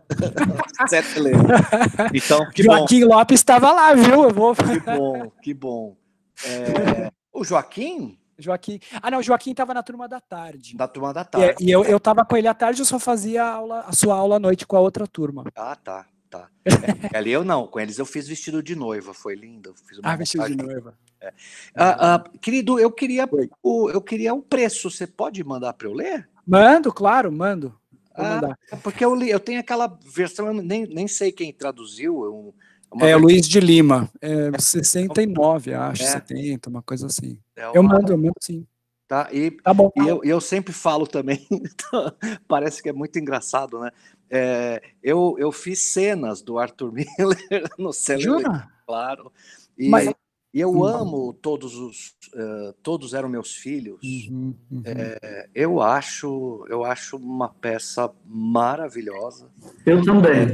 Então, que Joaquim bom. Lopes estava lá, viu? Que bom. O Joaquim? Não, o Joaquim estava na turma da tarde. Da turma da tarde. E eu estava com ele à tarde, eu só fazia a sua aula à noite com a outra turma. Tá. Ali eu não, com eles eu fiz vestido de noiva, foi lindo. Vestido de noiva. Querido, eu queria um preço, você pode mandar para eu ler? Mando, claro, mando. Vou mandar. Porque eu tenho aquela versão, eu nem sei quem traduziu. O Luiz de Lima, 69, acho, 70, uma coisa assim. Eu mando sim. Tá, tá bom. E eu sempre falo também, parece que é muito engraçado, né? Eu fiz cenas do Arthur Miller no Celery, claro. E eu amo todos eram meus filhos. Eu acho uma peça maravilhosa. Eu também.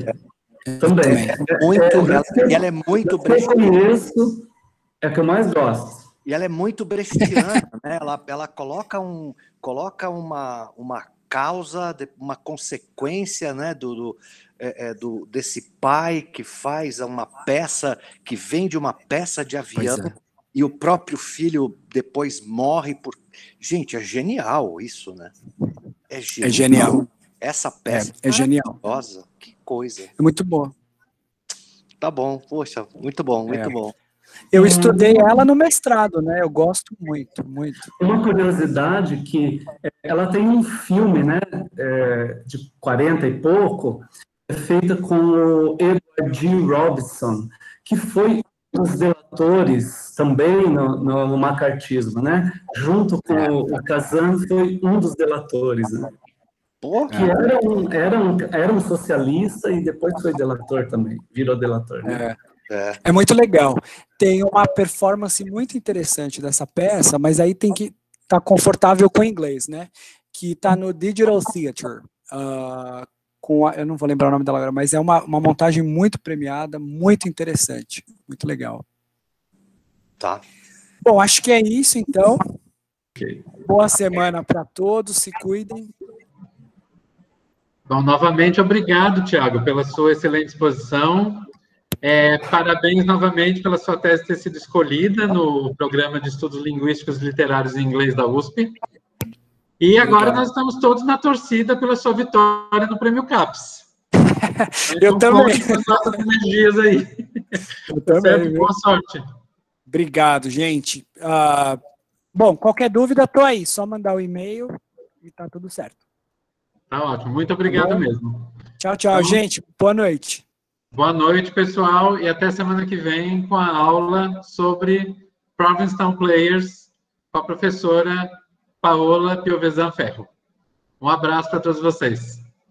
Ela é muito brechtiana. É o que eu mais gosto. E ela é muito brechtiana, né? Ela coloca uma causa, uma consequência, né? Desse pai que faz uma peça, que vende uma peça de avião, e o próprio filho depois morre por... Gente, é genial isso, né? É genial. Essa peça é genial. Que coisa. É muito boa. Tá bom, poxa, muito bom, muito bom. Eu estudei ela no mestrado, né? Eu gosto muito, muito. Uma curiosidade que ela tem um filme, né, de 40 e pouco, feita com o Edward G. Robinson, que foi um dos delatores também no macartismo, né? Junto com o Kazan, foi um dos delatores, né? Que era um socialista e depois foi delator também, virou delator, né? É muito legal. Tem uma performance muito interessante dessa peça, mas aí tem que estar confortável com o inglês, né? Que está no Digital Theatre. eu não vou lembrar o nome dela agora, mas é uma montagem muito premiada, muito interessante, muito legal. Tá. Bom, acho que é isso, então. Okay. Boa semana para todos, se cuidem. Bom, novamente, obrigado, Tiago, pela sua excelente exposição. Parabéns novamente pela sua tese ter sido escolhida no Programa de Estudos Linguísticos e Literários em Inglês da USP. E agora nós estamos todos na torcida pela sua vitória no Prêmio CAPES. Eu também. Com as nossas energias aí. Eu também. Certo? Boa sorte. Obrigado, gente. Bom, qualquer dúvida, estou aí. Só mandar o e-mail e tá tudo certo. Tá ótimo. Muito obrigado mesmo. Tchau, tchau, gente. Boa noite. Boa noite, pessoal. E até semana que vem com a aula sobre Provincetown Players com a professora Paola Piovesan Ferro. Um abraço para todos vocês.